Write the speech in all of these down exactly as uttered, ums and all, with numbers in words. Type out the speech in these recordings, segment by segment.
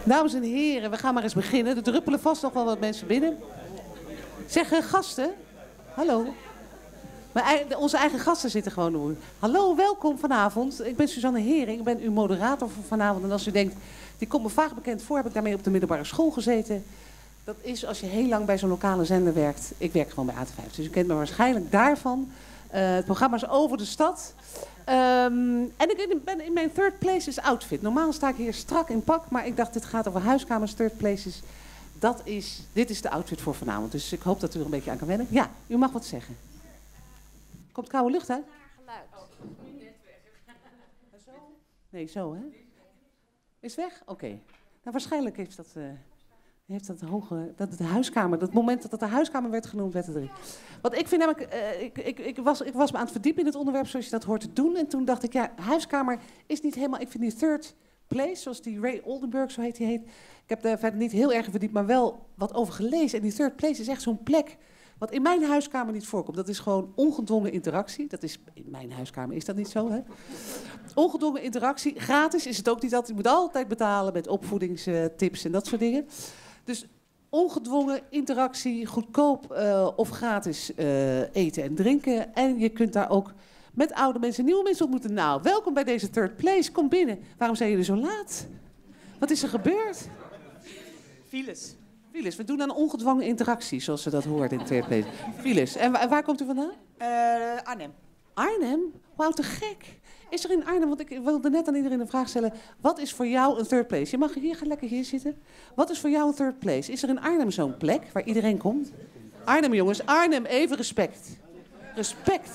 Dames en heren, we gaan maar eens beginnen. Er druppelen vast nog wel wat mensen binnen. Zeg, uh, gasten. Hallo. Maar onze eigen gasten zitten gewoon door. Hallo, welkom vanavond. Ik ben Suzanne Hering. Ik ben uw moderator voor vanavond. En als u denkt, die komt me vaak bekend voor, heb ik daarmee op de middelbare school gezeten. Dat is als je heel lang bij zo'n lokale zender werkt. Ik werk gewoon bij A T vijf, dus u kent me waarschijnlijk daarvan. Uh, het programma is Over de Stad. Um, en ik ben in mijn third places outfit. Normaal sta ik hier strak in pak, maar ik dacht, dit gaat over huiskamers, third places. Dat is, dit is de outfit voor vanavond. Dus ik hoop dat u er een beetje aan kan wennen. Ja, u mag wat zeggen. Komt koude lucht uit? Geluid. Nee, zo hè? Is weg? Oké. Okay. Nou, waarschijnlijk heeft dat, uh, heeft dat hoge, dat de huiskamer, dat moment dat het de huiskamer werd genoemd, werd het erin. Want ik vind namelijk, uh, ik, ik, ik, was, ik was me aan het verdiepen in het onderwerp zoals je dat hoort te doen. En toen dacht ik, ja, huiskamer is niet helemaal, ik vind die third place, zoals die Ray Oldenburg, zo heet die heet. Ik heb daar verder niet heel erg verdiept, maar wel wat over gelezen. En die third place is echt zo'n plek wat in mijn huiskamer niet voorkomt. Dat is gewoon ongedwongen interactie. Dat is, in mijn huiskamer is dat niet zo, hè? Ongedwongen interactie. Gratis is het ook niet altijd. Je moet altijd betalen met opvoedingstips en dat soort dingen. Dus ongedwongen interactie, goedkoop uh, of gratis uh, eten en drinken. En je kunt daar ook met oude mensen, nieuwe mensen ontmoeten. Nou, welkom bij deze third place. Kom binnen. Waarom zijn jullie zo laat? Wat is er gebeurd? Files. Files. We doen aan ongedwongen interactie, zoals we dat hoorden in het third place. Files. En waar, waar komt u vandaan? Uh, Arnhem. Arnhem? Wauw, te gek. Is er in Arnhem, want ik wilde net aan iedereen een vraag stellen. Wat is voor jou een third place? Je mag hier, ga lekker hier zitten. Wat is voor jou een third place? Is er in Arnhem zo'n plek waar iedereen komt? Arnhem, jongens. Arnhem, even respect. Respect.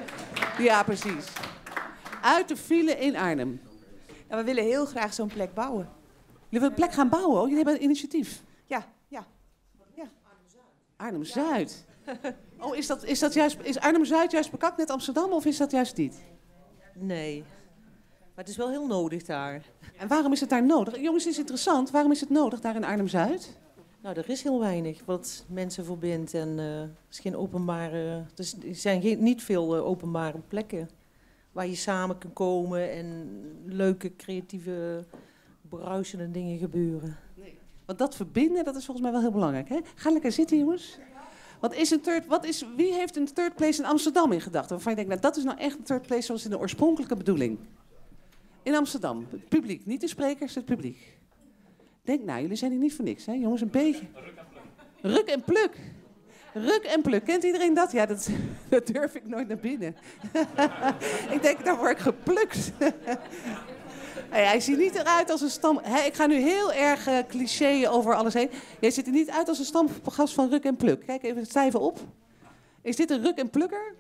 Ja, precies. Uit de file in Arnhem. Ja, we willen heel graag zo'n plek bouwen. Jullie willen een plek gaan bouwen? Oh, jullie hebben een initiatief. Ja, ja. ja. Arnhem-Zuid. Oh, is, dat, is, dat juist, is Arnhem-Zuid juist bekakt net Amsterdam of is dat juist niet? Nee, maar het is wel heel nodig daar. En waarom is het daar nodig? Jongens, het is interessant. Waarom is het nodig daar in Arnhem-Zuid? Nou, er is heel weinig wat mensen verbindt en uh, er is geen openbare, dus er zijn geen, niet veel uh, openbare plekken waar je samen kan komen en leuke, creatieve, bruisende dingen gebeuren. Nee. Want dat verbinden, dat is volgens mij wel heel belangrijk, hè? Ga lekker zitten, jongens. Wat is een third, wat is, wie heeft een third place in Amsterdam in gedachten? Waarvan je denkt, nou, dat is nou echt een third place zoals in de oorspronkelijke bedoeling. In Amsterdam. Het publiek, niet de sprekers, het publiek. Denk nou, jullie zijn hier niet voor niks, hè? Jongens, een beetje. Ruk en pluk. Ruk en pluk. Kent iedereen dat? Ja, dat, dat durf ik nooit naar binnen. Ik denk, daar word ik geplukt. Hey, hij ziet niet eruit als een stam... Hey, ik ga nu heel erg uh, cliché over alles heen. Jij ziet er niet uit als een stamgast van Ruk en Pluk. Kijk even, sta even op. Is dit een Ruk en Plukker?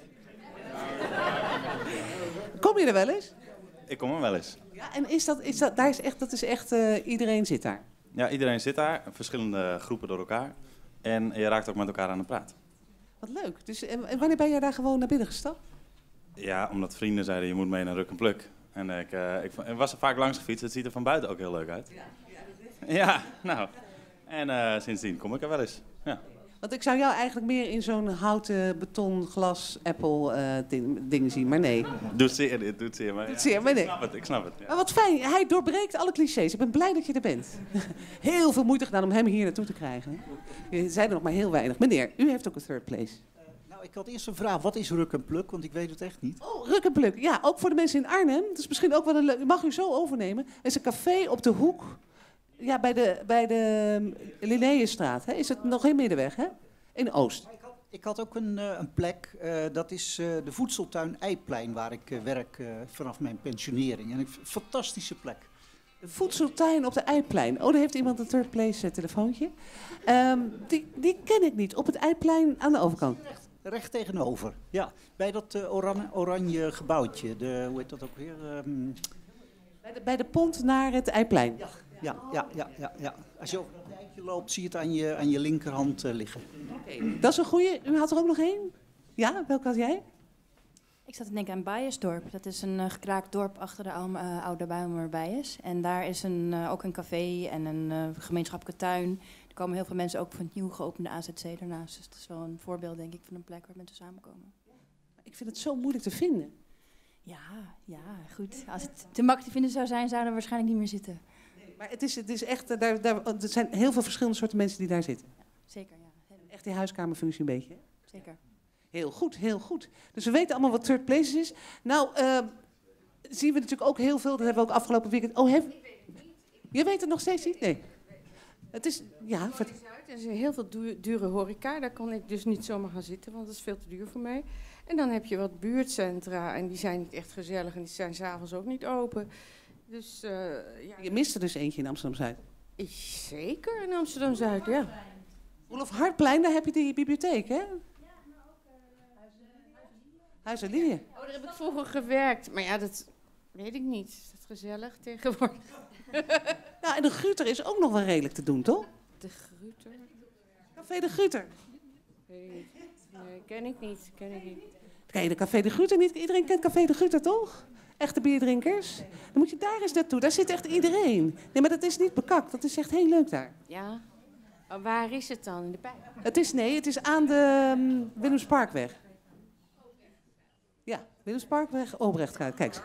Kom je er wel eens? Ik kom er wel eens. Ja, en is dat, is dat, daar is echt, dat is echt, uh, iedereen zit daar? Ja, iedereen zit daar. Verschillende groepen door elkaar. En je raakt ook met elkaar aan de praat. Wat leuk. Dus, en, en wanneer ben jij daar gewoon naar binnen gestapt? Ja, omdat vrienden zeiden, je moet mee naar Ruk en Pluk. En ik, uh, ik, ik was er vaak langs gefietst. Het ziet er van buiten ook heel leuk uit. Ja, ja, dat is... ja nou. En uh, sindsdien kom ik er wel eens. Ja. Want ik zou jou eigenlijk meer in zo'n houten, beton, glas, Apple uh, ding, ding zien, maar nee. Doet zeer, dit doet zeer. Maar, doet ja, zeer, maar nee. Ik snap het, ik snap het. Ja. Maar wat fijn, hij doorbreekt alle clichés. Ik ben blij dat je er bent. Heel veel moeite gedaan om hem hier naartoe te krijgen. Je zei er nog maar heel weinig. Meneer, u heeft ook een third place. Ik had eerst een vraag, wat is Ruk en Pluk? Want ik weet het echt niet. Oh, Ruk en Pluk. Ja, ook voor de mensen in Arnhem. Dat is misschien ook wel een leuk... Mag u zo overnemen. Het is een café op de hoek. Ja, bij de, bij de Linnaeusstraat. Hè? Is het nog in Middenweg, hè? In Oost. Ik had, ik had ook een, uh, een plek. Uh, dat is uh, de voedseltuin Eiplein, waar ik uh, werk uh, vanaf mijn pensionering. En een fantastische plek. De voedseltuin op de Eiplein. Oh, daar heeft iemand een third place uh, telefoontje. Um, die, die ken ik niet. Op het Eiplein aan de overkant. Recht tegenover, ja. Bij dat uh, oranje, oranje gebouwtje. De, hoe heet dat ook weer? Um... Bij, de, bij de pont naar het Eiplein. Ja, ja, ja, ja, ja, ja. Als je over dat dijkje loopt, zie je het aan je, aan je linkerhand uh, liggen. Oké, okay. Dat is een goeie. U had er ook nog één? Ja, welke had jij? Ik zat te denken aan Bijesdorp. Dat is een uh, gekraakt dorp achter de oude, uh, oude Bijlmer Bijes. En daar is een, uh, ook een café en een uh, gemeenschappelijke tuin. Er komen heel veel mensen ook van het nieuw geopende A Z C daarnaast. Dus dat is wel een voorbeeld, denk ik, van een plek waar mensen samenkomen. Ik vind het zo moeilijk te vinden. Ja, ja, goed. Als het te makkelijk te vinden zou zijn, zouden we waarschijnlijk niet meer zitten. Nee, Maar het is, het is echt, uh, daar, daar, er zijn heel veel verschillende soorten mensen die daar zitten. Zeker, ja. Echt die huiskamerfunctie een beetje. Hè? Zeker. Heel goed, heel goed. Dus we weten allemaal wat third places is. Nou, uh, zien we natuurlijk ook heel veel, dat hebben we ook afgelopen weekend... Oh, heb... Je weet het nog steeds niet? Nee. Het is, ja... Er is heel veel du- dure horeca, daar kan ik dus niet zomaar gaan zitten, want dat is veel te duur voor mij. En dan heb je wat buurtcentra en die zijn niet echt gezellig en die zijn s'avonds ook niet open. Dus, uh, ja. Je mist er dus eentje in Amsterdam-Zuid. Zeker in Amsterdam-Zuid, ja. Olof Hartplein, daar heb je die bibliotheek, hè? Huis en Linie. Oh, daar heb ik vroeger gewerkt, maar ja, dat weet ik niet. Is dat gezellig tegenwoordig? Nou, en de Guter is ook nog wel redelijk te doen, toch? De Gruter? Café de Guter. Nee, nee, ken ik niet, ken ik niet. Ken je de Café de Guter niet? Iedereen kent Café de Guter, toch? Echte bierdrinkers. Dan moet je daar eens naartoe. Daar zit echt iedereen. Nee, maar dat is niet bekakt. Dat is echt heel leuk daar. Ja, maar waar is het dan? In de pijp? Het is, nee, het is aan de um, Willemsparkweg. Ja, Willemsparkweg, Obrechtstraat. Kijk eens.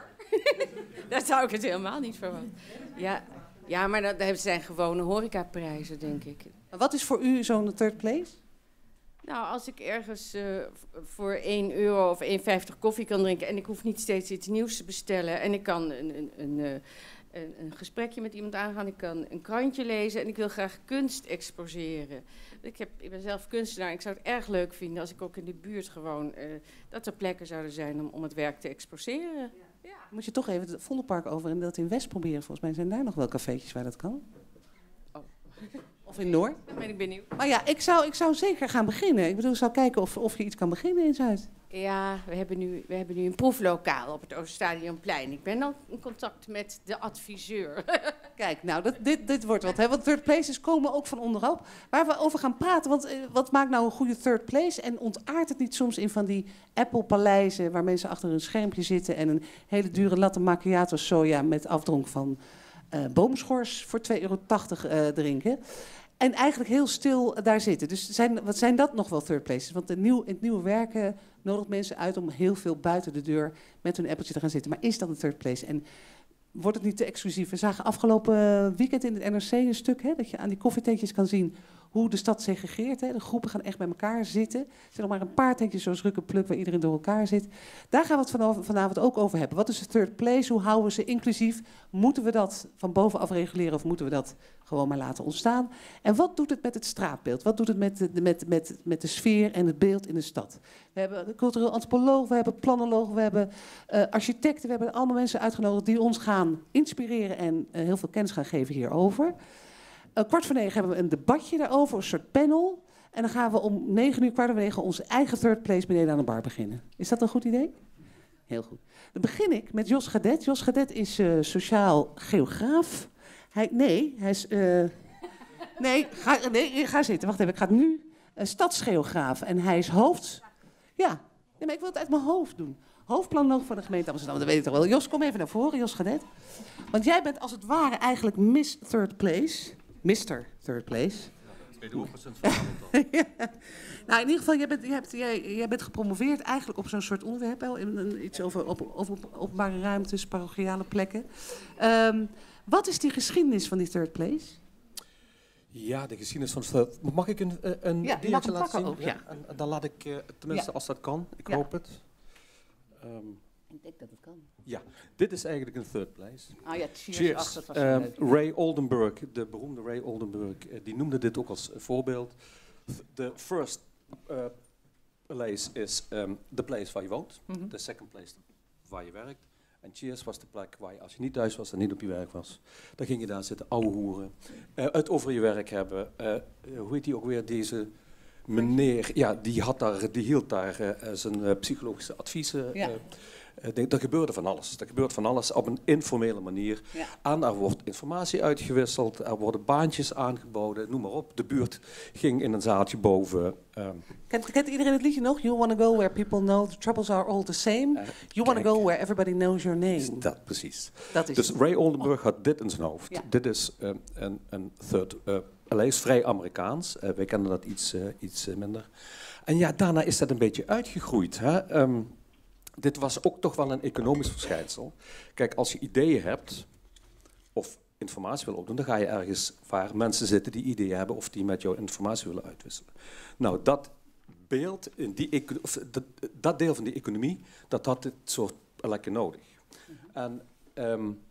Daar zou ik het helemaal niet verwachten. Ja, ja, maar dat, dat zijn gewone horecaprijzen, denk ik. Maar wat is voor u zo'n third place? Nou, als ik ergens uh, voor één euro of één vijftig koffie kan drinken... en ik hoef niet steeds iets nieuws te bestellen... en ik kan een, een, een, een, een gesprekje met iemand aangaan... ik kan een krantje lezen en ik wil graag kunst exposeren. Ik, heb, ik ben zelf kunstenaar. Ik zou het erg leuk vinden als ik ook in de buurt gewoon... Uh, dat er plekken zouden zijn om, om het werk te exposeren. Ja. Moet je toch even het Vondelpark over en dat in West proberen. Volgens mij zijn daar nog wel cafeetjes waar dat kan. Oh. Of in Noord. Dan ben ik benieuwd. Maar ja, ik zou, ik zou zeker gaan beginnen. Ik bedoel, ik zou kijken of, of je iets kan beginnen in Zuid. Ja, we hebben, nu, we hebben nu een proeflokaal op het Ooststadionplein. Ik ben al in contact met de adviseur. Kijk, nou, dat, dit, dit wordt wat. Hè? Want third places komen ook van onderop. Waar we over gaan praten. Want uh, wat maakt nou een goede third place? En ontaart het niet soms in van die Apple-paleizen... waar mensen achter een schermpje zitten... en een hele dure latte macchiato soja met afdronk van uh, boomschors... voor twee euro tachtig uh, drinken... En eigenlijk heel stil daar zitten. Dus zijn, wat zijn dat nog wel third places? Want in, nieuw, in het nieuwe werken nodigt mensen uit om heel veel buiten de deur met hun appeltje te gaan zitten. Maar is dat een third place? En wordt het niet te exclusief? We zagen afgelopen weekend in het N R C een stuk, hè, dat je aan die koffietentjes kan zien hoe de stad segregeert. Hè. De groepen gaan echt bij elkaar zitten. Er zijn nog maar een paar tentjes zoals Ruk en Pluk waar iedereen door elkaar zit. Daar gaan we het vanavond ook over hebben. Wat is de third place? Hoe houden we ze inclusief? Moeten we dat van bovenaf reguleren of moeten we dat gewoon maar laten ontstaan? En wat doet het met het straatbeeld? Wat doet het met de, met, met, met de sfeer en het beeld in de stad? We hebben een cultureel antropoloog, we hebben planoloog, we hebben uh, architecten. We hebben allemaal mensen uitgenodigd die ons gaan inspireren en uh, heel veel kennis gaan geven hierover. Uh, kwart voor negen hebben we een debatje daarover, een soort panel. En dan gaan we om negen uur, kwart over negen, onze eigen third place beneden aan de bar beginnen. Is dat een goed idee? Heel goed. Dan begin ik met Jos Gadet. Jos Gadet is uh, sociaal geograaf. Hij, nee, hij is... Uh, nee, ga, nee, ga zitten. Wacht even, ik ga het nu... Uh, stadsgeograaf. En hij is hoofd... Ja, nee, maar ik wil het uit mijn hoofd doen. Hoofdplanoloog van de gemeente Amsterdam. Dat weet ik toch wel. Jos, kom even naar voren, Jos Gadet. Want jij bent als het ware eigenlijk Miss Third Place... mister Third Place. twee procent van de ja. Nou, in ieder geval, jij bent, jij hebt, jij, jij bent gepromoveerd eigenlijk op zo'n soort onderwerp. Hè? Iets over op, op, op, openbare ruimtes, parochiale plekken. Um, wat is die geschiedenis van die Third Place? Ja, de geschiedenis van de stad. Mag ik een, een ja, diertje laten zien? Ook, ja. Ja, en, en dan laat ik, uh, tenminste ja. als dat kan, ik ja. hoop het. Um, ik denk dat het kan. Ja, dit is eigenlijk een third place. Ah ja, Cheers. Cheers. Ach, dat was um, Ray Oldenburg, de beroemde Ray Oldenburg, uh, die noemde dit ook als uh, voorbeeld. De first uh, place is um, de place waar je woont. De mm-hmm. second place waar je werkt. En Cheers was de plek waar je, als je niet thuis was en niet op je werk was, dan ging je daar zitten, ouwe hoeren, uh, het over je werk hebben. Uh, uh, hoe heet die ook weer, deze meneer? Ja, die, had daar, die hield daar uh, zijn uh, psychologische adviezen. Ja. Uh, uh, er gebeurde van alles. Er gebeurt van alles op een informele manier. Ja. En er wordt informatie uitgewisseld, er worden baantjes aangeboden, noem maar op. De buurt ging in een zaaltje boven. Um, Kent, kent iedereen het liedje nog? You wanna go where people know the troubles are all the same. Uh, you wanna go where everybody knows your name. Dat precies. Dat is dus Ray Oldenburg oh. had dit in zijn hoofd. Ja. Dit is uh, een, een third uh, L A is vrij Amerikaans. Uh, wij kennen dat iets, uh, iets uh, minder. En ja, daarna is dat een beetje uitgegroeid. Hè? Um, dit was ook toch wel een economisch verschijnsel. Kijk, als je ideeën hebt, of informatie wil opdoen, dan ga je ergens waar mensen zitten die ideeën hebben of die met jou informatie willen uitwisselen. Nou, dat beeld, in die eco- of dat, dat deel van die economie, dat had dit soort lekker nodig. En um,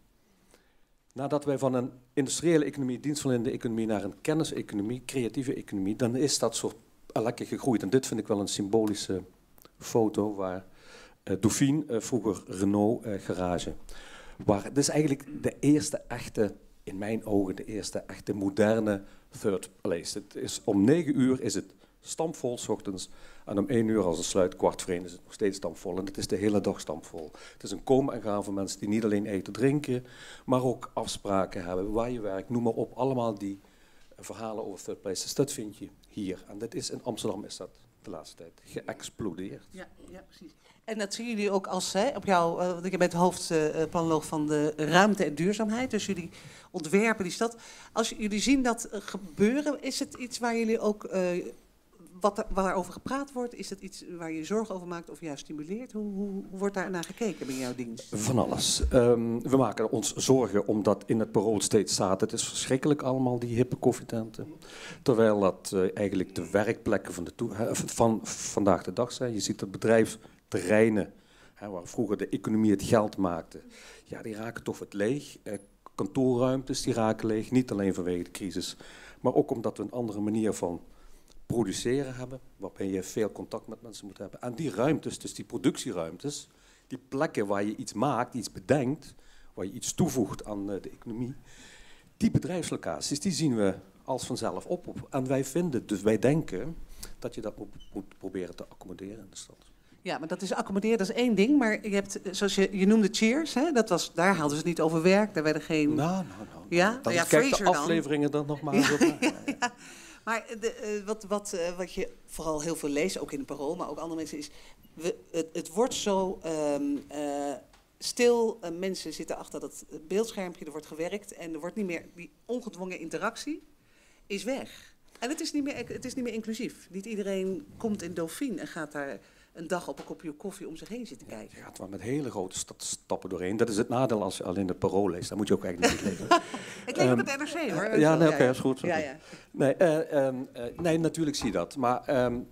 nadat wij van een industriële economie, dienstverlenende economie, naar een kenniseconomie, creatieve economie, dan is dat soort lekker gegroeid. En dit vind ik wel een symbolische foto waar uh, Dauphine, uh, vroeger Renault uh, garage, waar het is eigenlijk de eerste echte, in mijn ogen, de eerste echte moderne third place. Het is om negen uur is het stampvol 's ochtends en om één uur als het sluit, kwart voor één, is het nog steeds stampvol. En het is de hele dag stampvol. Het is een komen en gaan van mensen die niet alleen eten, drinken, maar ook afspraken hebben, waar je werkt, noem maar op. Allemaal die uh, verhalen over third places, dat vind je hier. En dat is in Amsterdam is dat de laatste tijd geëxplodeerd. Ja, ja, precies. En dat zien jullie ook als, hè, op jou, uh, want je bent hoofdplanoloog uh, van de ruimte en duurzaamheid, dus jullie ontwerpen die stad. Als jullie zien dat uh, gebeuren, is het iets waar jullie ook, uh, wat er, waarover gepraat wordt, is het iets waar je zorgen over maakt of juist stimuleert? Hoe, hoe, hoe wordt daar naar gekeken bij jouw dienst? Van alles. Um, we maken ons zorgen omdat in het parool steeds staat, het is verschrikkelijk allemaal, die hippe koffietenten. Terwijl dat uh, eigenlijk de werkplekken van, de toe- uh, van vandaag de dag zijn. Je ziet dat bedrijfsterreinen, hè, waar vroeger de economie het geld maakte, ja, die raken toch wat leeg. Uh, kantoorruimtes die raken leeg, niet alleen vanwege de crisis, maar ook omdat we een andere manier van produceren hebben, waarbij je veel contact met mensen moet hebben. En die ruimtes, dus die productieruimtes, die plekken waar je iets maakt, iets bedenkt, waar je iets toevoegt aan uh, de economie, die bedrijfslocaties, die zien we als vanzelf op. op. En wij vinden, dus wij denken, dat je dat moet, moet proberen te accommoderen in de stad. Ja, maar dat is accommoderen, dat is één ding. Maar je hebt, zoals je, je noemde Cheers, hè, dat was, daar haalden ze het niet over werk, daar werden geen... Nou, nou, nou. Ja? Dan Nou ja, kijk de Frasier dan. afleveringen dan nog maar Ja, eens op. ja, ja. Maar de, uh, wat, wat, uh, wat je vooral heel veel leest, ook in het Parool, maar ook andere mensen, is... We, het, het wordt zo um, uh, stil, uh, mensen zitten achter dat beeldschermpje, er wordt gewerkt en er wordt niet meer... Die ongedwongen interactie is weg. En het is niet meer, het is niet meer inclusief. Niet iedereen komt in Dauphine en gaat daar een dag op een kopje koffie om zich heen zitten kijken. Je gaat maar met hele grote st- stappen doorheen. Dat is het nadeel als je alleen het Parool leest. Dan moet je ook eigenlijk niet lezen. Ik lees ook Um, het N R C, hoor. Ja, nee, oké, okay, is goed. Ja, ja. Nee, uh, um, uh, nee, natuurlijk zie je dat. Maar um,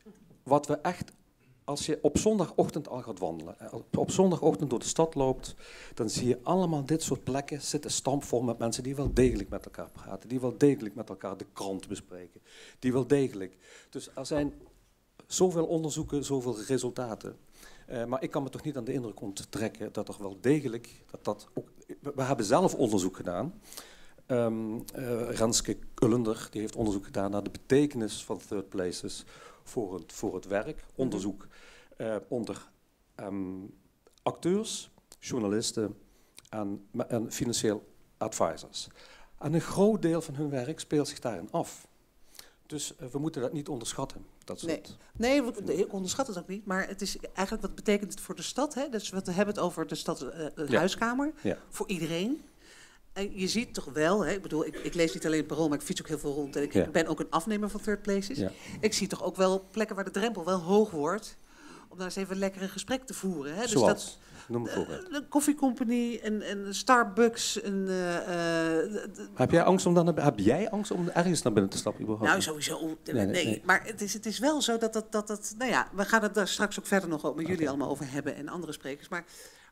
wat we echt, als je op zondagochtend al gaat wandelen, op, op zondagochtend door de stad loopt, dan zie je allemaal dit soort plekken zitten stampvol met mensen die wel degelijk met elkaar praten, die wel degelijk met elkaar de krant bespreken, die wel degelijk. Dus er zijn zoveel onderzoeken, zoveel resultaten. Uh, maar ik kan me toch niet aan de indruk onttrekken dat er wel degelijk, dat dat ook, we, we hebben zelf onderzoek gedaan. Um, uh, Renske Ullender die heeft onderzoek gedaan naar de betekenis van third places voor het, voor het werk. Onderzoek uh, onder um, acteurs, journalisten en, en financieel advisors. En een groot deel van hun werk speelt zich daarin af. Dus uh, we moeten dat niet onderschatten. Dat nee, nee we, ik onderschat het ook niet. Maar het is eigenlijk, wat betekent het voor de stad? Hè? Dus we hebben het over de stad, uh, de ja. huiskamer. Ja. Voor iedereen. En je ziet toch wel, hè, ik bedoel, ik, ik lees niet alleen het Parool, maar ik fiets ook heel veel rond. En ik, Ja. ik ben ook een afnemer van third places. Ja. Ik zie toch ook wel plekken waar de drempel wel hoog wordt. Om daar eens even lekker een gesprek te voeren. Hè? Dus Zoals? dat, Noem het voorbeeld. Een koffiecompagnie, een, een Starbucks, een... Uh, uh, heb jij angst om dan naar, heb jij angst om ergens naar binnen te stappen überhaupt? Nou, sowieso. Nee, Nee, nee, nee. maar het is, het is wel zo dat dat, dat dat... Nou ja, we gaan het daar straks ook verder nog met jullie Okay. allemaal over hebben en andere sprekers. Maar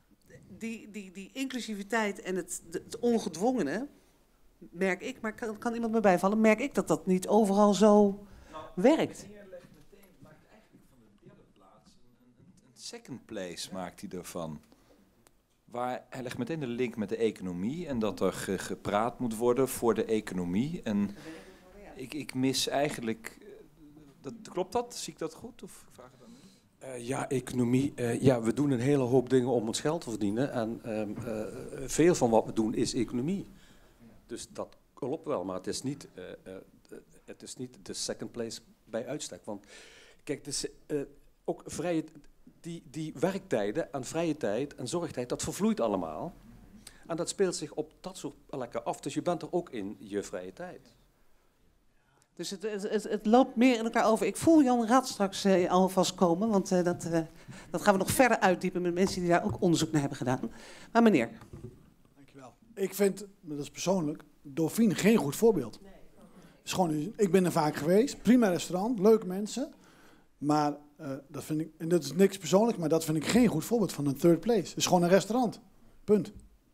die, die, die inclusiviteit en het, het ongedwongene, merk ik, maar kan, kan iemand me bijvallen, merk ik dat dat niet overal zo werkt. Second place maakt hij ervan. Waar, hij legt meteen de link met de economie en dat er ge, gepraat moet worden voor de economie. En ik, ik mis eigenlijk... Dat, klopt dat? Zie ik dat goed? Of vraag ik dan Uh, ja, economie. Uh, ja, we doen een hele hoop dingen om ons geld te verdienen. En um, uh, veel van wat we doen is economie. Dus dat klopt wel, maar het is niet, uh, uh, het is niet de second place bij uitstek. Want kijk, het is, uh, ook vrije... Die, die werktijden en vrije tijd en zorgtijd, dat vervloeit allemaal. En dat speelt zich op dat soort plekken af. Dus je bent er ook in je vrije tijd. Dus het, het, het, het loopt meer in elkaar over. Ik voel Jan Raad straks uh, alvast komen, want uh, dat, uh, dat gaan we nog verder uitdiepen met mensen die daar ook onderzoek naar hebben gedaan. Maar meneer. Dankjewel. Dankjewel. Ik vind, dat is persoonlijk, Dauphine geen goed voorbeeld. Nee. Is gewoon, ik ben er vaak geweest, prima restaurant, leuke mensen. Maar uh, dat vind ik, en dat is niks persoonlijk, maar dat vind ik geen goed voorbeeld van een third place. Het is gewoon een restaurant. Punt.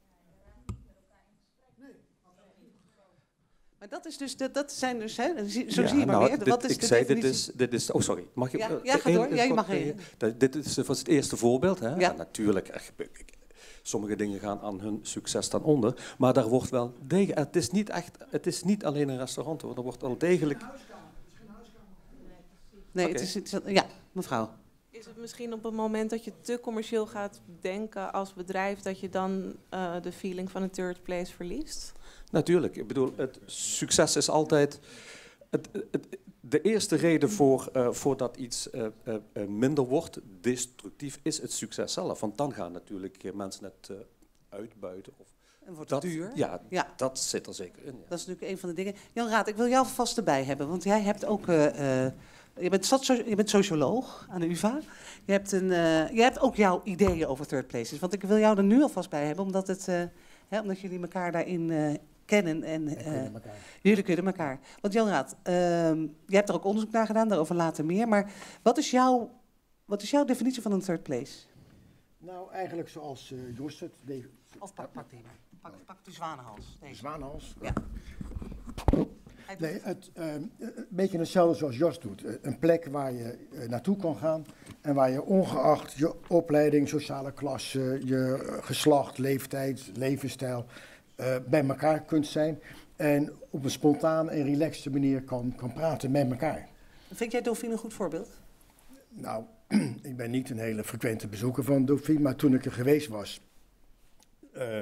Maar dat is dus, dat, dat zijn dus, hè, zo Ja, zie je maar nou, weer. dit- Wat is ik de zei, dit definitie? is, dit is... Oh, sorry. Mag je, Ja, uh, ja, ga één- door. één Ja, je kort, mag eh, één. dat- Dit is, was het eerste voorbeeld. Hè? Ja. En natuurlijk, echt, ik- sommige dingen gaan aan hun succes dan onder. Maar daar wordt wel degelijk... Het is niet echt... Het is niet alleen een restaurant, hoor. Er wordt wel degelijk... Nee, Oké. het is, het is... Ja, mevrouw. Is het misschien op het moment dat je te commercieel gaat denken als bedrijf, dat je dan uh, de feeling van een third place verliest? Natuurlijk. Ik bedoel, het succes is altijd... Het, het, de eerste reden voor, uh, voor dat iets uh, uh, uh, minder wordt, destructief, is het succes zelf. Want dan gaan natuurlijk uh, mensen het uh, uitbuiten. Of En wordt dat, het duur? Ja, Ja. dat zit er zeker in. Ja. Dat is natuurlijk een van de dingen. Jan Raad, ik wil jou vast erbij hebben, want jij hebt ook... Uh, uh, je, bent stadssoci- je bent socioloog aan de U vA. Je hebt, een, uh, je hebt ook jouw ideeën over third places. Want ik wil jou er nu alvast bij hebben, omdat, het, uh, hè, omdat jullie elkaar daarin uh, kennen. En, uh, kunnen elkaar. Jullie kunnen elkaar. Want Jan Raad, uh, je hebt er ook onderzoek naar gedaan, daarover later meer. Maar wat is jouw, wat is jouw definitie van een third place? Nou, eigenlijk zoals uh, Jos het... De, Of pak, pak die maar. Pak, pak de zwanenhals. Deze. Zwanenhals? Ja. Nee, het, uh, een beetje hetzelfde zoals Jos doet. Een plek waar je uh, naartoe kan gaan en waar je ongeacht je opleiding, sociale klasse, je geslacht, leeftijd, levensstijl uh, bij elkaar kunt zijn. En op een spontane en relaxte manier kan, kan praten met elkaar. Vind jij Dauphine een goed voorbeeld? Nou, ik ben niet een hele frequente bezoeker van Dauphine, maar toen ik er geweest was... Uh,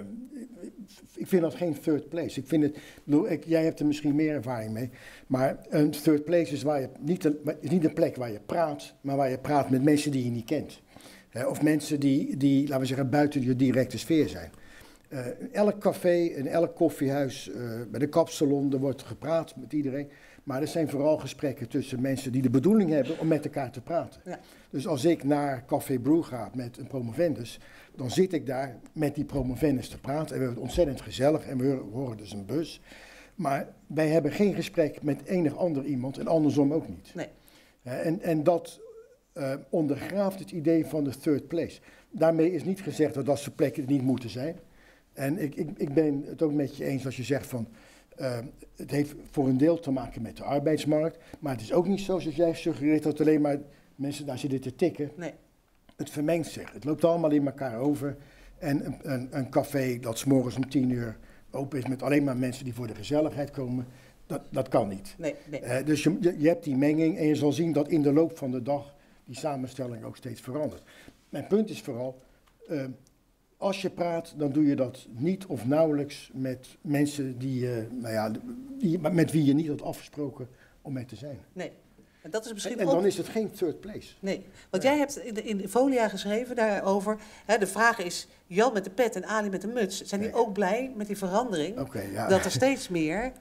ik vind dat geen third place. Ik vind het, bedoel, ik, jij hebt er misschien meer ervaring mee. Maar een third place is, waar je niet een, is niet een plek waar je praat, maar waar je praat met mensen die je niet kent. Uh, of mensen die, die, laten we zeggen, buiten je directe sfeer zijn. Uh, in elk café, in elk koffiehuis, uh, bij de kapsalon, er wordt gepraat met iedereen. Maar er zijn vooral gesprekken tussen mensen die de bedoeling hebben om met elkaar te praten. Ja. Dus als ik naar Café Brew ga met een promovendus, dan zit ik daar met die promovendus te praten. En we hebben het ontzettend gezellig en we horen dus een bus. Maar wij hebben geen gesprek met enig ander iemand en andersom ook niet. Nee. Uh, en, en dat uh, ondergraaft het idee van de third place. Daarmee is niet gezegd dat dat soort plekken niet moeten zijn. En ik, ik, ik ben het ook met je eens als je zegt van... Uh, het heeft voor een deel te maken met de arbeidsmarkt. Maar het is ook niet zo, zoals jij suggereert, dat alleen maar mensen daar zitten te tikken. Nee. Het vermengt zich. Het loopt allemaal in elkaar over. En een, een, een café dat 's morgens om tien uur open is met alleen maar mensen die voor de gezelligheid komen, dat, dat kan niet. Nee, nee. Uh, dus je, je, je hebt die menging en je zal zien dat in de loop van de dag die samenstelling ook steeds verandert. Mijn punt is vooral, uh, als je praat, dan doe je dat niet of nauwelijks met mensen die, uh, nou ja, die, met wie je niet had afgesproken om mee te zijn. Nee. En, dat is misschien en ook... dan is het geen third place. Nee, want jij hebt in de, in de folia geschreven daarover. Hè, de vraag is, Jan met de pet en Ali met de muts, zijn die nee. ook blij met die verandering? Okay, ja. Dat er steeds meer...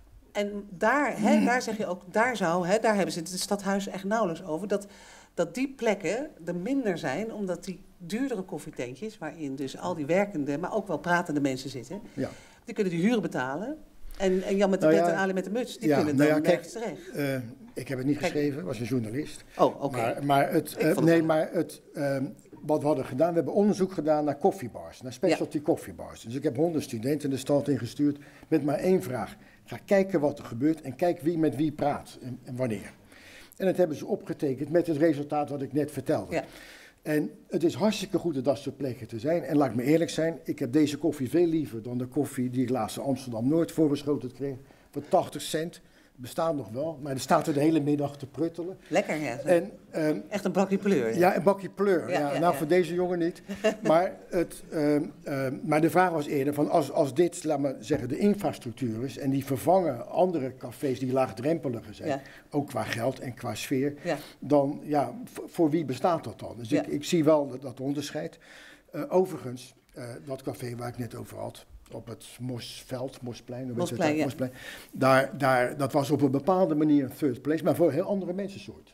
En daar, hè, daar zeg je ook, daar zou, hè, daar hebben ze het in het stadhuis echt nauwelijks over, dat, dat die plekken er minder zijn, omdat die duurdere koffietentjes, waarin dus al die werkende, maar ook wel pratende mensen zitten, ja. die kunnen die huren betalen. En, en Jan met de nou pet ja, en Ali met de muts, die ja, kunnen nou dan ja, kijk, nergens terecht. Uh, ik heb het niet kijk, geschreven, was een journalist. Oh, oké. Okay. Maar, maar het, uh, nee, het maar het, uh, wat we hadden gedaan, we hebben onderzoek gedaan naar koffiebars, naar specialty ja. koffiebars. Dus ik heb honderd studenten de stad ingestuurd met maar één vraag. Ga kijken wat er gebeurt en kijk wie met wie praat en, en wanneer. En dat hebben ze opgetekend met het resultaat wat ik net vertelde. Ja. En het is hartstikke goed dat dat soort plekken te zijn. En laat ik me eerlijk zijn, ik heb deze koffie veel liever dan de koffie die ik laatst in Amsterdam-Noord voorgeschoten kreeg. Voor tachtig cent. Bestaat nog wel, maar er staat er de hele middag te pruttelen. Lekker, ja. En, um, echt een bakje pleur. Ja, ja een bakje pleur. Ja, ja, ja, nou, ja. Voor deze jongen niet. maar, het, um, um, maar de vraag was eerder, van als, als dit, laat maar zeggen, de infrastructuur is en die vervangen andere cafés die laagdrempeliger zijn, ja. ook qua geld en qua sfeer, ja. dan, ja, voor, voor wie bestaat dat dan? Dus ja. ik, ik zie wel dat, dat onderscheid. Uh, overigens, uh, dat café waar ik net over had, op het Mosveld, Mosplein, Mosplein, ja. Mosplein. Daar, daar, dat was op een bepaalde manier een third place, maar voor een heel andere mensensoort.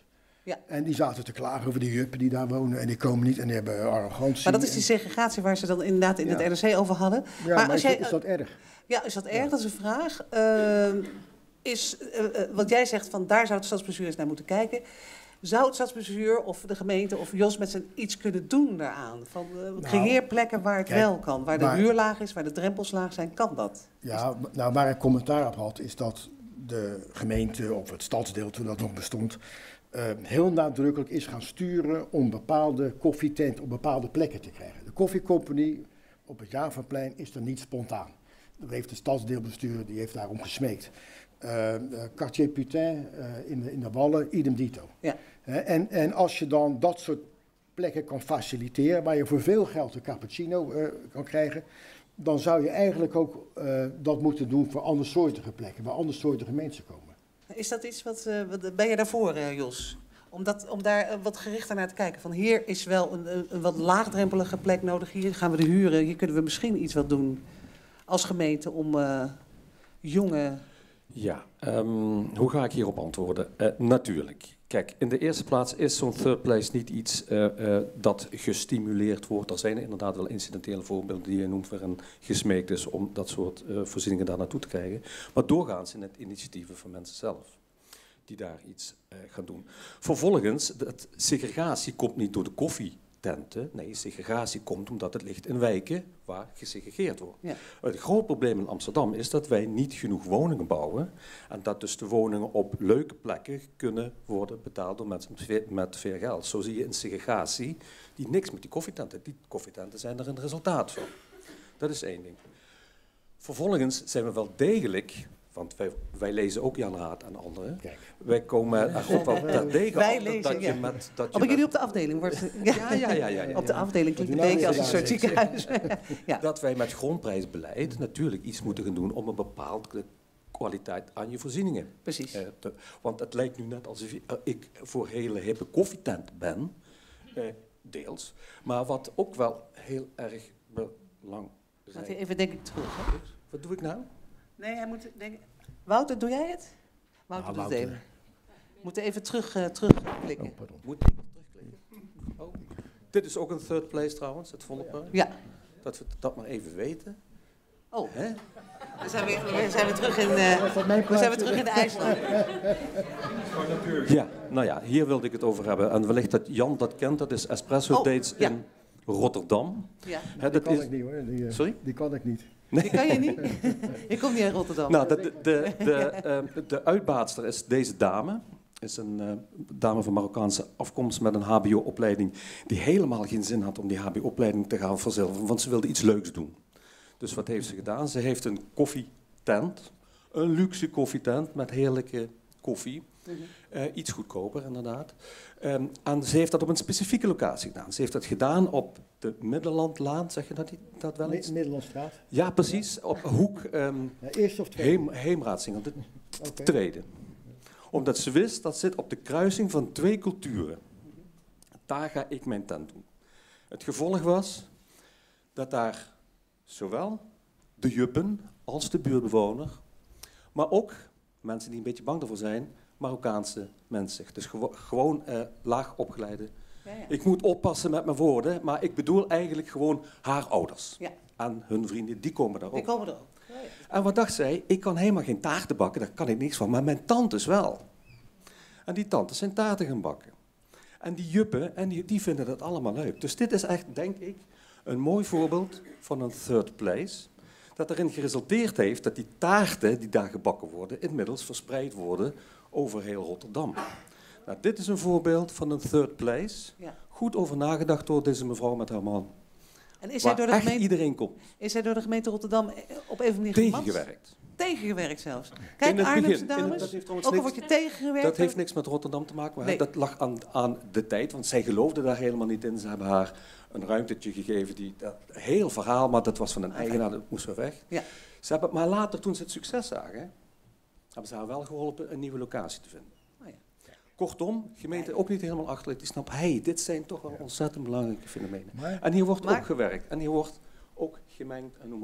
Ja. En die zaten te klagen over die juppen die daar wonen en die komen niet en die hebben arrogantie. Maar dat is die en- segregatie waar ze dan inderdaad in Ja. het N R C over hadden. Ja, maar, als is, jij, dat, is dat erg? Ja, is dat erg? Dat is een vraag. Uh, is, uh, uh, wat jij zegt, van daar zou het stadsbestuur eens naar moeten kijken. Zou het stadsbestuur of de gemeente of Jos met z'n iets kunnen doen daaraan? Van, uh, Nou, creëer plekken waar het kijk, wel kan. Waar de waar- huur laag is, waar de drempels laag zijn. Kan dat? Ja, nou waar ik commentaar op had, is dat de gemeente of het stadsdeel, toen dat nog bestond, uh, heel nadrukkelijk is gaan sturen om bepaalde koffietenten op bepaalde plekken te krijgen. De koffiecompagnie op het Javaplein is er niet spontaan. Dat heeft het stadsdeelbestuur, die heeft daarom gesmeekt. Uh, Quartier Putain uh, in, de, in de Wallen, idem dito. Ja. Uh, en, en als je dan dat soort plekken kan faciliteren, waar je voor veel geld een cappuccino uh, kan krijgen, dan zou je eigenlijk ook uh, dat moeten doen voor andersoortige plekken, waar andersoortige mensen komen. Is dat iets wat, uh, wat ben je daarvoor, uh, Jos? Om, dat, om daar uh, wat gerichter naar te kijken. Van hier is wel een, een, een wat laagdrempelige plek nodig. Hier gaan we de huren. Hier kunnen we misschien iets wat doen als gemeente om uh, jonge... Ja, um, hoe ga ik hierop antwoorden? Uh, natuurlijk. Kijk, in de eerste plaats is zo'n third place niet iets uh, uh, dat gestimuleerd wordt. Er zijn inderdaad wel incidentele voorbeelden die je noemt waarin gesmeekt is om dat soort uh, voorzieningen daar naartoe te krijgen. Maar doorgaans zijn het initiatieven van mensen zelf die daar iets uh, gaan doen. Vervolgens, dat segregatie komt niet door de koffietenten. Nee, segregatie komt omdat het ligt in wijken waar gesegregeerd wordt. Ja. Het groot probleem in Amsterdam is dat wij niet genoeg woningen bouwen. En dat dus de woningen op leuke plekken kunnen worden betaald door mensen met veel geld. Zo zie je een segregatie die niks met die koffietenten. Die koffietenten zijn er een resultaat van. Dat is één ding. Vervolgens zijn we wel degelijk... Want wij, wij lezen ook Jan Raad en anderen. Kijk. Wij komen erop wel terdege Wij af lezen, dat je ja. met... Dat je Op ik jullie met, op de afdeling wordt... Ja, ja, ja. ja, ja, ja. Op de afdeling klinkt de Nou, deken als een ja, soort ja. ziekenhuis. Ja. Dat wij met grondprijsbeleid natuurlijk iets moeten gaan doen om een bepaalde kwaliteit aan je voorzieningen. Precies. Uh, te, want het lijkt nu net alsof uh, ik voor hele hippe koffietent ben, uh, deels. Maar wat ook wel heel erg belangrijk is. Gaat hij even denk ik terug. Hè? Wat doe ik nou? Nee, hij moet denken... Wouter, doe jij het? Wouter, Ah, doet het Wouter. even. We moeten even terug, uh, terugklikken. Oh, pardon. Moet ik terugklikken? Oh. Dit is ook een third place trouwens, het Vondelpark. Ja. Dat we dat maar even weten. Oh, Hè? we zijn weer, we zijn weer terug in, uh, we zijn weer terug in de IJsland. Ja, nou ja, hier wilde ik het over hebben. En wellicht dat Jan dat kent, dat is Espresso Oh, Dates ja. in Rotterdam. Ja. Hè, Die dat kan is... ik niet hoor, die, uh, Sorry? die kan ik niet. Die kan je niet? Je komt niet uit Rotterdam. Nou, de, de, de, de, uh, de uitbaatster is deze dame. Is een uh, dame van Marokkaanse afkomst met een H B O-opleiding die helemaal geen zin had om die H B O-opleiding te gaan verzilveren, want ze wilde iets leuks doen. Dus wat heeft ze gedaan? Ze heeft een koffietent, een luxe koffietent met heerlijke koffie. Uh, iets goedkoper, inderdaad. Um, en ze heeft dat op een specifieke locatie gedaan. Ze heeft dat gedaan op de Middellandlaan, zeg je dat, dat wel eens? Middellandstraat? Ja, precies. Op hoek um, Ja, eerst of tweede? Heem, Heemraadsingel, de Okay. tweede. Omdat ze wist, dat zit op de kruising van twee culturen. Daar ga ik mijn tent doen. Het gevolg was dat daar zowel de juppen als de buurtbewoner, maar ook mensen die een beetje bang ervoor zijn, Marokkaanse mensen. Dus gewo gewoon uh, laag opgeleide. Ja, ja. Ik moet oppassen met mijn woorden, maar ik bedoel eigenlijk gewoon haar ouders. Ja. En hun vrienden, die komen daar ook. Die komen er ook. Ja, ja. En wat dacht zij? Ik kan helemaal geen taarten bakken, daar kan ik niks van, maar mijn tantes wel. En die tantes zijn taarten gaan bakken. En die juppen, en die, die vinden dat allemaal leuk. Dus dit is echt, denk ik, een mooi voorbeeld van een third place. Dat erin geresulteerd heeft dat die taarten die daar gebakken worden, inmiddels verspreid worden over heel Rotterdam. Nou, dit is een voorbeeld van een third place. Ja. Goed over nagedacht door deze mevrouw met haar man. En is waar hij door de echt gemeente, iedereen komt. Is hij door de gemeente Rotterdam op een of andere manier Tegengewerkt. Tegengewerkt zelfs. In Kijk, het Arnhemse begin, in het- dames, dat heeft trouwens ook al niks- word je tegengewerkt. Dat heeft niks met Rotterdam te maken, maar Nee. dat lag aan, aan de tijd, want zij geloofde daar helemaal niet in. Ze hebben haar een ruimtetje gegeven, die, dat heel verhaal, maar dat was van een eigenaar, dat moest weer weg. Ja. Ze hebben, maar later, toen ze het succes zagen, hebben ze haar wel geholpen een nieuwe locatie te vinden. Oh ja. Kortom, gemeente ook niet helemaal achterlijk, die snapt, hey, dit zijn toch wel ontzettend belangrijke fenomenen. Maar- En hier wordt Maar- ook gewerkt, en hier wordt ook gemengd en noem maar op.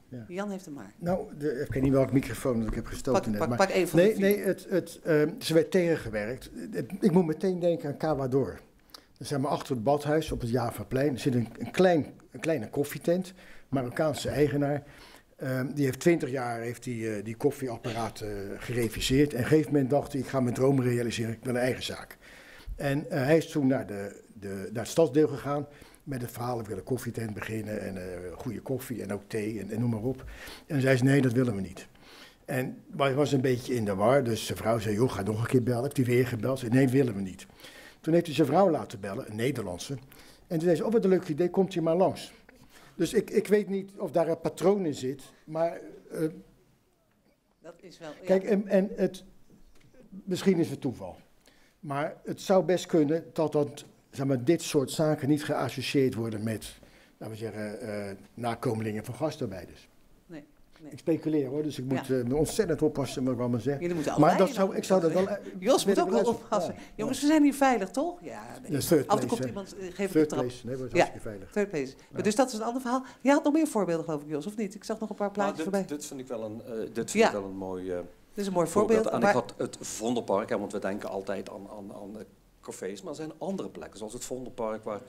Ja. Jan heeft hem maar. Nou, de, ik weet niet welke microfoon ik heb gestoten Pak, net. pak, maar, pak één van nee, de nee, het, het, uh, ze werd tegengewerkt. Het, ik moet meteen denken aan Cawador. Dan zijn we achter het badhuis op het Javaplein. Er zit een, een, klein, een kleine koffietent, Marokkaanse eigenaar. Uh, die heeft twintig jaar heeft die, uh, die koffieapparaat uh, gereviseerd. En op een gegeven moment dacht hij, ik ga mijn droom realiseren, ik wil een eigen zaak. En uh, hij is toen naar, de, de, naar het stadsdeel gegaan met het verhaal, ik wil een koffietent beginnen en uh, goede koffie en ook thee en, en noem maar op. En dan zei ze, nee, dat willen we niet. En hij was een beetje in de war, dus zijn vrouw zei, joh, ga nog een keer bellen. Heeft hij weer gebeld? Zei, nee, willen we niet. Toen heeft hij zijn vrouw laten bellen, een Nederlandse. En toen zei ze, oh, wat een leuk idee, komt hij maar langs. Dus ik, ik weet niet of daar een patroon in zit, maar... Uh, dat is wel... Ja. Kijk, en, en het... Misschien is het toeval. Maar het zou best kunnen dat, dat zeg maar, dit soort zaken niet geassocieerd worden met, laten we zeggen, uh, nakomelingen van gastarbeiders. Nee, nee. Ik speculeer hoor, dus ik moet ja. uh, ontzettend oppassen met wat ik maar zeg. Jullie moeten maar dat zou, ik zou dat wel... Jos moet ook wel oppassen. Ja. Jongens, we zijn hier veilig, toch? Ja, nee. Dus third place, Af en toe komt iemand, uh, geef third een trap. place, nee, we zijn ja, hartstikke veilig. Third place. Ja. Dus dat is een ander verhaal. Je had nog meer voorbeelden, geloof ik, Jos, of niet? Ik zag nog een paar plaatjes nou, dit, voorbij. Dit vind ik wel een, uh, dit vind ja. ik wel een mooi... Uh, Dit is een mooi voorbeeld. voorbeeld. En maar... ik had het Vondelpark, hè, want we denken altijd aan, aan, aan de cafés, maar er zijn andere plekken, zoals het Vondelpark, waar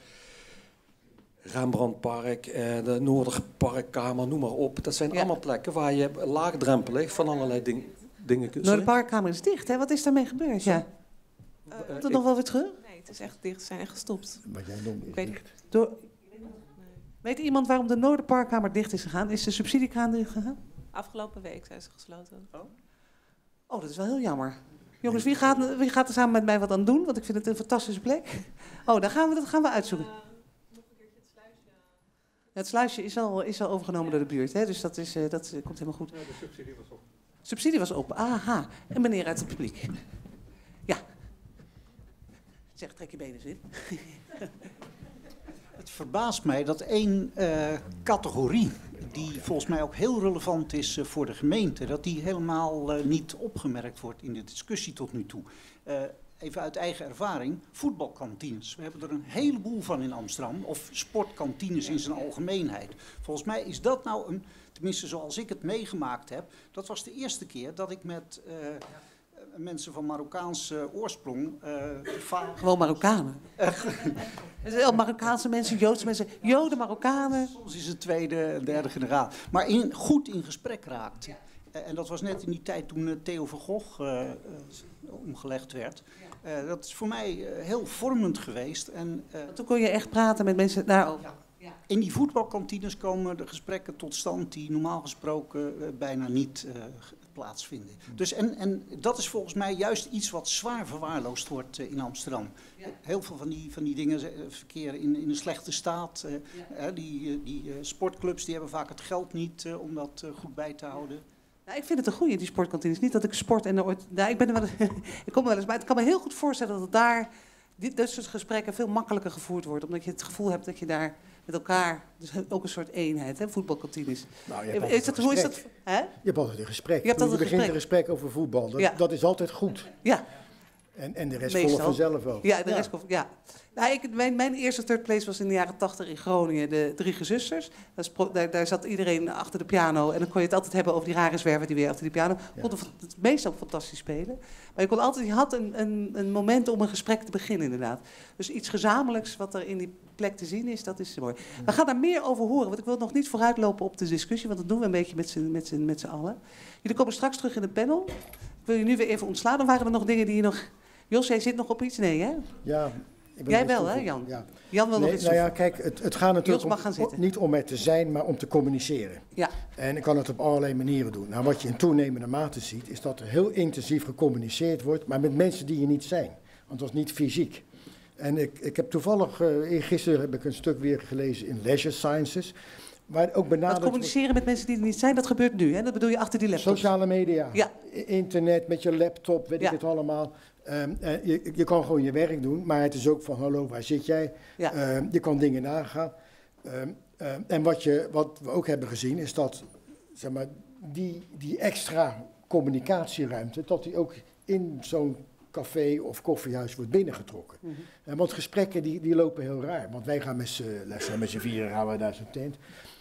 Rembrandtpark, eh, de Noorderparkkamer, noem maar op. Dat zijn ja. allemaal plekken waar je laagdrempelig van allerlei ding, dingen kunt... Noorderparkkamer is dicht, hè? Wat is daarmee gebeurd? Ja. Uh, Komt het uh, nog wel weer terug? Nee, het is echt dicht. Ze zijn echt gestopt. Wat jij noemt is dicht. Door... Weet iemand waarom de Noorderparkkamer dicht is gegaan? Is de subsidiekraan dicht gegaan? Afgelopen week zijn ze gesloten. Oh, oh dat is wel heel jammer. Jongens, wie gaat, wie gaat er samen met mij wat aan doen? Want ik vind het een fantastische plek. Oh, dan gaan we, dat gaan we uitzoeken. Uh, nog een keertje het sluisje. Het sluisje is al, is al overgenomen ja. door de buurt, hè? Dus dat, is, uh, dat uh, komt helemaal goed. Ja, de subsidie was op. Subsidie was op, aha. En meneer uit het publiek. Ja. Zeg, trek je benen eens in. Het verbaast mij dat één uh, categorie, die volgens mij ook heel relevant is uh, voor de gemeente, dat die helemaal uh, niet opgemerkt wordt in de discussie tot nu toe. Uh, even uit eigen ervaring, voetbalkantines. We hebben er een heleboel van in Amsterdam, of sportkantines in zijn algemeenheid. Volgens mij is dat nou een, tenminste zoals ik het meegemaakt heb, dat was de eerste keer dat ik met... Uh, mensen van Marokkaanse oorsprong. Uh, Gewoon Marokkanen. Uh, Marokkaanse mensen, Joodse mensen, Joden, Marokkanen. Soms is het tweede, derde generatie. Maar in, goed in gesprek raakte. Uh, en dat was net in die tijd toen uh, Theo van Gogh uh, uh, omgelegd werd. Uh, dat is voor mij uh, heel vormend geweest. En, uh, toen kon je echt praten met mensen daarover. Ja. Ja. In die voetbalkantines komen de gesprekken tot stand die normaal gesproken uh, bijna niet uh, plaatsvinden. Dus en, en dat is volgens mij juist iets wat zwaar verwaarloosd wordt uh, in Amsterdam. Ja. Heel veel van die, van die dingen uh, verkeren in, in een slechte staat. Uh, ja. uh, die uh, die uh, sportclubs die hebben vaak het geld niet uh, om dat uh, goed bij te houden. Nou, ik vind het een goeie, die sportkantines. Niet dat ik sport en ooit... Nou, ik, ben er wel, ik kom er wel eens bij. Ik kan me heel goed voorstellen dat het daar... Dit, dit soort gesprekken veel makkelijker gevoerd wordt. Omdat je het gevoel hebt dat je daar met elkaar... Dus ook een soort eenheid, hè, voetbalkantines. Nou, je hebt is dat, hoe is dat? Hè? Je hebt altijd een gesprek. Je, hebt altijd je begint gesprek. een gesprek over voetbal. Dat, ja. dat is altijd goed. Ja. En, en de rest Meestal. volgt vanzelf ook. Ja, de rest komt... Ja. Nou, ik, mijn, mijn eerste third place was in de jaren tachtig in Groningen, de Drie Gezusters. Daar, daar zat iedereen achter de piano en dan kon je het altijd hebben over die rare zwerver die weer achter die piano. Je kon het meestal fantastisch spelen. Maar je, kon altijd, je had een, een, een moment om een gesprek te beginnen inderdaad. Dus iets gezamenlijks wat er in die plek te zien is, dat is mooi. We gaan daar meer over horen, want ik wil nog niet vooruitlopen op de discussie, want dat doen we een beetje met z'n, met z'n, met z'n allen. Jullie komen straks terug in het panel. Ik wil je nu weer even ontslaan. Dan waren er nog dingen die je nog... Jos, jij zit nog op iets? Nee, hè? Ja. Jij wel, hè, Jan? Ja. Jan wil nee, nog iets Nou ja, kijk, het, het gaat natuurlijk om, om, niet om er te zijn, maar om te communiceren. Ja. En ik kan het op allerlei manieren doen. Nou, wat je in toenemende mate ziet, is dat er heel intensief gecommuniceerd wordt, maar met mensen die je niet zijn. Want dat is niet fysiek. En ik, ik heb toevallig, uh, gisteren heb ik een stuk weer gelezen in Leisure Sciences, waar ook benaderd... Wat communiceren met mensen die er niet zijn, dat gebeurt nu, hè? Dat bedoel je achter die laptop. Sociale media, ja. internet, met je laptop, weet ja. ik het allemaal. Um, uh, je, je kan gewoon je werk doen, maar het is ook van hallo, waar zit jij? Ja. Um, je kan dingen nagaan. Um, um, en wat, je, wat we ook hebben gezien is dat zeg maar, die, die extra communicatieruimte, dat die ook in zo'n café of koffiehuis wordt binnengetrokken. Mm-hmm. uh, want gesprekken die, die lopen heel raar. Want wij gaan met z'n vieren gaan we naar zo'n tent.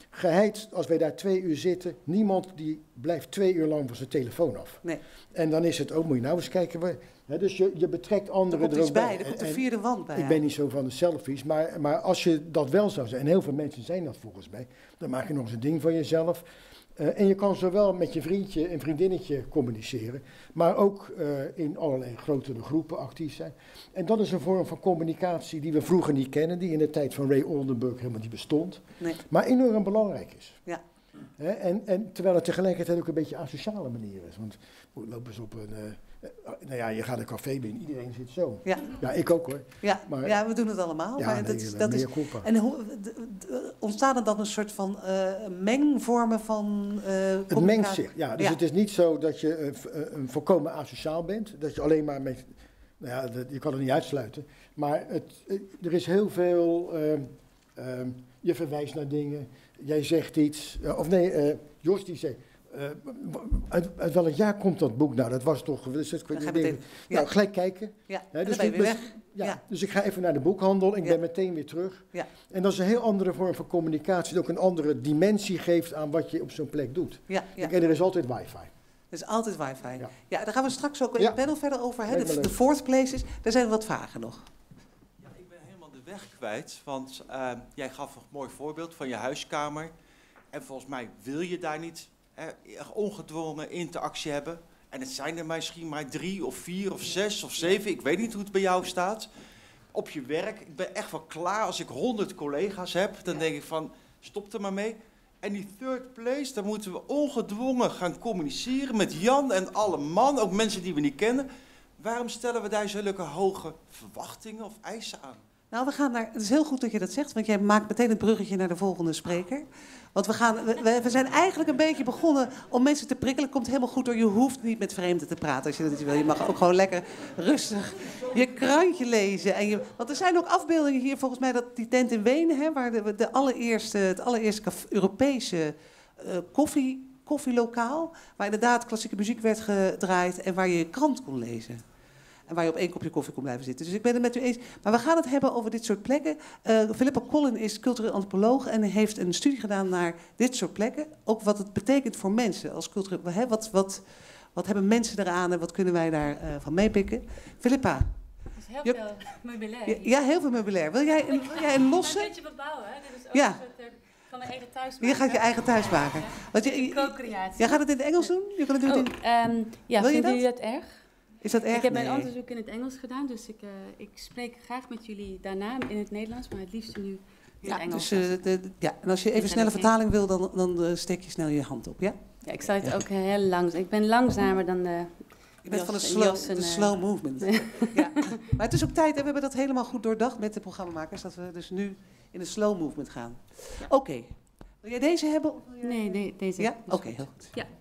Geheid, als wij daar twee uur zitten, niemand die blijft twee uur lang van zijn telefoon af. Nee. En dan is het ook, moet je nou eens kijken, waar, hè, dus je, je betrekt anderen Er komt er ook iets bij, bij. er komt En- een vierde wand bij. Ik ja. ben niet zo van de selfies, maar, maar als je dat wel zou zijn, en heel veel mensen zijn dat volgens mij, dan maak je nog eens een ding van jezelf. Uh, en je kan zowel met je vriendje en vriendinnetje communiceren, maar ook uh, in allerlei grotere groepen actief zijn. En dat is een vorm van communicatie die we vroeger niet kennen, die in de tijd van Ray Oldenburg helemaal niet bestond, Nee. maar enorm belangrijk is. Ja. Hè, en, en terwijl het tegelijkertijd ook een beetje een asociale manier is. Want we lopen eens op een... Uh, uh, nou ja, je gaat een café binnen, iedereen zit zo. Ja. Ja, ik ook hoor. Ja, Maar- ja, we doen het allemaal. Ja, maar nee, dat, is- eh, dat is, mea culpa. en hoe, d- d- ontstaan er dan een soort van uh, mengvormen van uh, Het mengt zich, ja. Dus ja. het is niet zo dat je uh, v- uh, een volkomen asociaal bent. Dat je alleen maar met... Nou ja, dat, je kan het niet uitsluiten. Maar het, uh, er is heel veel... Uh, uh, je verwijst naar dingen. Jij zegt iets. Uh, of nee, uh, Jos die zei... Uh, uit, uit welk jaar komt dat boek nou? Dat was toch... Dus het, Dan ga je denk, meteen- nou, ja. gelijk kijken. Ja, Hè, en dus dan ben je weer dus- weg. Ja, Ja. dus ik ga even naar de boekhandel en ik Ja. ben meteen weer terug. Ja. En dat is een heel andere vorm van communicatie, die ook een andere dimensie geeft aan wat je op zo'n plek doet. Ja, ja. En er is altijd wifi. Er is altijd wifi. Ja. Ja. daar gaan we straks ook in Ja. het panel verder over. Hè? Lijkt me De, de leuk. fourth places. Daar zijn wat vragen nog. Ik ben helemaal de weg kwijt, want uh, jij gaf een mooi voorbeeld van je huiskamer. En volgens mij wil je daar niet hè, ongedwongen interactie hebben. En het zijn er misschien maar drie of vier of zes of zeven. Ik weet niet hoe het bij jou staat. Op je werk, ik ben echt wel klaar. Als ik honderd collega's heb, dan denk ik van, stop er maar mee. En die third place, daar moeten we ongedwongen gaan communiceren met Jan en alle man, ook mensen die we niet kennen. Waarom stellen we daar zulke hoge verwachtingen of eisen aan? Nou, we gaan naar. Het is heel goed dat je dat zegt, want jij maakt meteen het bruggetje naar de volgende spreker. Want we, gaan, we, we- we zijn eigenlijk een beetje begonnen om mensen te prikkelen. Het komt helemaal goed door. Je hoeft niet met vreemden te praten als je dat niet wil. Je mag ook gewoon lekker rustig je krantje lezen. En je, want er zijn ook afbeeldingen hier, volgens mij, dat die tent in Wenen, hè, waar de, de allereerste, het allereerste caf- Europese eh, koffie, koffielokaal, waar inderdaad klassieke muziek werd gedraaid en waar je je krant kon lezen. En waar je op één kopje koffie kon blijven zitten. Dus ik ben het met u eens. Maar we gaan het hebben over dit soort plekken. Uh, Philippa Collin is cultureel antropoloog en heeft een studie gedaan naar dit soort plekken. Ook wat het betekent voor mensen als cultureel. Hè, wat, wat, wat hebben mensen eraan en wat kunnen wij daarvan uh, van meepikken? Philippa. Dus heel je, veel meubilair. Ja, ja, heel veel meubilair. Wil jij een, wil jij een losse? Een beetje bebouwen, hè? Dit is ook Ja. een soort, uh, van een eigen thuis maken. Je gaat je eigen thuis maken. Want je, je, Co-creatie. jij gaat het in het Engels doen? Je kan het doen Oh, in... um, ja, Wil je vinden dat? jullie dat erg? Is dat erg? Ik heb mijn Nee. onderzoek in het Engels gedaan, dus ik, uh, ik spreek graag met jullie daarna in het Nederlands, maar het liefst nu in Ja, het Engels. dus, uh, de, de, ja, en als je even Is snelle dat oké? vertaling wil, dan, dan uh, steek je snel je hand op, ja? Ja, ik zal het Ja. ook heel langzaam. Ik ben langzamer dan de. Je bent van de Jos- slow, Jos en, de uh, slow movement. Ja. Maar het is ook tijd, en we hebben dat helemaal goed doordacht met de programmamakers, dat we dus nu in de slow movement gaan. Oké. Okay. Wil jij deze hebben? Of wil jij... Nee, de, deze. Ja? is Oké, goed. heel goed. Ja.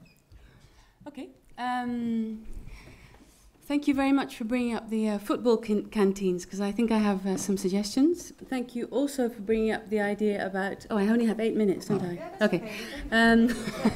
Oké. Um, thank you very much for bringing up the uh, football can- canteens, because I think I have uh, some suggestions. Thank you also for bringing up the idea about. Oh, I only have eight minutes, don't I? Okay. Um,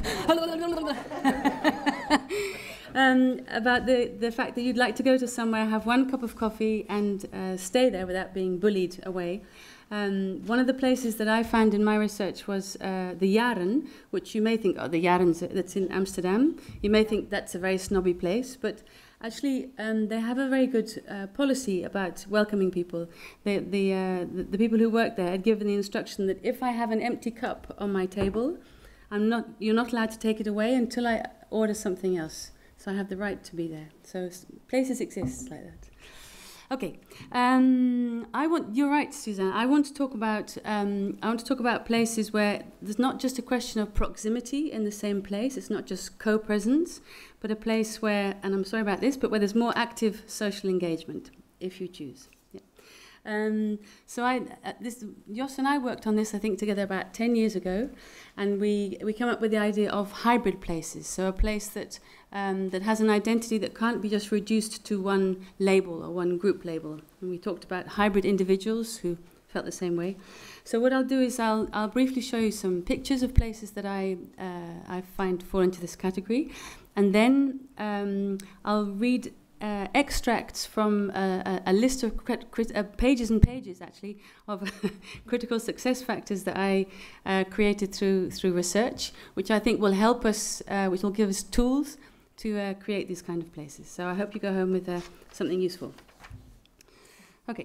um, about the, the fact that you'd like to go to somewhere, have one cup of coffee, and uh, stay there without being bullied away. Um, one of the places that I found in my research was uh, the Jaren, which you may think, oh, the Jaren, that's in Amsterdam. You may think that's a very snobby place, but actually um, they have a very good uh, policy about welcoming people. The, the, uh, the, the people who work there had given the instruction that if I have an empty cup on my table, I'm not, you're not allowed to take it away until I order something else. So I have the right to be there. So s- places exist like that. Okay, um, I want. You're right, Suzanne. I want to talk about. Um, I want to talk about places where there's not just a question of proximity in the same place. It's not just co-presence, but a place where, and I'm sorry about this, but where there's more active social engagement, if you choose. Yeah. Um, so I, uh, this, Jos and I worked on this, I think, together about ten years ago, and we we came up with the idea of hybrid places. So a place that um, that has an identity that can't be just reduced to one label or one group label. And we talked about hybrid individuals who felt the same way. So what I'll do is I'll I'll briefly show you some pictures of places that I uh, I find fall into this category, and then um, I'll read uh, extracts from uh, a, a list of crit- crit- uh, pages and pages, actually, of critical success factors that I uh, created through through research, which I think will help us, uh, which will give us tools to uh, create these kind of places. So I hope you go home with uh, something useful. Okay,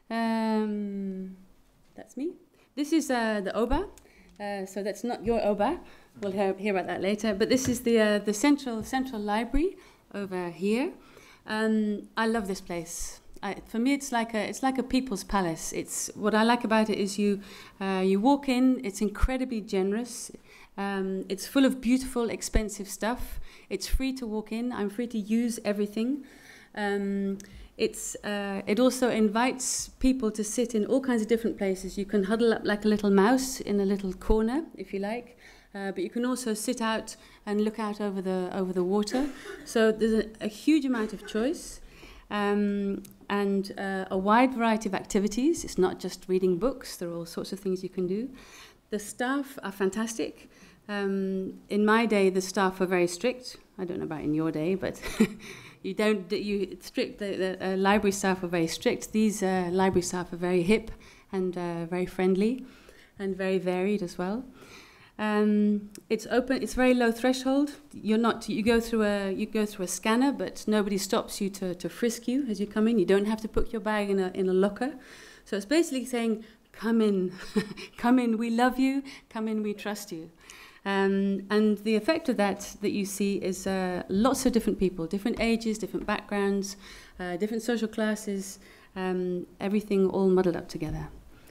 um, that's me. This is uh, the O B A, uh, so that's not your O B A. We'll hear, hear about that later. But this is the uh, the central central library over here. Um, I love this place. I, for me, it's like a it's like a people's palace. It's what I like about it is you uh, you walk in. It's incredibly generous. Um, it's full of beautiful, expensive stuff. It's free to walk in. I'm free to use everything. Um, It's, uh, it also invites people to sit in all kinds of different places. You can huddle up like a little mouse in a little corner, if you like, uh, but you can also sit out and look out over the over the water. So there's a, a huge amount of choice um, and uh, a wide variety of activities. It's not just reading books. There are all sorts of things you can do. The staff are fantastic. Um, in my day, the staff were very strict. I don't know about in your day, but... You don't. You strict. The, the uh, library staff are very strict. These uh, library staff are very hip and uh, very friendly, and very varied as well. Um, it's open. It's very low threshold. You're not. You go through a. You go through a scanner, but nobody stops you to, to frisk you as you come in. You don't have to put your bag in a in a locker. So it's basically saying, "Come in, come in. We love you. Come in. We trust you." Um, and the effect of that that you see is uh, lots of different people, different ages, different backgrounds, uh, different social classes, um, everything all muddled up together.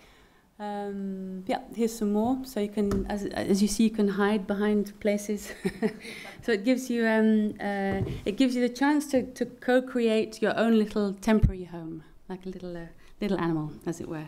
Um, yeah, here's some more. So you can, as, as you see, you can hide behind places. So it gives you, um, uh, it gives you the chance to, to co-create your own little temporary home, like a little uh, little animal, as it were.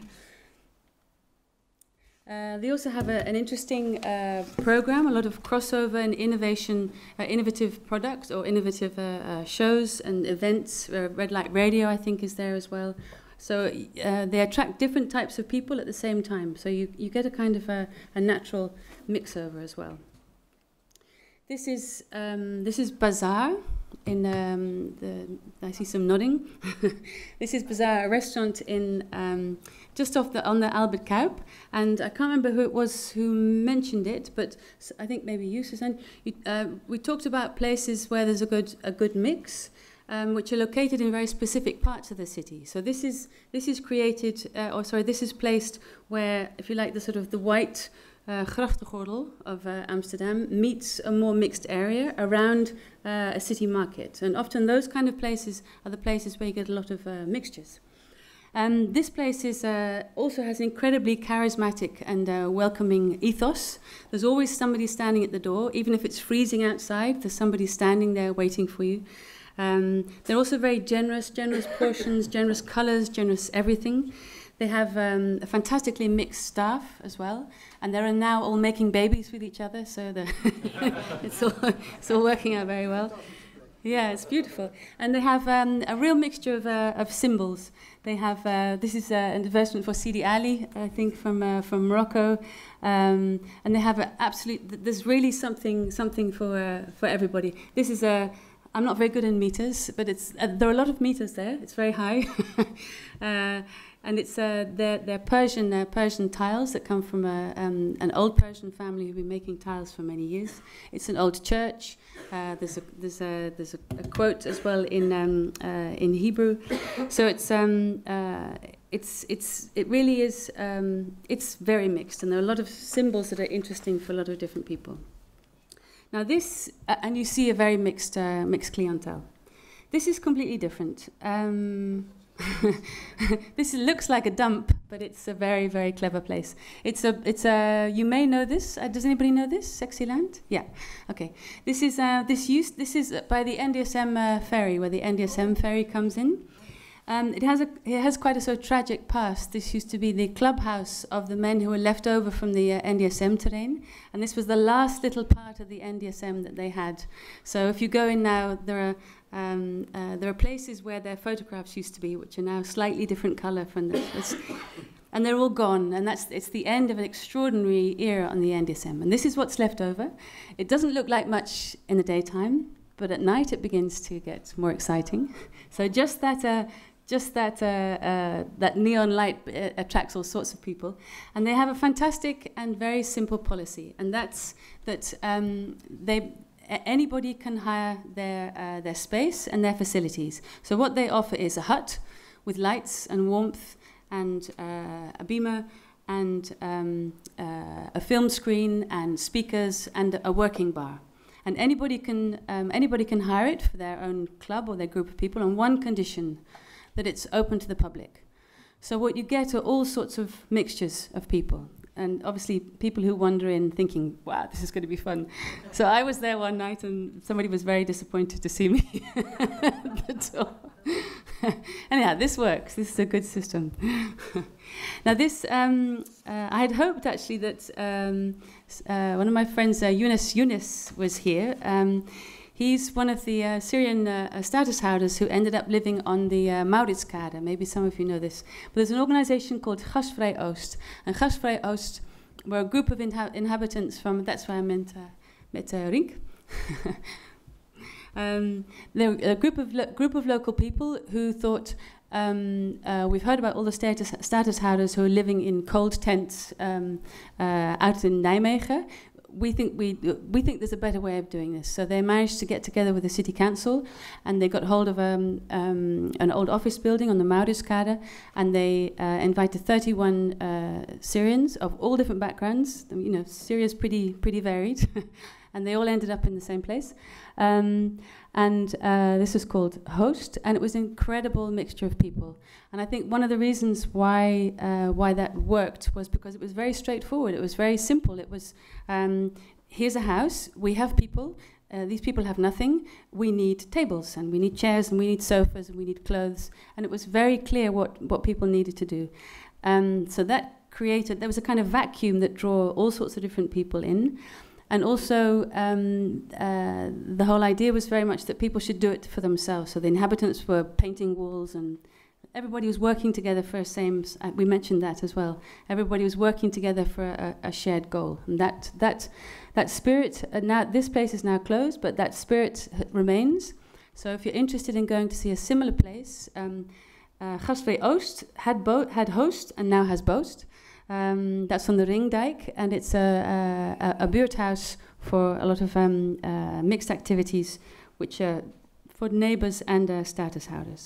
Uh, they also have a, an interesting uh, program, a lot of crossover and innovation, uh, innovative products or innovative uh, uh, shows and events. Uh, Red Light Radio, I think, is there as well. So uh, they attract different types of people at the same time. So you, you get a kind of a, a natural mix-over as well. This is um, this is Bazaar. In um, the, I see some nodding. This is Bazaar, a restaurant in um, just off the on the Albert Kuip, and I can't remember who it was who mentioned it, but I think maybe you, Suzanne. You, uh, we talked about places where there's a good a good mix, um, which are located in very specific parts of the city. So this is this is created, uh, or sorry, this is placed where, if you like, the sort of the white uh, grachtengordel of uh, Amsterdam meets a more mixed area around uh, a city market, and often those kind of places are the places where you get a lot of uh, mixtures. Um, this place is, uh, also has an incredibly charismatic and uh, welcoming ethos. There's always somebody standing at the door, even if it's freezing outside, there's somebody standing there waiting for you. Um, they're also very generous, generous portions, generous colours, generous everything. They have um, a fantastically mixed staff as well, and they're now all making babies with each other, so the it's, all, it's all working out very well. Yeah, it's beautiful. And they have um, a real mixture of, uh, of symbols. They have, uh, this is uh, an advertisement for Sidi Ali, I think, from uh, from Morocco. Um, and they have an absolute, there's really something something for uh, for everybody. This is a, I'm not very good in meters, but it's uh, there are a lot of meters there. It's very high. uh, And it's uh, they're, they're Persian uh, Persian tiles that come from a, um, an old Persian family who've been making tiles for many years. It's an old church. Uh, there's a there's a there's a, a quote as well in um, uh, in Hebrew. So it's um uh, it's it's it really is um, it's very mixed, and there are a lot of symbols that are interesting for a lot of different people. Now this uh, and you see a very mixed uh, mixed clientele. This is completely different. Um, This looks like a dump, but it's a very, very clever place. It's a, it's a. You may know this. Uh, does anybody know this? Sexyland? Yeah. Okay. This is uh, this used. This is by the N D S M uh, ferry, where the N D S M ferry comes in. Um, it has a. It has quite a so tragic past. This used to be the clubhouse of the men who were left over from the uh, N D S M terrain, and this was the last little part of the N D S M that they had. So if you go in now, there are. Um, uh, there are places where their photographs used to be, which are now slightly different colour from this, and they're all gone. And that's it's the end of an extraordinary era on the N D S M. And this is what's left over. It doesn't look like much in the daytime, but at night it begins to get more exciting. So just that, uh, just that, uh, uh, that neon light uh, attracts all sorts of people, and they have a fantastic and very simple policy, and that's that um, they. Anybody can hire their, uh, their space and their facilities. So what they offer is a hut with lights and warmth and uh, a beamer and um, uh, a film screen and speakers and a working bar. And anybody can, um, anybody can hire it for their own club or their group of people on one condition, that it's open to the public. So what you get are all sorts of mixtures of people. And obviously people who wander in thinking, wow, this is going to be fun. So I was there one night and somebody was very disappointed to see me at the door. Anyhow, this works. This is a good system. Now this, um, uh, I had hoped actually that um, uh, one of my friends, uh, Yunus Yunus, was here. Um, He's one of the uh, Syrian uh, status holders who ended up living on the uh, Mauritskade. Maybe some of you know this. But there's an organization called Gastvrij Oost. And Gastvrij Oost were a group of inha inhabitants from, that's why I meant uh, met uh, Rink. um, they're a group of, group of local people who thought, um, uh, we've heard about all the status, status holders who are living in cold tents um, uh, out in Nijmegen. We think we we think there's a better way of doing this. So they managed to get together with the city council, and they got hold of um, um, an old office building on the Mauritskade, and they uh, invited thirty-one uh, Syrians of all different backgrounds. You know, Syria's pretty pretty varied, and they all ended up in the same place. Um, and uh, this was called Host, and it was an incredible mixture of people. And I think one of the reasons why uh, why that worked was because it was very straightforward. It was very simple. It was, um, here's a house, we have people, uh, these people have nothing, we need tables, and we need chairs, and we need sofas, and we need clothes. And it was very clear what, what people needed to do. Um, so that created, there was a kind of vacuum that drew all sorts of different people in. And also, um, uh, the whole idea was very much that people should do it for themselves. So the inhabitants were painting walls, and everybody was working together for a same, uh, we mentioned that as well. Everybody was working together for a, a shared goal. And that, that, that spirit, uh, now this place is now closed, but that spirit remains. So if you're interested in going to see a similar place, um, uh, Gastvrij Oost had, had Host and now has Boost. Um, that's on the Ringdijk, and it's a, a, a buurthuis for a lot of um, uh, mixed activities, which are for neighbors and uh, status holders.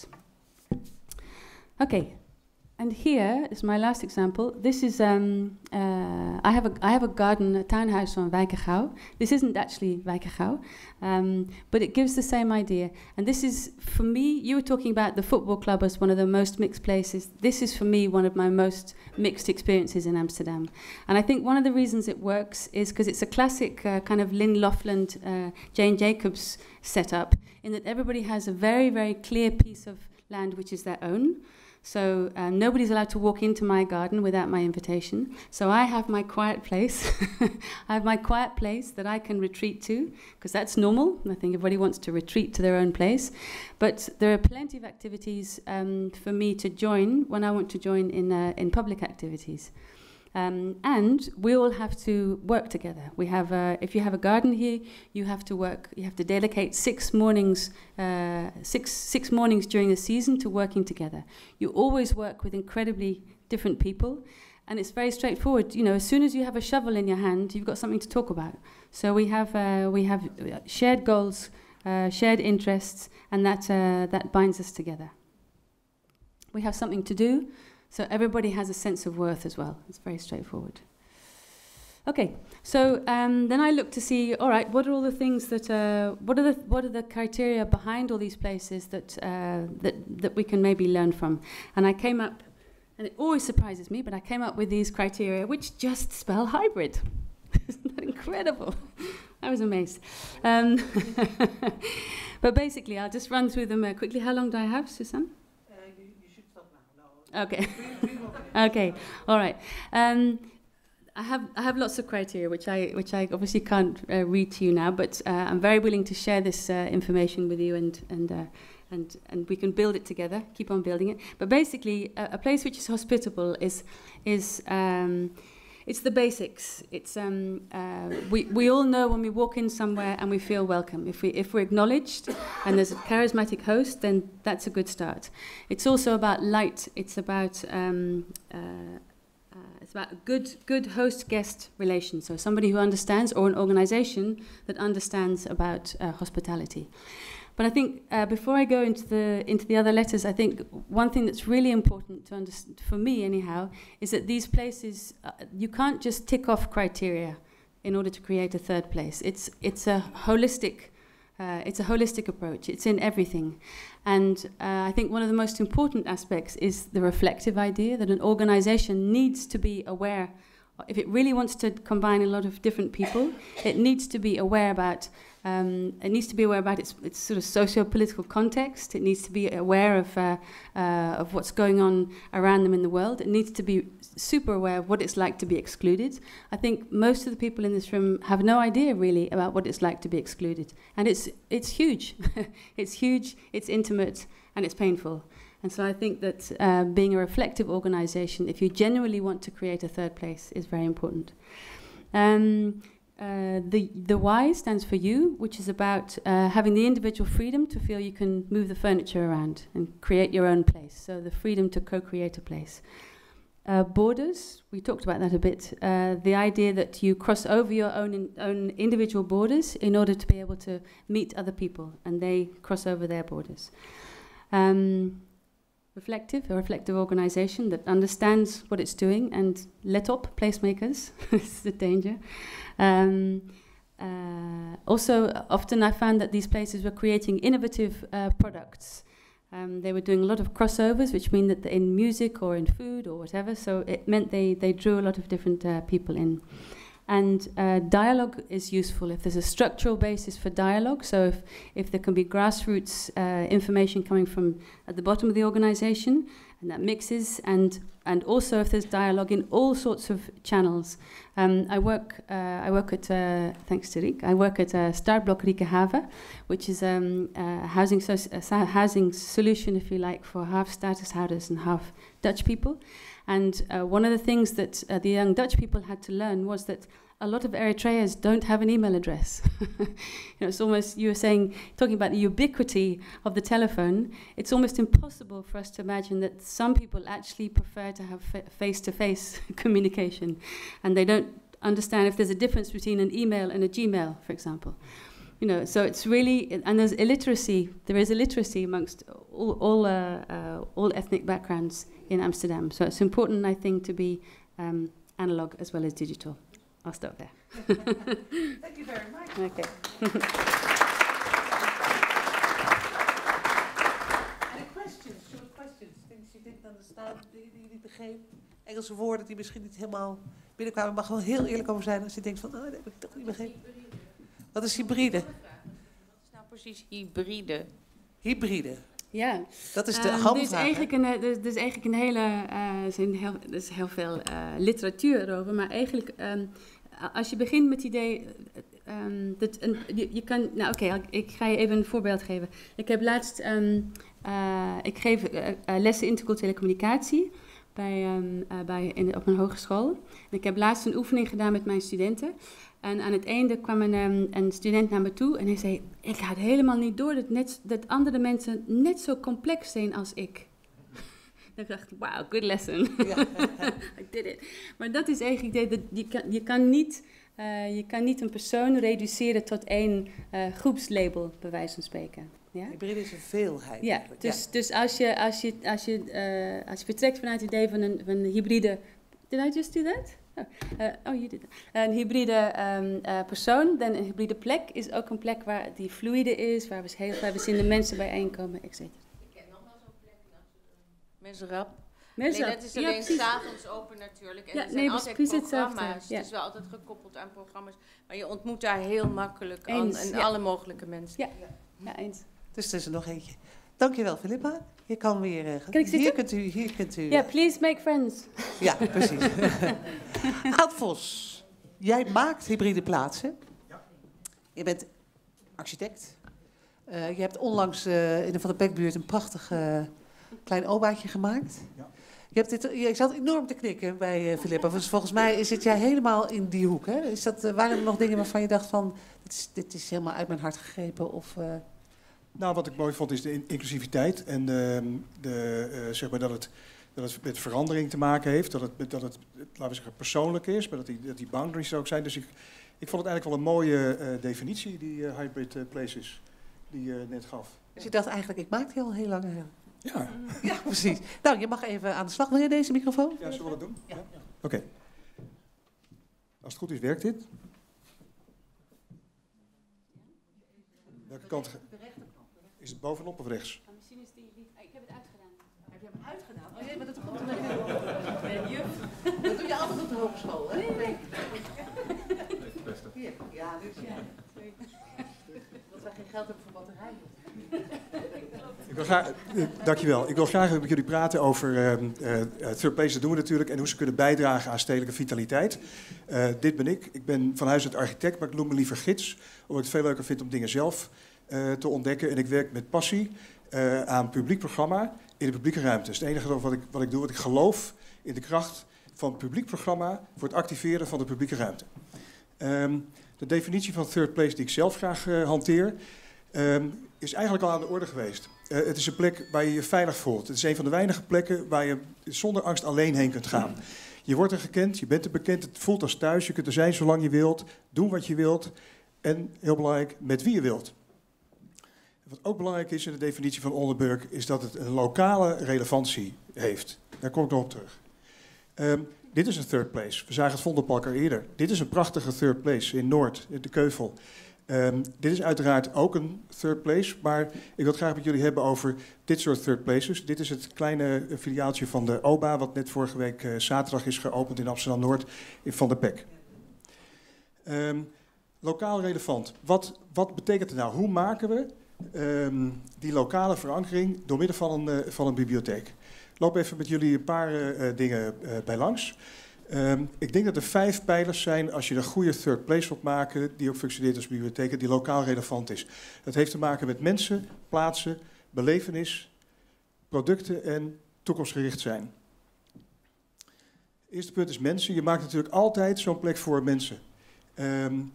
Okay, and here is my last example. This is, um, uh, I, have a, I have a garden, a tuinhuis on Wijkegouw. This isn't actually Wijkegouw, um, but it gives the same idea. And this is, for me, you were talking about the football club as one of the most mixed places. This is, for me, one of my most mixed experiences in Amsterdam. And I think one of the reasons it works is because it's a classic uh, kind of Lynn Lofland, uh, Jane Jacobs setup, in that everybody has a very, very clear piece of land which is their own. So uh, nobody's allowed to walk into my garden without my invitation. So I have my quiet place. I have my quiet place that I can retreat to, because that's normal. I think everybody wants to retreat to their own place. But there are plenty of activities um, for me to join when I want to join in, uh, in public activities. Um, and we all have to work together. We have, uh, if you have a garden here, you have to work. You have to dedicate six mornings, uh, six six mornings during the season to working together. You always work with incredibly different people, and it's very straightforward. You know, as soon as you have a shovel in your hand, you've got something to talk about. So we have uh, we have shared goals, uh, shared interests, and that uh, that binds us together. We have something to do. So everybody has a sense of worth as well. It's very straightforward. Okay, so um, then I look to see, all right, what are all the things that, uh, what are the what are the criteria behind all these places that uh, that that we can maybe learn from? And I came up, and it always surprises me, but I came up with these criteria, which just spell hybrid. Isn't that incredible? I was amazed. Um, but basically, I'll just run through them uh, quickly. How long do I have, Susan? Okay. Okay. All right. Um, I have I have lots of criteria, which I which I obviously can't uh, read to you now, but uh, I'm very willing to share this uh, information with you, and and uh, and and we can build it together. Keep on building it. But basically, uh, a place which is hospitable is is um, it's the basics. It's um, uh, we we all know when we walk in somewhere and we feel welcome. If we if we're acknowledged and there's a charismatic host, then that's a good start. It's also about light. It's about um, uh, uh, it's about a good good host-guest relation. So somebody who understands, or an organization that understands about uh, hospitality. But I think uh, before I go into the into the other letters, I think one thing that's really important to understand, for me anyhow, is that these places, uh, you can't just tick off criteria in order to create a third place. It's it's a holistic, uh, it's a holistic approach. It's in everything, and uh, I think one of the most important aspects is the reflective idea that an organization needs to be aware. If it really wants to combine a lot of different people, it needs to be aware about. Um, it needs to be aware about its, its sort of socio-political context. It needs to be aware of uh, uh, of what's going on around them in the world. It needs to be super aware of what it's like to be excluded. I think most of the people in this room have no idea really about what it's like to be excluded, and it's it's huge. It's huge. It's intimate, and it's painful. And so I think that uh, being a reflective organization, if you genuinely want to create a third place, is very important. Um, uh, the, the Y stands for you, which is about uh, having the individual freedom to feel you can move the furniture around and create your own place. So the freedom to co-create a place. Uh, borders, we talked about that a bit. Uh, the idea that you cross over your own in, own individual borders in order to be able to meet other people, and they cross over their borders. Um, reflective, a reflective organization that understands what it's doing, and let up placemakers. This is the danger. Um, uh, also, often I found that these places were creating innovative uh, products. Um, they were doing a lot of crossovers, which mean that in music or in food or whatever, so it meant they, they drew a lot of different uh, people in. And uh, dialogue is useful if there's a structural basis for dialogue. So if, if there can be grassroots uh, information coming from at the bottom of the organization, and that mixes, and and also if there's dialogue in all sorts of channels. Um, I work uh, I work at uh, thanks to Riek. I work at uh, Startblok Riekenhaven, which is um, a housing so a housing solution, if you like, for half status holders and half Dutch people. And uh, one of the things that uh, the young Dutch people had to learn was that a lot of Eritreans don't have an email address. You know, it's almost, you were saying, talking about the ubiquity of the telephone, it's almost impossible for us to imagine that some people actually prefer to have fa face-to-face communication, and they don't understand if there's a difference between an email and a Gmail, for example. You know, so it's really, and there's illiteracy, there is illiteracy amongst all, all, uh, uh, all ethnic backgrounds in Amsterdam. So it's important, I think, to be um, analog as well as digital. I'll stop there. Thank you very much. Okay. Any questions? Short questions? Things you didn't understand, die je niet begreep? Engelse woorden die misschien niet helemaal binnenkwamen. Ik mag wel heel eerlijk over zijn als je denkt van, oh, dat heb ik toch niet begrepen. Wat is hybride? Wat is nou precies hybride? Hybride. Ja. Dat is de um, hamvraag. Er is eigenlijk een, er, er is eigenlijk een hele, uh, er, zijn heel, er is heel veel uh, literatuur erover, maar eigenlijk, um, als je begint met het idee, um, dat een, je, je kan, nou oké, okay, ik ga je even een voorbeeld geven. Ik heb laatst, um, uh, ik geef uh, uh, lessen interculturele communicatie bij, um, uh, bij in, op een hogeschool. En ik heb laatst een oefening gedaan met mijn studenten. En aan het einde kwam een, um, een student naar me toe en hij zei, ik had helemaal niet door dat, net, dat andere mensen net zo complex zijn als ik. Dan dacht ik, wow, good lesson. Ja. I did it. Maar dat is eigenlijk het idee, dat je kan, je kan niet, uh, je kan niet een persoon reduceren tot één uh, groepslabel, bij wijze van spreken. Ja? Hybride is een veelheid. Ja, dus, ja. dus als, je, als, je, als, je, uh, als je vertrekt vanuit het idee van een, van een hybride... Did I just do that? Oh, uh, oh you did that. Een hybride um, uh, persoon, dan een hybride plek is ook een plek waar die fluide is, waar we heel waar we zien de mensen bijeenkomen, et cetera. Ik ken nog wel zo'n plek in Amsterdam. Mesrap. Mesrap. Nee, dat is alleen ja, 's avonds open natuurlijk. En ja, er zijn nee, altijd programma's. Ja. Het is wel altijd gekoppeld aan programma's. Maar je ontmoet daar heel makkelijk aan, Eens, en ja. alle mogelijke mensen. Ja, ja eens. Dus er is er nog eentje. Dankjewel, Philippa. Je kan weer... Uh, kan ik hier kunt u... Hier kunt u ja, yeah, please make friends. Ja, precies. Ad Vos, jij maakt hybride plaatsen. Ja. Je bent architect. Uh, je hebt onlangs uh, in de Van der Beekbuurt een prachtig uh, klein obaatje gemaakt. Ja. Je, hebt dit, je zat enorm te knikken bij uh, Philippa. Dus volgens mij zit jij helemaal in die hoek. Hè? Is dat, uh, waren er nog dingen waarvan je dacht van... Dit is, dit is helemaal uit mijn hart gegrepen? Of, uh... Nou, wat ik mooi vond is de in inclusiviteit. En de, de, uh, zeg maar dat het, dat het met verandering te maken heeft. Dat het, dat het laten we zeggen, persoonlijk is. Maar dat die, dat die boundaries er ook zijn. Dus ik, ik vond het eigenlijk wel een mooie uh, definitie, die uh, hybrid uh, places, die je uh, net gaf. Dus je dacht eigenlijk, ik maak die al heel lang. Uh... Ja. Ja, precies. Nou, je mag even aan de slag. Wil je deze microfoon? Ja, zullen we dat doen? Ja. Ja? Ja. Oké. Okay. Als het goed is, werkt dit? Welke kant? Is het bovenop of rechts? Misschien is die niet... Ik heb het uitgedaan. Heb je hem uitgedaan? Oh jee, maar dat komt omdat je... Ben juf. Dat doe je altijd op de hogeschool, hè? Nee. Hier. Ja, dus ja. Dat wij geen geld hebben voor batterijen. Ik wil graag, uh, dankjewel. Ik wil graag met jullie praten over uh, uh, third places, dat doen we natuurlijk, en hoe ze kunnen bijdragen aan stedelijke vitaliteit. Uh, dit ben ik. Ik ben van huis uit architect, maar ik noem me liever gids, omdat ik het veel leuker vind om dingen zelf uh, te ontdekken. En ik werk met passie uh, aan publiek programma in de publieke ruimte. Dat is het enige wat ik, wat ik doe, wat ik geloof in de kracht van het publiek programma voor het activeren van de publieke ruimte. Um, de definitie van third place die ik zelf graag uh, hanteer, um, is eigenlijk al aan de orde geweest. Uh, het is een plek waar je je veilig voelt. Het is een van de weinige plekken waar je zonder angst alleen heen kunt gaan. Je wordt er gekend, je bent er bekend, het voelt als thuis. Je kunt er zijn zolang je wilt, doen wat je wilt en, heel belangrijk, met wie je wilt. Wat ook belangrijk is in de definitie van Oldenburg, is dat het een lokale relevantie heeft. Daar kom ik nog op terug. Um, dit is een third place. We zagen het Vondelpark er eerder. Dit is een prachtige third place in Noord, in de Keuvel. Um, dit is uiteraard ook een third place, maar ik wil het graag met jullie hebben over dit soort third places. Dit is het kleine filiaaltje van de O B A, wat net vorige week uh, zaterdag is geopend in Amsterdam-Noord, in Van der Pek. Um, lokaal relevant. Wat, wat betekent het nou? Hoe maken we um, die lokale verankering door middel van een, uh, van een bibliotheek? Ik loop even met jullie een paar uh, dingen uh, bij langs. Um, ik denk dat er vijf pijlers zijn als je een goede third place wilt maken, die ook functioneert als bibliotheek, die lokaal relevant is. Dat heeft te maken met mensen, plaatsen, belevenis, producten en toekomstgericht zijn. Het eerste punt is mensen. Je maakt natuurlijk altijd zo'n plek voor mensen. Um,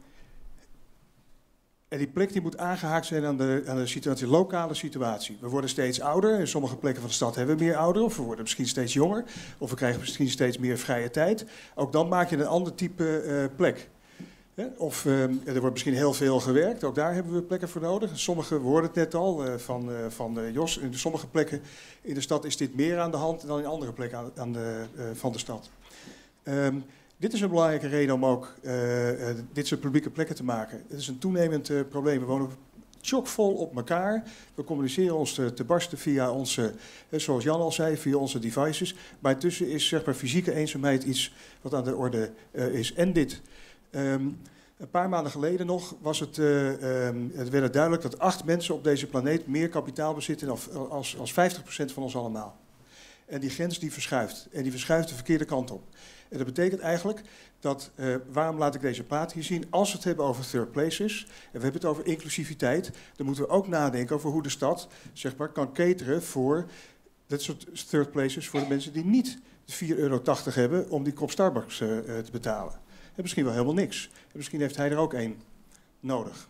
En die plek die moet aangehaakt zijn aan de, aan de situatie, lokale situatie. We worden steeds ouder. In sommige plekken van de stad hebben we meer ouderen. Of we worden misschien steeds jonger. Of we krijgen misschien steeds meer vrije tijd. Ook dan maak je een ander type uh, plek. He? Of uh, er wordt misschien heel veel gewerkt. Ook daar hebben we plekken voor nodig. Sommige, we hoorden het net al uh, van, uh, van uh, Jos. In sommige plekken in de stad is dit meer aan de hand dan in andere plekken aan, aan de, uh, van de stad. Um, Dit is een belangrijke reden om ook uh, uh, dit soort publieke plekken te maken. Het is een toenemend uh, probleem. We wonen chockvol op elkaar. We communiceren ons te, te barsten via onze, uh, zoals Jan al zei, via onze devices. Maar intussen is zeg maar fysieke eenzaamheid iets wat aan de orde uh, is. En dit. Um, een paar maanden geleden nog was het, uh, um, het werd het duidelijk dat acht mensen op deze planeet meer kapitaal bezitten als, als, als vijftig procent van ons allemaal. En die grens die verschuift. En die verschuift de verkeerde kant op. En dat betekent eigenlijk dat, uh, waarom laat ik deze plaat hier zien? Als we het hebben over third places, en we hebben het over inclusiviteit, dan moeten we ook nadenken over hoe de stad, zeg maar, kan cateren voor dit soort third places voor de mensen die niet de vier euro tachtig hebben om die kop Starbucks uh, uh, te betalen. En misschien wel helemaal niks. En misschien heeft hij er ook één nodig.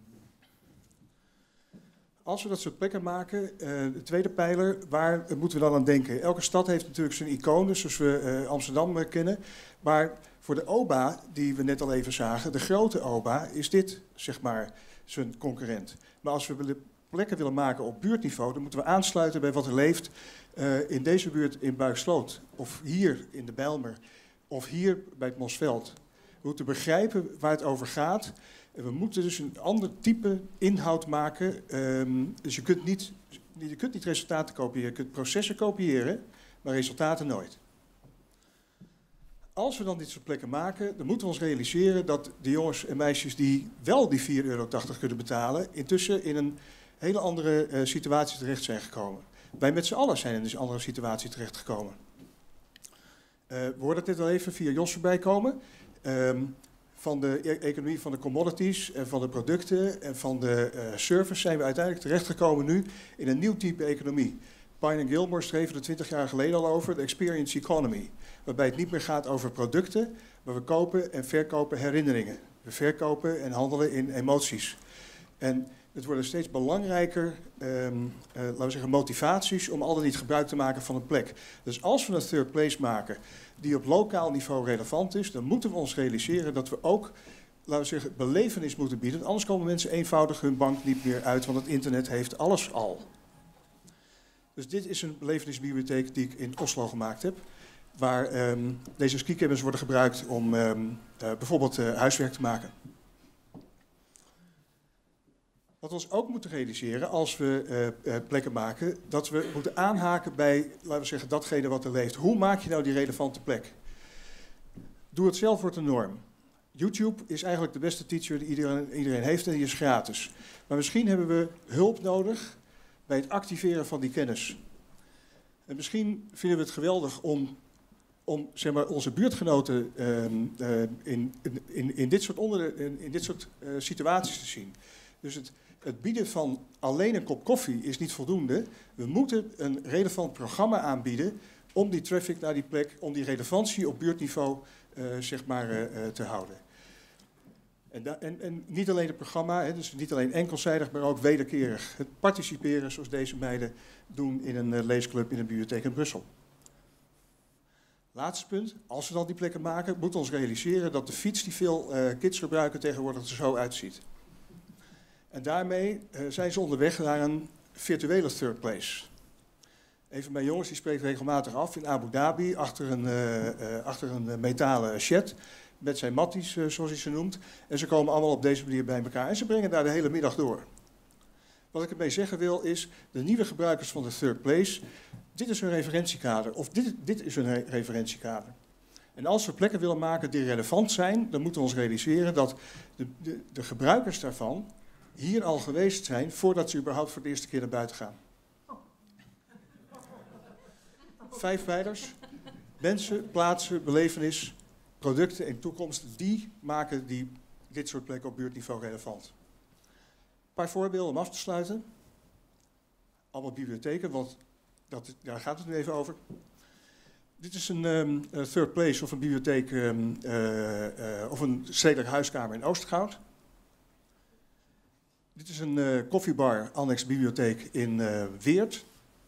Als we dat soort plekken maken, uh, de tweede pijler, waar moeten we dan aan denken? Elke stad heeft natuurlijk zijn iconen, zoals we uh, Amsterdam uh, kennen. Maar voor de O B A, die we net al even zagen, de grote O B A, is dit, zeg maar, zijn concurrent. Maar als we plekken willen maken op buurtniveau, dan moeten we aansluiten bij wat er leeft uh, in deze buurt in Buiksloot. Of hier in de Bijlmer. Of hier bij het Mosveld. We moeten begrijpen waar het over gaat. En we moeten dus een ander type inhoud maken. Um, dus je kunt, niet, je kunt niet resultaten kopiëren. Je kunt processen kopiëren, maar resultaten nooit. Als we dan dit soort plekken maken, dan moeten we ons realiseren dat de jongens en meisjes die wel die vier euro tachtig kunnen betalen, intussen in een hele andere uh, situatie terecht zijn gekomen. Wij met z'n allen zijn in een andere situatie terechtgekomen. Uh, we hoorden het net al even via Jos voorbij komen. Um, Van de e- economie van de commodities en van de producten en van de uh, service zijn we uiteindelijk terechtgekomen nu in een nieuw type economie. Pine en Gilmore schreven er twintig jaar geleden al over, de experience economy. Waarbij het niet meer gaat over producten, maar we kopen en verkopen herinneringen. We verkopen en handelen in emoties. En het worden steeds belangrijker, um, uh, laten we zeggen, motivaties om al dan niet gebruik te maken van een plek. Dus als we een third place maken die op lokaal niveau relevant is, dan moeten we ons realiseren dat we ook, laten we zeggen, belevenis moeten bieden. Anders komen mensen eenvoudig hun bank niet meer uit, want het internet heeft alles al. Dus dit is een belevenisbibliotheek die ik in Oslo gemaakt heb, waar um, deze skicabbins worden gebruikt om um, uh, bijvoorbeeld uh, huiswerk te maken. Wat we ons ook moeten realiseren als we uh, uh, plekken maken, dat we moeten aanhaken bij, laten we zeggen, datgene wat er leeft. Hoe maak je nou die relevante plek? Doe het zelf wordt de norm. YouTube is eigenlijk de beste teacher die iedereen, iedereen heeft en die is gratis. Maar misschien hebben we hulp nodig bij het activeren van die kennis. En misschien vinden we het geweldig om, om zeg maar, onze buurtgenoten uh, uh, in, in, in dit soort, onder, in, in dit soort uh, situaties te zien. Dus het, het bieden van alleen een kop koffie is niet voldoende. We moeten een relevant programma aanbieden om die traffic naar die plek, om die relevantie op buurtniveau uh, zeg maar, uh, uh, te houden. En, da en, en niet alleen het programma, hè, dus niet alleen enkelzijdig, maar ook wederkerig. Het participeren zoals deze meiden doen in een uh, leesclub in een bibliotheek in Brussel. Laatste punt, als we dan die plekken maken, moeten we ons realiseren dat de fiets die veel uh, kids gebruiken tegenwoordig er zo uitziet. En daarmee uh, zijn ze onderweg naar een virtuele third place. Een van mijn jongens die spreekt regelmatig af in Abu Dhabi achter een, uh, uh, achter een uh, metalen shed met zijn matties, uh, zoals hij ze noemt. En ze komen allemaal op deze manier bij elkaar en ze brengen daar de hele middag door. Wat ik ermee zeggen wil is, de nieuwe gebruikers van de third place, dit is hun referentiekader of dit, dit is hun re referentiekader. En als we plekken willen maken die relevant zijn, dan moeten we ons realiseren dat de, de, de gebruikers daarvan hier al geweest zijn voordat ze überhaupt voor de eerste keer naar buiten gaan. Vijf pijlers, mensen, plaatsen, belevenis, producten en toekomst, die maken die, dit soort plekken op buurtniveau relevant. Een paar voorbeelden om af te sluiten. Allemaal bibliotheken, want dat, daar gaat het nu even over. Dit is een um, third place of een bibliotheek um, uh, uh, of een stedelijke huiskamer in Oostergoud. Dit is een uh, koffiebar, annex bibliotheek in uh, Weert.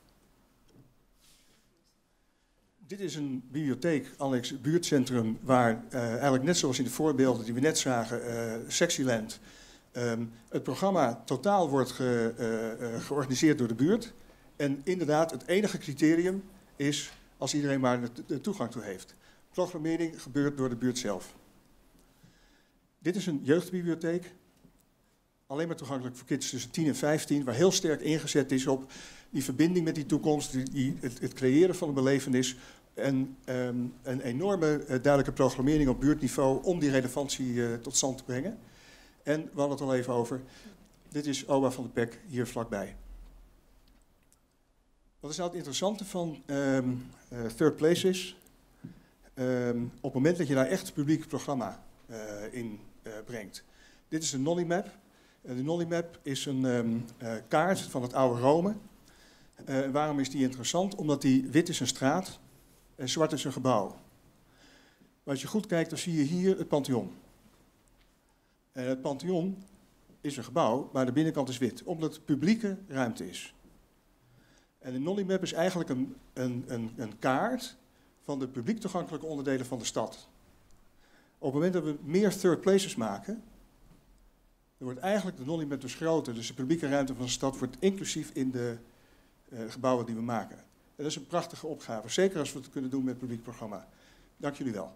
Dit is een bibliotheek, annex buurtcentrum, waar uh, eigenlijk net zoals in de voorbeelden die we net zagen, uh, Sexyland, um, het programma totaal wordt ge, uh, uh, georganiseerd door de buurt. En inderdaad, het enige criterium is als iedereen maar de, de toegang toe heeft. Programmering gebeurt door de buurt zelf. Dit is een jeugdbibliotheek. Alleen maar toegankelijk voor kids tussen tien en vijftien, waar heel sterk ingezet is op die verbinding met die toekomst, die, die, het, het creëren van een belevenis en um, een enorme uh, duidelijke programmering op buurtniveau om die relevantie uh, tot stand te brengen. En we hadden het al even over, dit is O B A van de Pek hier vlakbij. Wat is nou het interessante van um, uh, Third Places? Um, op het moment dat je daar echt het publiek programma uh, in uh, brengt. Dit is een Nolly-map. Uh, de Nolly-map is een um, uh, kaart van het oude Rome. Uh, waarom is die interessant? Omdat die wit is een straat en zwart is een gebouw. Maar als je goed kijkt, dan zie je hier het Pantheon. En het Pantheon is een gebouw, maar de binnenkant is wit, omdat het publieke ruimte is. En de Nolly-map is eigenlijk een, een, een, een kaart van de publiek toegankelijke onderdelen van de stad. Op het moment dat we meer third places maken, dan wordt eigenlijk de Nolly-map dus groter. Dus de publieke ruimte van de stad wordt inclusief in de uh, gebouwen die we maken. En dat is een prachtige opgave, zeker als we het kunnen doen met het publiek programma. Dank jullie wel.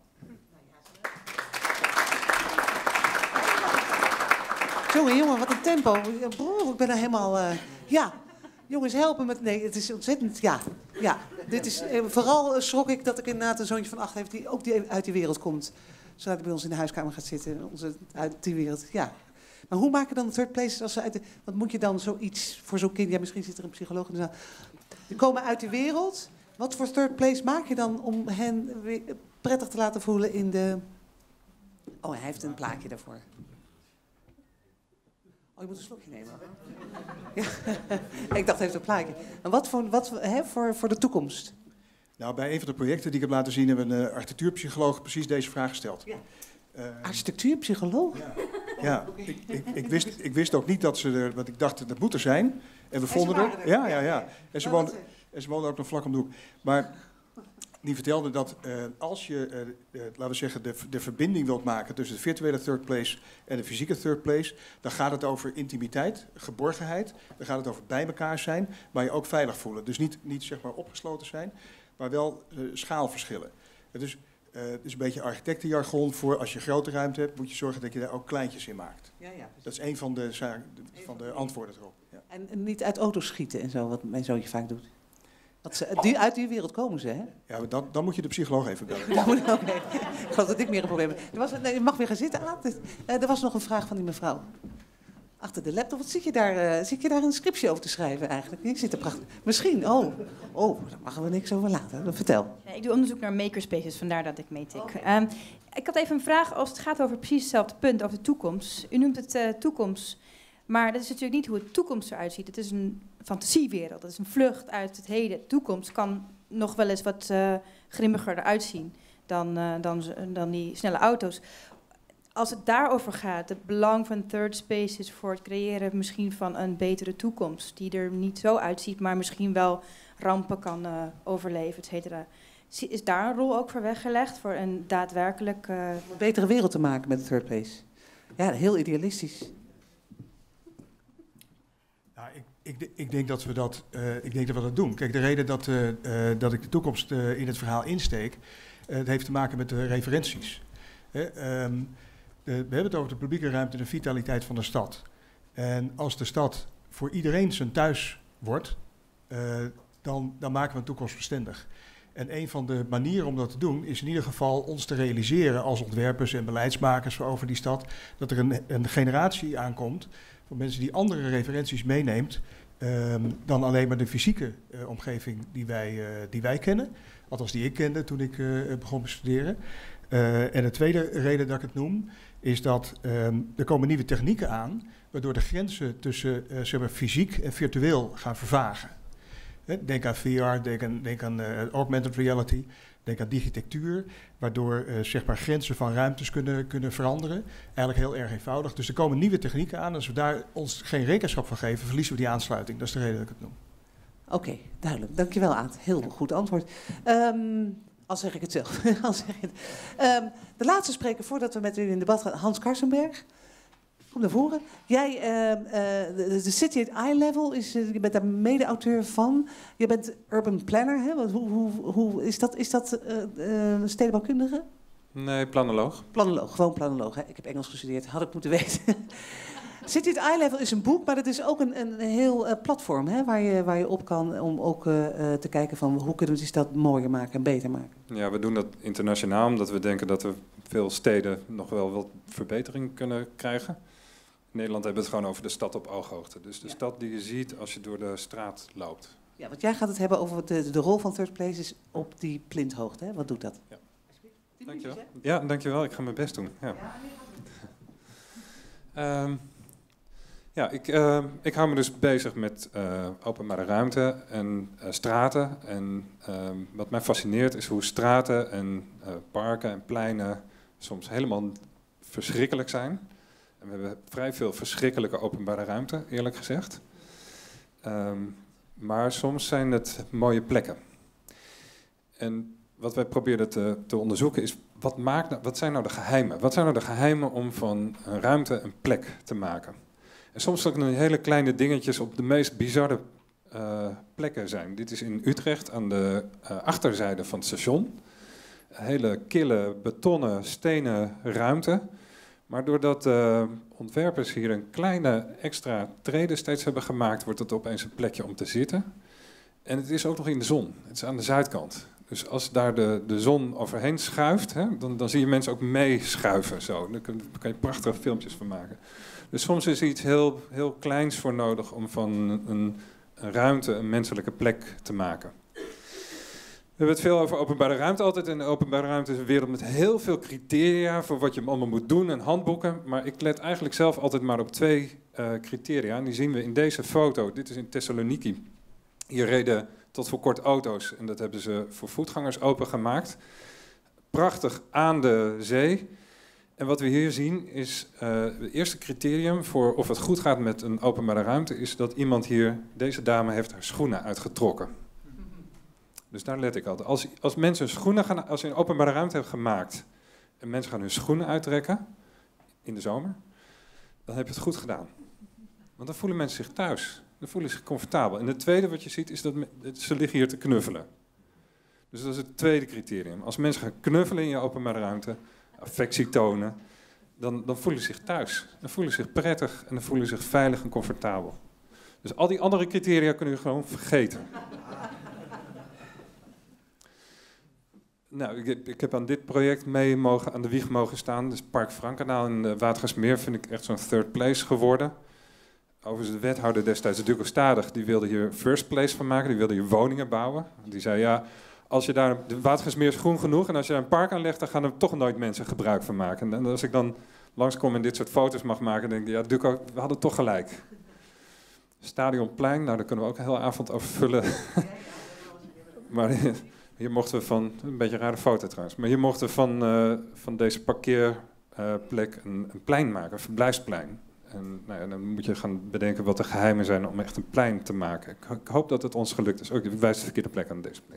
Jongen, jongen, wat een tempo. Broer, ik ben er helemaal... Uh, ja, jongens, helpen met... Nee, het is ontzettend... Ja, ja. Dit is, uh, vooral uh, schrok ik dat ik inderdaad een zoontje van acht heeft die ook die uit die wereld komt. Zodat hij bij ons in de huiskamer gaat zitten. Onze, uit die wereld, ja. Maar hoe maak je dan de third places als ze uit de... Wat moet je dan zoiets voor zo'n kind... Ja, misschien zit er een psycholoog in de zaal. Die komen uit die wereld. Wat voor third place maak je dan om hen weer prettig te laten voelen in de... Oh, hij heeft een plaatje daarvoor. Oh, je moet een slokje nemen. Ja. Ik dacht even een plaatje. En wat voor, wat, hè, voor, voor de toekomst? Nou, bij een van de projecten die ik heb laten zien, hebben we een architectuurpsycholoog precies deze vraag gesteld. Ja. Uh, Architectuurpsycholoog? Ja, ja. Ik, ik, ik, wist, ik wist ook niet dat ze er, want ik dacht dat moet er zijn. En we vonden er. er. Ja, ja, ja. En ze woonde, en ze woonde ook nog vlak om de hoek. Maar die vertelde dat uh, als je, uh, uh, laten we zeggen, de, de verbinding wilt maken tussen de virtuele third place en de fysieke third place, dan gaat het over intimiteit, geborgenheid. Dan gaat het over bij elkaar zijn, maar je ook veilig voelen. Dus niet, niet zeg maar opgesloten zijn, maar wel uh, schaalverschillen. Uh, dus uh, het is een beetje architectenjargon voor als je grote ruimte hebt, moet je zorgen dat je daar ook kleintjes in maakt. Ja, ja, dat is een van de, van de antwoorden erop. Ja. En, en niet uit auto's schieten en zo, wat mijn zoontje vaak doet. Dat ze, die, uit die wereld komen ze, hè? Ja, maar dan, dan moet je de psycholoog even bellen. Ja, oké. Okay. Ik geloof dat ik meer een probleem heb. Er was, nee, je mag weer gaan zitten, Aad. Uh, er was nog een vraag van die mevrouw. Achter de laptop, wat zit je daar, uh, zit je daar een scriptje over te schrijven eigenlijk? Je zit er prachtig. Misschien, oh. Oh, daar mogen we niks over laten. Vertel. Ja, ik doe onderzoek naar makerspaces, vandaar dat ik meetik. Okay. Um, ik had even een vraag als het gaat over precies hetzelfde punt, over de toekomst. U noemt het uh, toekomst, maar dat is natuurlijk niet hoe de toekomst eruit ziet. Het is een fantasiewereld, dat is een vlucht uit het heden. De toekomst kan nog wel eens wat uh, grimmiger eruit zien dan, uh, dan, dan die snelle auto's. Als het daarover gaat, het belang van third spaces voor het creëren misschien van een betere toekomst, die er niet zo uitziet, maar misschien wel rampen kan uh, overleven, et cetera. Is daar een rol ook voor weggelegd, voor een daadwerkelijk... Uh... Om een betere wereld te maken met de third place. Ja, heel idealistisch. Nou, ik, ik, ik, denk dat we dat, uh, ik denk dat we dat doen. Kijk, de reden dat, uh, uh, dat ik de toekomst uh, in het verhaal insteek, uh, het heeft te maken met de referenties. He, um, de, we hebben het over de publieke ruimte en de vitaliteit van de stad. En als de stad voor iedereen zijn thuis wordt, uh, dan, dan maken we een toekomst bestendig. En een van de manieren om dat te doen is in ieder geval ons te realiseren als ontwerpers en beleidsmakers over die stad, dat er een, een generatie aankomt van mensen die andere referenties meeneemt um, dan alleen maar de fysieke uh, omgeving die wij, uh, die wij kennen. Althans die ik kende toen ik uh, begon te studeren. Uh, en de tweede reden dat ik het noem, is dat um, er komen nieuwe technieken aan, waardoor de grenzen tussen uh, zeg maar fysiek en virtueel gaan vervagen. He, denk aan V R, denk aan, denk aan uh, augmented reality, denk aan digitectuur, waardoor uh, zeg maar grenzen van ruimtes kunnen, kunnen veranderen. Eigenlijk heel erg eenvoudig. Dus er komen nieuwe technieken aan. Als we daar ons geen rekenschap van geven, verliezen we die aansluiting. Dat is de reden dat ik het noem. Oké, okay, duidelijk. Dankjewel, Aad. Heel goed antwoord. Um, al zeg ik het zelf. al zeg ik het. Um, de laatste spreker, voordat we met u in debat gaan, Hans Karsenberg. Kom naar voren. Jij, uh, uh, de, de City at Eye Level, is, uh, je bent daar mede-auteur van. Je bent urban planner, hè? Hoe, hoe, hoe, is dat, is dat uh, uh, stedenbouwkundige? Nee, planoloog. Planoloog, gewoon planoloog. Hè? Ik heb Engels gestudeerd, had ik moeten weten. City at Eye Level is een boek, maar het is ook een, een heel uh, platform, hè? Waar, je, waar je op kan om ook uh, uh, te kijken van hoe kunnen we die stad mooier maken en beter maken. Ja, we doen dat internationaal omdat we denken dat we veel steden nog wel wat verbetering kunnen krijgen. In Nederland hebben we het gewoon over de stad op ooghoogte. Dus de ja. stad die je ziet als je door de straat loopt. Ja, want jij gaat het hebben over de, de rol van third places op die plinthoogte. Hè? Wat doet dat? Ja. Dankjewel. Ja, dankjewel. Ik ga mijn best doen. Ja, um, ja ik, uh, ik hou me dus bezig met uh, openbare ruimte en uh, straten. En uh, wat mij fascineert is hoe straten en uh, parken en pleinen soms helemaal verschrikkelijk zijn. We hebben vrij veel verschrikkelijke openbare ruimte, eerlijk gezegd. Um, maar soms zijn het mooie plekken. En wat wij proberen te, te onderzoeken is, wat, maakt nou, wat zijn nou de geheimen? Wat zijn nou de geheimen om van een ruimte een plek te maken? En soms kunnen hele kleine dingetjes op de meest bizarre uh, plekken zijn. Dit is in Utrecht aan de uh, achterzijde van het station. Een hele kille, betonnen, stenen ruimte. Maar doordat uh, ontwerpers hier een kleine extra trede steeds hebben gemaakt, wordt het opeens een plekje om te zitten. En het is ook nog in de zon. Het is aan de zuidkant. Dus als daar de, de zon overheen schuift, hè, dan, dan zie je mensen ook meeschuiven. Zo. Daar kan, daar kan je prachtige filmpjes van maken. Dus soms is er iets heel, heel kleins voor nodig om van een, een ruimte een menselijke plek te maken. We hebben het veel over openbare ruimte altijd. En de openbare ruimte is een wereld met heel veel criteria voor wat je allemaal moet doen en handboeken. Maar ik let eigenlijk zelf altijd maar op twee uh, criteria. En die zien we in deze foto. Dit is in Thessaloniki. Hier reden tot voor kort auto's en dat hebben ze voor voetgangers opengemaakt. Prachtig aan de zee. En wat we hier zien is, uh, het eerste criterium voor of het goed gaat met een openbare ruimte is dat iemand hier, deze dame heeft haar schoenen uitgetrokken. Dus daar let ik altijd. Als, als mensen hun schoenen gaan, als je een openbare ruimte hebben gemaakt en mensen gaan hun schoenen uittrekken in de zomer, dan heb je het goed gedaan. Want dan voelen mensen zich thuis. Dan voelen ze zich comfortabel. En het tweede wat je ziet is dat me, ze liggen hier te knuffelen. Dus dat is het tweede criterium. Als mensen gaan knuffelen in je openbare ruimte, affectie tonen, dan, dan voelen ze zich thuis. Dan voelen ze zich prettig en dan voelen ze zich veilig en comfortabel. Dus al die andere criteria kunnen je gewoon vergeten. Nou, ik heb, ik heb aan dit project mee mogen, aan de wieg mogen staan. Dus Park Frankendaal en uh, Watergasmeer vind ik echt zo'n third place geworden. Overigens, de wethouder destijds, Duco Stadig, die wilde hier first place van maken. Die wilde hier woningen bouwen. Die zei, ja, als je daar, de Watergasmeer is groen genoeg en als je daar een park aan legt, dan gaan er toch nooit mensen gebruik van maken. En als ik dan langskom en dit soort foto's mag maken, dan denk ik, ja, Duco, we hadden toch gelijk. Stadionplein, nou, daar kunnen we ook een hele avond over vullen. Maar hier mochten we van, een beetje een rare foto trouwens, maar hier mochten we van, uh, van deze parkeerplek uh, een, een plein maken, een verblijfsplein. En nou ja, dan moet je gaan bedenken wat de geheimen zijn om echt een plein te maken. Ik, ik hoop dat het ons gelukt is. Ook, ik wijs de verkeerde plek aan deze plek.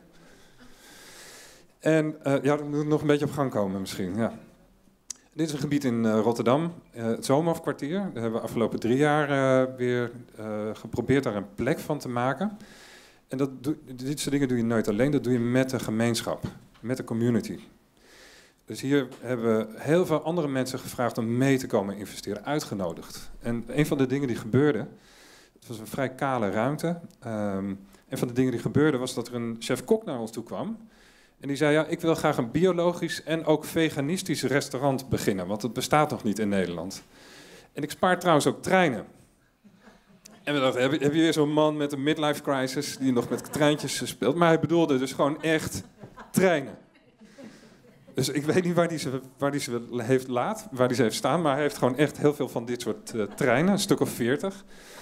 En uh, ja, dan moet ik nog een beetje op gang komen misschien. Ja. Dit is een gebied in uh, Rotterdam, uh, het Zomerhofkwartier. Daar hebben we afgelopen drie jaar uh, weer uh, geprobeerd daar een plek van te maken. En dat doe, dit soort dingen doe je nooit alleen, dat doe je met de gemeenschap, met de community. Dus hier hebben we heel veel andere mensen gevraagd om mee te komen investeren, uitgenodigd. En een van de dingen die gebeurde, het was een vrij kale ruimte. Um, een van de dingen die gebeurde was dat er een chef-kok naar ons toe kwam. En die zei, ja, ik wil graag een biologisch en ook veganistisch restaurant beginnen, want het bestaat nog niet in Nederland. En ik spaar trouwens ook treinen. En we dachten, heb je, heb je weer zo'n man met een midlife crisis die nog met treintjes speelt? Maar hij bedoelde dus gewoon echt treinen. Dus ik weet niet waar die ze, waar die ze heeft laat, waar die ze heeft staan, maar hij heeft gewoon echt heel veel van dit soort uh, treinen, een stuk of veertig.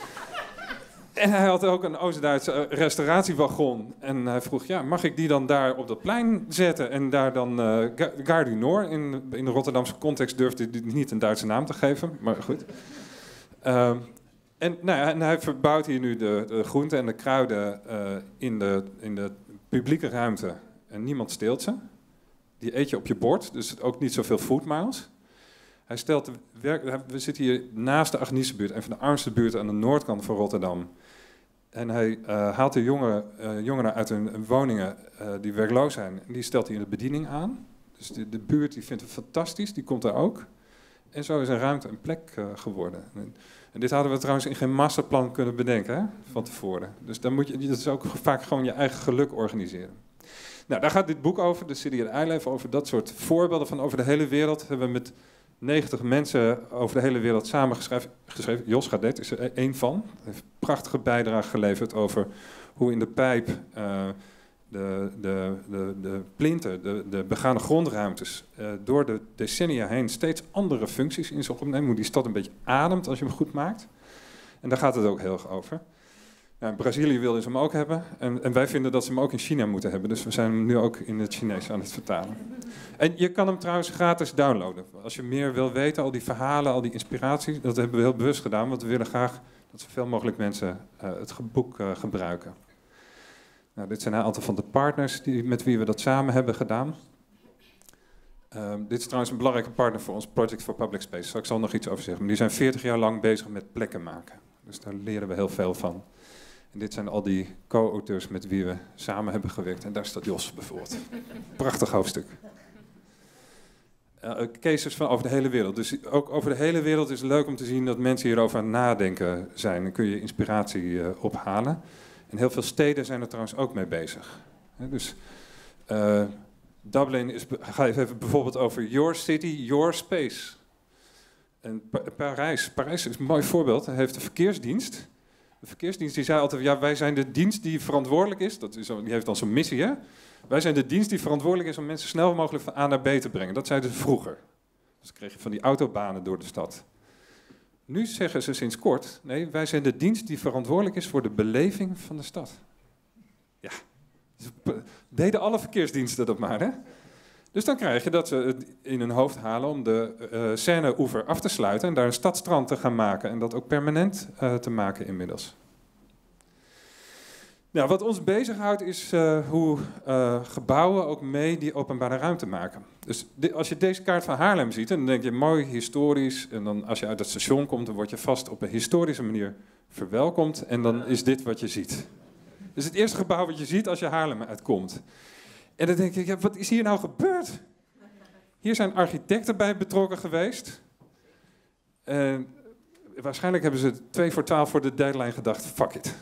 En hij had ook een Oost-Duitse restauratiewagon. En hij vroeg, ja, mag ik die dan daar op dat plein zetten? En daar dan uh, Gare du Nord, in, in de Rotterdamse context durfde hij niet een Duitse naam te geven, maar goed. Uh, en, nou ja, en hij verbouwt hier nu de, de groenten en de kruiden uh, in, de, in de publieke ruimte. En niemand steelt ze. Die eet je op je bord, dus ook niet zoveel food miles. Hij stelt de werk, we zitten hier naast de Agniesebuurt, een van de armste buurten aan de noordkant van Rotterdam. En hij uh, haalt de jongeren, uh, jongeren uit hun woningen uh, die werkloos zijn, en die stelt hij in de bediening aan. Dus de, de buurt die vindt het fantastisch, die komt daar ook. En zo is een ruimte een plek uh, geworden. En, en dit hadden we trouwens in geen masterplan kunnen bedenken, hè, van tevoren. Dus dan moet je, dat is ook vaak gewoon je eigen geluk organiseren. Nou, daar gaat dit boek over, de City at Eye Level, over dat soort voorbeelden van over de hele wereld. Hebben we met negentig mensen over de hele wereld samengeschreven. Jos Gadet is er één van. Hij heeft een prachtige bijdrage geleverd over hoe in de pijp uh, de, de, de, de plinten, de, de begane grondruimtes, uh, door de decennia heen steeds andere functies in zich opnemen. Hoe die stad een beetje ademt als je hem goed maakt. En daar gaat het ook heel erg over. Nou, Brazilië wilde ze hem ook hebben. En, en wij vinden dat ze hem ook in China moeten hebben. Dus we zijn hem nu ook in het Chinees aan het vertalen. En je kan hem trouwens gratis downloaden. Als je meer wil weten, al die verhalen, al die inspiratie. Dat hebben we heel bewust gedaan. Want we willen graag dat zoveel mogelijk mensen uh, het boek uh, gebruiken. Nou, dit zijn een aantal van de partners die, met wie we dat samen hebben gedaan. Uh, dit is trouwens een belangrijke partner voor ons Project for Public Space. Daar zal ik nog iets over zeggen. Maar die zijn veertig jaar lang bezig met plekken maken. Dus daar leren we heel veel van. En dit zijn al die co-auteurs met wie we samen hebben gewerkt. En daar staat Jos bijvoorbeeld. Prachtig hoofdstuk. Uh, cases van over de hele wereld. Dus ook over de hele wereld is het leuk om te zien dat mensen hierover aan het nadenken zijn. Dan kun je inspiratie uh, ophalen. En heel veel steden zijn er trouwens ook mee bezig. He, dus uh, Dublin is, ga even bijvoorbeeld over Your City, Your Space. En pa- Parijs, Parijs is een mooi voorbeeld. Hij heeft een verkeersdienst. De verkeersdienst die zei altijd, ja, wij zijn de dienst die verantwoordelijk is. Dat is, die heeft dan zo'n missie, hè. Wij zijn de dienst die verantwoordelijk is om mensen snel mogelijk van A naar B te brengen. Dat zeiden ze vroeger. Dus dan kreeg je van die autobanen door de stad. Nu zeggen ze sinds kort, nee, wij zijn de dienst die verantwoordelijk is voor de beleving van de stad. Ja, dus deden alle verkeersdiensten dat maar, hè? Dus dan krijg je dat ze het in hun hoofd halen om de uh, Seine-oever af te sluiten en daar een stadstrand te gaan maken en dat ook permanent uh, te maken inmiddels. Nou, wat ons bezighoudt is uh, hoe uh, gebouwen ook mee die openbare ruimte maken. Dus de, als je deze kaart van Haarlem ziet, dan denk je mooi historisch. En dan als je uit het station komt, dan word je vast op een historische manier verwelkomd. En dan is dit wat je ziet. Dus het eerste gebouw wat je ziet als je Haarlem uitkomt. En dan denk ik, ja, wat is hier nou gebeurd? Hier zijn architecten bij betrokken geweest. En waarschijnlijk hebben ze twee voor twaalf voor de deadline gedacht, fuck it.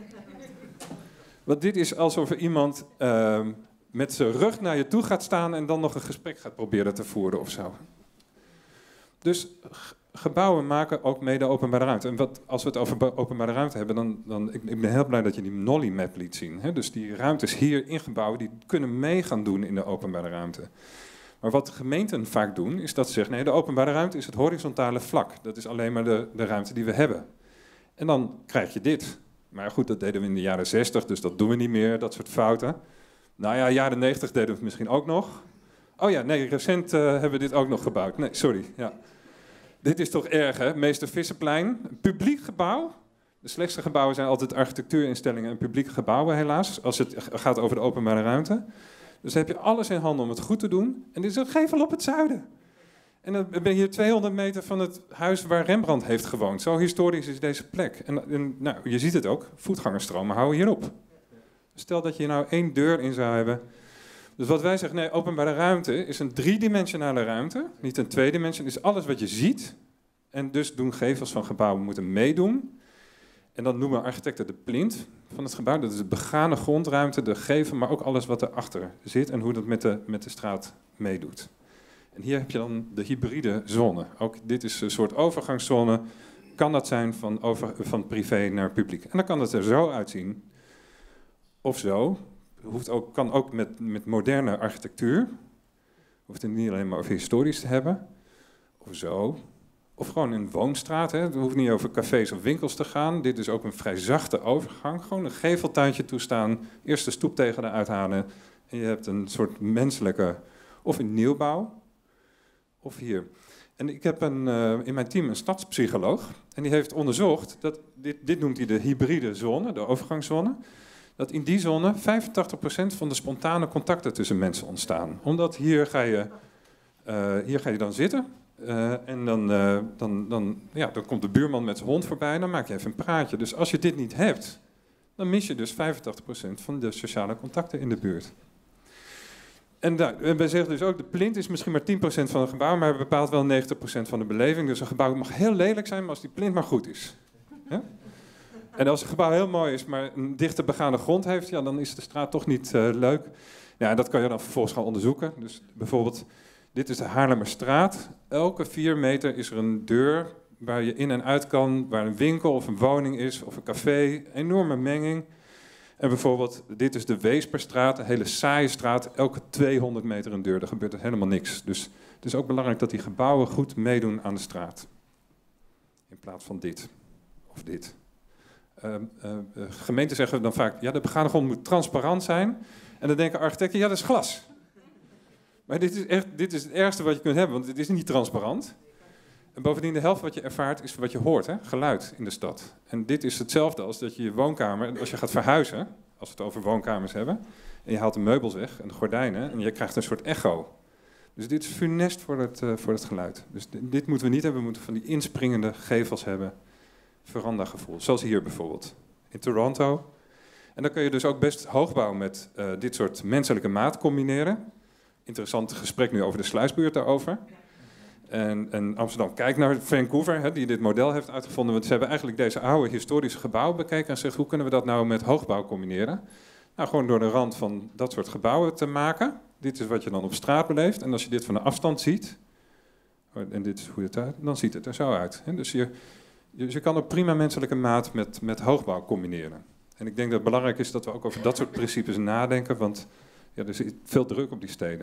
Want dit is alsof er iemand uh, met zijn rug naar je toe gaat staan en dan nog een gesprek gaat proberen te voeren of zo. Dus gebouwen maken ook mede openbare ruimte. En wat, als we het over openbare ruimte hebben, dan, dan ik, ik ben heel blij dat je die Nolly map liet zien. Hè? Dus die ruimtes hier in gebouwen, die kunnen mee gaan doen in de openbare ruimte. Maar wat gemeenten vaak doen, is dat ze zeggen, nee, de openbare ruimte is het horizontale vlak. Dat is alleen maar de, de ruimte die we hebben. En dan krijg je dit. Maar goed, dat deden we in de jaren zestig, dus dat doen we niet meer, dat soort fouten. Nou ja, jaren negentig deden we het misschien ook nog. Oh ja, nee, recent uh, hebben we dit ook nog gebouwd. Nee, sorry, ja. Dit is toch erg, hè? Meester Visserplein, een publiek gebouw. De slechtste gebouwen zijn altijd architectuurinstellingen en publieke gebouwen, helaas. Als het gaat over de openbare ruimte. Dus dan heb je alles in handen om het goed te doen. En dit is een gevel op het zuiden. En dan ben je hier tweehonderd meter van het huis waar Rembrandt heeft gewoond. Zo historisch is deze plek. En, en nou, je ziet het ook, voetgangerstromen houden hierop. Stel dat je nou één deur in zou hebben. Dus wat wij zeggen, nee, openbare ruimte is een driedimensionale ruimte. Niet een tweedimensionale, is alles wat je ziet. En dus doen gevels van gebouwen moeten meedoen. En dan noemen architecten de plint van het gebouw. Dat is de begane grondruimte, de gevel, maar ook alles wat erachter zit. En hoe dat met de, met de straat meedoet. En hier heb je dan de hybride zone. Ook dit is een soort overgangszone. Kan dat zijn van, over, van privé naar publiek. En dan kan het er zo uitzien. Of zo. Hoeft ook, kan ook met, met moderne architectuur. Hoeft het niet alleen maar over historisch te hebben. Of zo. Of gewoon een woonstraat. Hè. Het hoeft niet over cafés of winkels te gaan. Dit is ook een vrij zachte overgang. Gewoon een geveltuintje toestaan. Eerst de stoeptegel eruit halen. En je hebt een soort menselijke... Of een nieuwbouw. Of hier. En ik heb een, uh, in mijn team een stadspsycholoog. En die heeft onderzocht, dat dit, dit noemt hij de hybride zone, de overgangszone. Dat in die zone vijfentachtig procent van de spontane contacten tussen mensen ontstaan. Omdat hier ga je, uh, hier ga je dan zitten. Uh, en dan, uh, dan, dan, ja, dan komt de buurman met zijn hond voorbij en dan maak je even een praatje. Dus als je dit niet hebt, dan mis je dus vijfentachtig procent van de sociale contacten in de buurt. En daar, wij zeggen dus ook, de plint is misschien maar tien procent van een gebouw, maar bepaalt wel negentig procent van de beleving. Dus een gebouw mag heel lelijk zijn, maar als die plint maar goed is. Ja? En als een gebouw heel mooi is, maar een dichte begane grond heeft, ja, dan is de straat toch niet uh, leuk. Ja, en dat kan je dan vervolgens gaan onderzoeken. Dus bijvoorbeeld, dit is de Haarlemmerstraat. Elke vier meter is er een deur waar je in en uit kan, waar een winkel of een woning is, of een café. Enorme menging. En bijvoorbeeld, dit is de Weesperstraat, een hele saaie straat. Elke tweehonderd meter een deur, daar gebeurt er helemaal niks. Dus het is ook belangrijk dat die gebouwen goed meedoen aan de straat. In plaats van dit of dit. Uh, uh, uh, gemeenten zeggen dan vaak, ja, de begane grond moet transparant zijn. En dan denken architecten, ja, dat is glas. Maar dit is, echt, dit is het ergste wat je kunt hebben, want het is niet transparant. En bovendien, de helft wat je ervaart is wat je hoort, hè? Geluid in de stad. En dit is hetzelfde als dat je je woonkamer, als je gaat verhuizen, als we het over woonkamers hebben, en je haalt de meubels weg en de gordijnen, en je krijgt een soort echo. Dus dit is funest voor het, uh, voor het geluid. Dus dit, dit moeten we niet hebben, we moeten van die inspringende gevels hebben. Verandagevoel, zoals hier bijvoorbeeld, in Toronto. En dan kun je dus ook best hoogbouw met uh, dit soort menselijke maat combineren. Interessant gesprek nu over de sluisbuurt daarover. En, en Amsterdam kijkt naar Vancouver, hè, die dit model heeft uitgevonden. Want ze hebben eigenlijk deze oude historische gebouwen bekeken en zegt, hoe kunnen we dat nou met hoogbouw combineren? Nou, gewoon door de rand van dat soort gebouwen te maken. Dit is wat je dan op straat beleeft. En als je dit van de afstand ziet, en dit is hoe het uit, dan ziet het er zo uit. Hè. Dus je, Dus je kan ook prima menselijke maat met, met hoogbouw combineren. En ik denk dat het belangrijk is dat we ook over dat soort principes nadenken, want ja, er zit veel druk op die steden.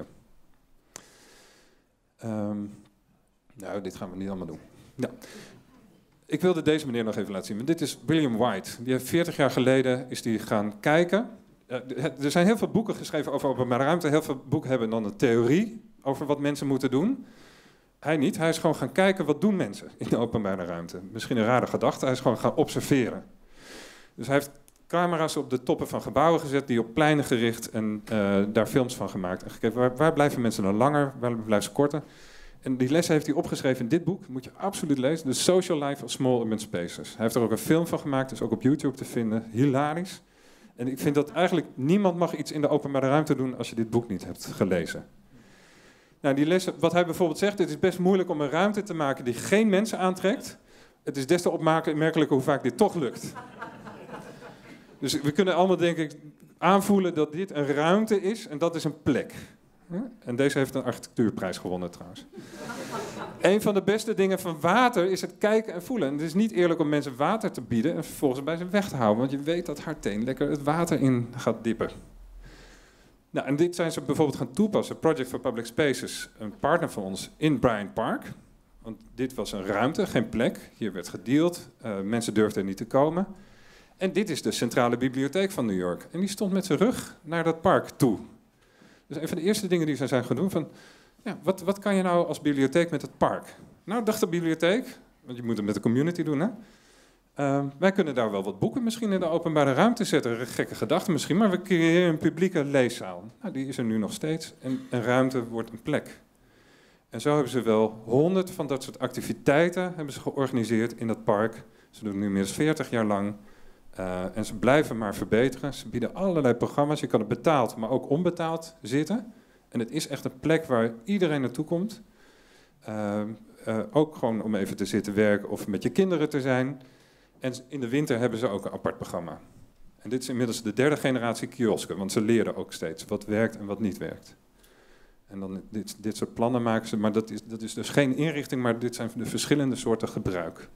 Um, nou, dit gaan we niet allemaal doen. Ja. Ik wilde deze meneer nog even laten zien. Dit is William White. Die heeft veertig jaar geleden is die gaan kijken. Uh, er zijn heel veel boeken geschreven over openbare ruimte. Heel veel boeken hebben dan een theorie over wat mensen moeten doen. Hij niet. Hij is gewoon gaan kijken wat doen mensen in de openbare ruimte. Misschien een rare gedachte. Hij is gewoon gaan observeren. Dus hij heeft camera's op de toppen van gebouwen gezet, die op pleinen gericht en uh, daar films van gemaakt. En gekeken, waar, waar blijven mensen dan langer, waar blijven ze korter? En die lessen heeft hij opgeschreven in dit boek, moet je absoluut lezen. The Social Life of Small Urban Spaces. Hij heeft er ook een film van gemaakt, is ook op YouTube te vinden. Hilarisch. En ik vind dat eigenlijk niemand mag iets in de openbare ruimte doen als je dit boek niet hebt gelezen. Nou, die lessen, wat hij bijvoorbeeld zegt, het is best moeilijk om een ruimte te maken die geen mensen aantrekt. Het is des te opmerkelijker hoe vaak dit toch lukt. Dus we kunnen allemaal, denk ik, aanvoelen dat dit een ruimte is en dat is een plek. En deze heeft een architectuurprijs gewonnen trouwens. Een van de beste dingen van water is het kijken en voelen. En het is niet eerlijk om mensen water te bieden en vervolgens bij ze weg te houden. Want je weet dat haar teen lekker het water in gaat diepen. Nou, en dit zijn ze bijvoorbeeld gaan toepassen. Project for Public Spaces, een partner van ons in Bryant Park. Want dit was een ruimte, geen plek. Hier werd gedeeld. Uh, mensen durfden er niet te komen. En dit is de centrale bibliotheek van New York. En die stond met zijn rug naar dat park toe. Dus een van de eerste dingen die ze zijn gaan doen van... Ja, wat, wat kan je nou als bibliotheek met het park? Nou, dacht de bibliotheek, want je moet het met de community doen, hè? Uh, wij kunnen daar wel wat boeken misschien in de openbare ruimte zetten. Een gekke gedachte misschien, maar we creëren een publieke leeszaal. Nou, die is er nu nog steeds. En een ruimte wordt een plek. En zo hebben ze wel honderd van dat soort activiteiten hebben ze georganiseerd in dat park. Ze doen het nu meer dan veertig jaar lang. Uh, en ze blijven maar verbeteren. Ze bieden allerlei programma's. Je kan er betaald, maar ook onbetaald zitten. En het is echt een plek waar iedereen naartoe komt. Uh, uh, ook gewoon om even te zitten werken of met je kinderen te zijn. En in de winter hebben ze ook een apart programma. En dit is inmiddels de derde generatie kiosken. Want ze leren ook steeds wat werkt en wat niet werkt. En dan dit, dit soort plannen maken ze. Maar dat is, dat is dus geen inrichting, maar dit zijn de verschillende soorten gebruik.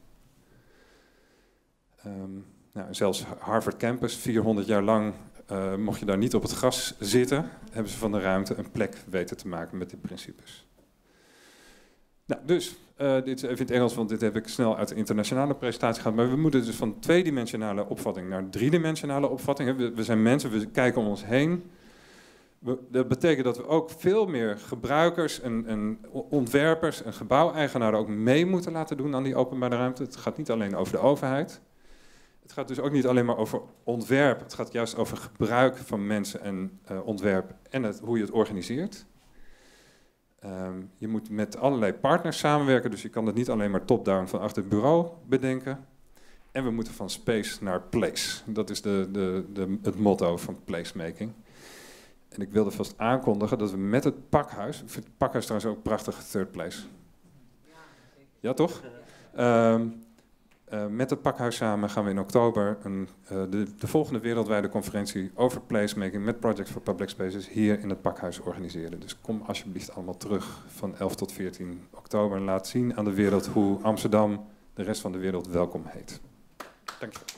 Um, Nou, zelfs Harvard Campus, vierhonderd jaar lang, uh, mocht je daar niet op het gras zitten, hebben ze van de ruimte een plek weten te maken met die principes. Nou, dus, uh, dit is even in het Engels, want dit heb ik snel uit de internationale presentatie gehad, maar we moeten dus van tweedimensionale opvatting naar driedimensionale opvatting. We, we zijn mensen, we kijken om ons heen. We, dat betekent dat we ook veel meer gebruikers en, en ontwerpers en gebouweigenaren ook mee moeten laten doen aan die openbare ruimte. Het gaat niet alleen over de overheid. Het gaat dus ook niet alleen maar over ontwerp. Het gaat juist over gebruik van mensen en uh, ontwerp en het, hoe je het organiseert. Um, je moet met allerlei partners samenwerken, dus je kan het niet alleen maar top-down van achter het bureau bedenken. En we moeten van space naar place. Dat is de, de, de, het motto van placemaking. En ik wilde vast aankondigen dat we met het pakhuis... Ik vind het pakhuis trouwens ook een prachtige third place. Ja, toch? Um, uh, met het pakhuis samen gaan we in oktober een, uh, de, de volgende wereldwijde conferentie over placemaking met Project for Public Spaces hier in het pakhuis organiseren. Dus kom alsjeblieft allemaal terug van elf tot veertien oktober en laat zien aan de wereld hoe Amsterdam de rest van de wereld welkom heet. Dank je wel.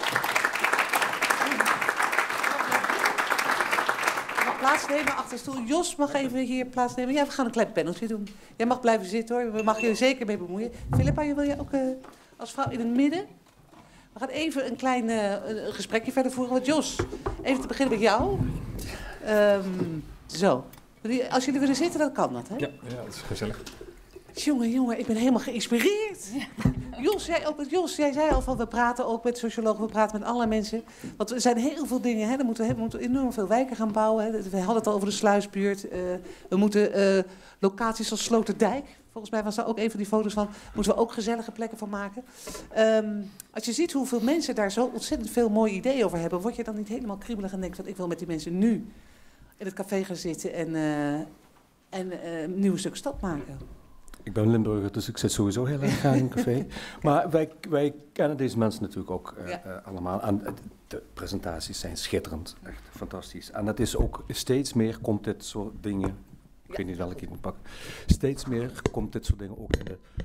Plaatsnemen achter de stoel. Jos mag even hier plaatsnemen. Ja, we gaan een klein paneltje doen. Jij mag blijven zitten hoor. We mag je er zeker mee bemoeien. Philippa, je wil je ook uh, als vrouw in het midden? We gaan even een klein uh, een gesprekje verder voeren. Want Jos, even te beginnen met jou. Um, zo. Als jullie willen zitten, dan kan dat, hè? Ja, ja, dat is gezellig. Jongen, jongen, ik ben helemaal geïnspireerd. Jos, jij, ook met Jos, jij zei al van we praten ook met sociologen, we praten met allerlei mensen. Want er zijn heel veel dingen, hè. We, moeten, we moeten enorm veel wijken gaan bouwen. Hè. We hadden het al over de Sluisbuurt. Uh, we moeten uh, locaties als Sloterdijk, volgens mij was daar ook een van die foto's van, moeten we ook gezellige plekken van maken. Um, als je ziet hoeveel mensen daar zo ontzettend veel mooie ideeën over hebben, word je dan niet helemaal kriebelig en denkt van ik wil met die mensen nu in het café gaan zitten en, uh, en uh, een nieuwe stuk stad maken. Ik ben Limburger, dus ik zit sowieso heel erg graag in een café. Maar wij, wij kennen deze mensen natuurlijk ook uh, ja. uh, allemaal. En de presentaties zijn schitterend, echt fantastisch. En dat is ook steeds meer komt dit soort dingen, ik ja. weet niet welke ik moet pakken, steeds meer komt dit soort dingen ook in de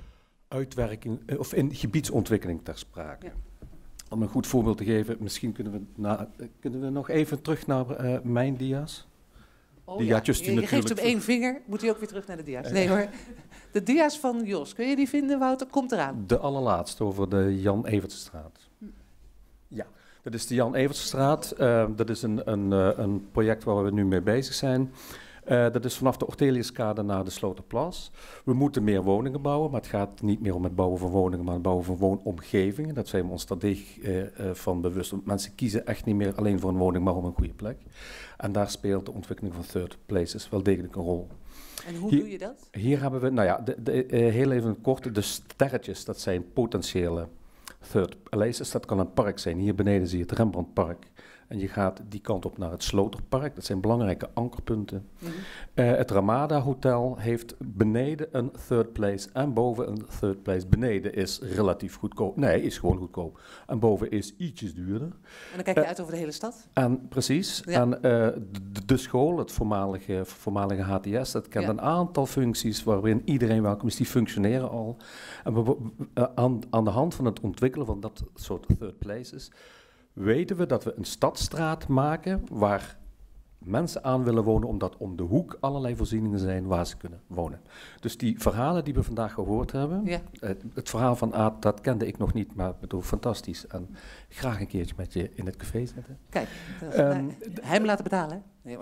uitwerking, uh, of in gebiedsontwikkeling ter sprake. Ja. Om een goed voorbeeld te geven, misschien kunnen we, na, uh, kunnen we nog even terug naar uh, mijn dia's. Oh, ja. Je, je geeft hem één vinger, moet hij ook weer terug naar de dia's. Nee hoor, de dia's van Jos, kun je die vinden, Wouter? Komt eraan. De allerlaatste over de Jan Evertsstraat. Hm. Ja, dat is de Jan Evertsstraat. Uh, dat is een, een, uh, een project waar we nu mee bezig zijn. Uh, dat is vanaf de Orteliuskade naar de Sloterplas. We moeten meer woningen bouwen, maar het gaat niet meer om het bouwen van woningen, maar het bouwen van woonomgevingen. Dat zijn we ons strategisch uh, uh, van bewust. Want mensen kiezen echt niet meer alleen voor een woning, maar om een goede plek. En daar speelt de ontwikkeling van third places wel degelijk een rol. En hoe hier, doe je dat? Hier hebben we, nou ja, de, de, uh, heel even kort, de sterretjes, dat zijn potentiële third places. Dat kan een park zijn. Hier beneden zie je het Rembrandtpark. En je gaat die kant op naar het Sloterpark. Dat zijn belangrijke ankerpunten. Mm-hmm. uh, het Ramada Hotel heeft beneden een third place en boven een third place. Beneden is relatief goedkoop. Nee, is gewoon goedkoop. En boven is ietsjes duurder. En dan kijk je uh, uit over de hele stad? En precies. Ja. En uh, de, de school, het voormalige, voormalige H T S, dat kent ja. een aantal functies waarin iedereen welkom is. Die functioneren al. En we, uh, aan, aan de hand van het ontwikkelen van dat soort third places weten we dat we een stadstraat maken waar mensen aan willen wonen, omdat om de hoek allerlei voorzieningen zijn waar ze kunnen wonen. Dus die verhalen die we vandaag gehoord hebben, ja. het, het verhaal van Aad, dat kende ik nog niet, maar ik bedoel, fantastisch. En graag een keertje met je in het café zetten. Kijk, um, hem laten betalen. Nee,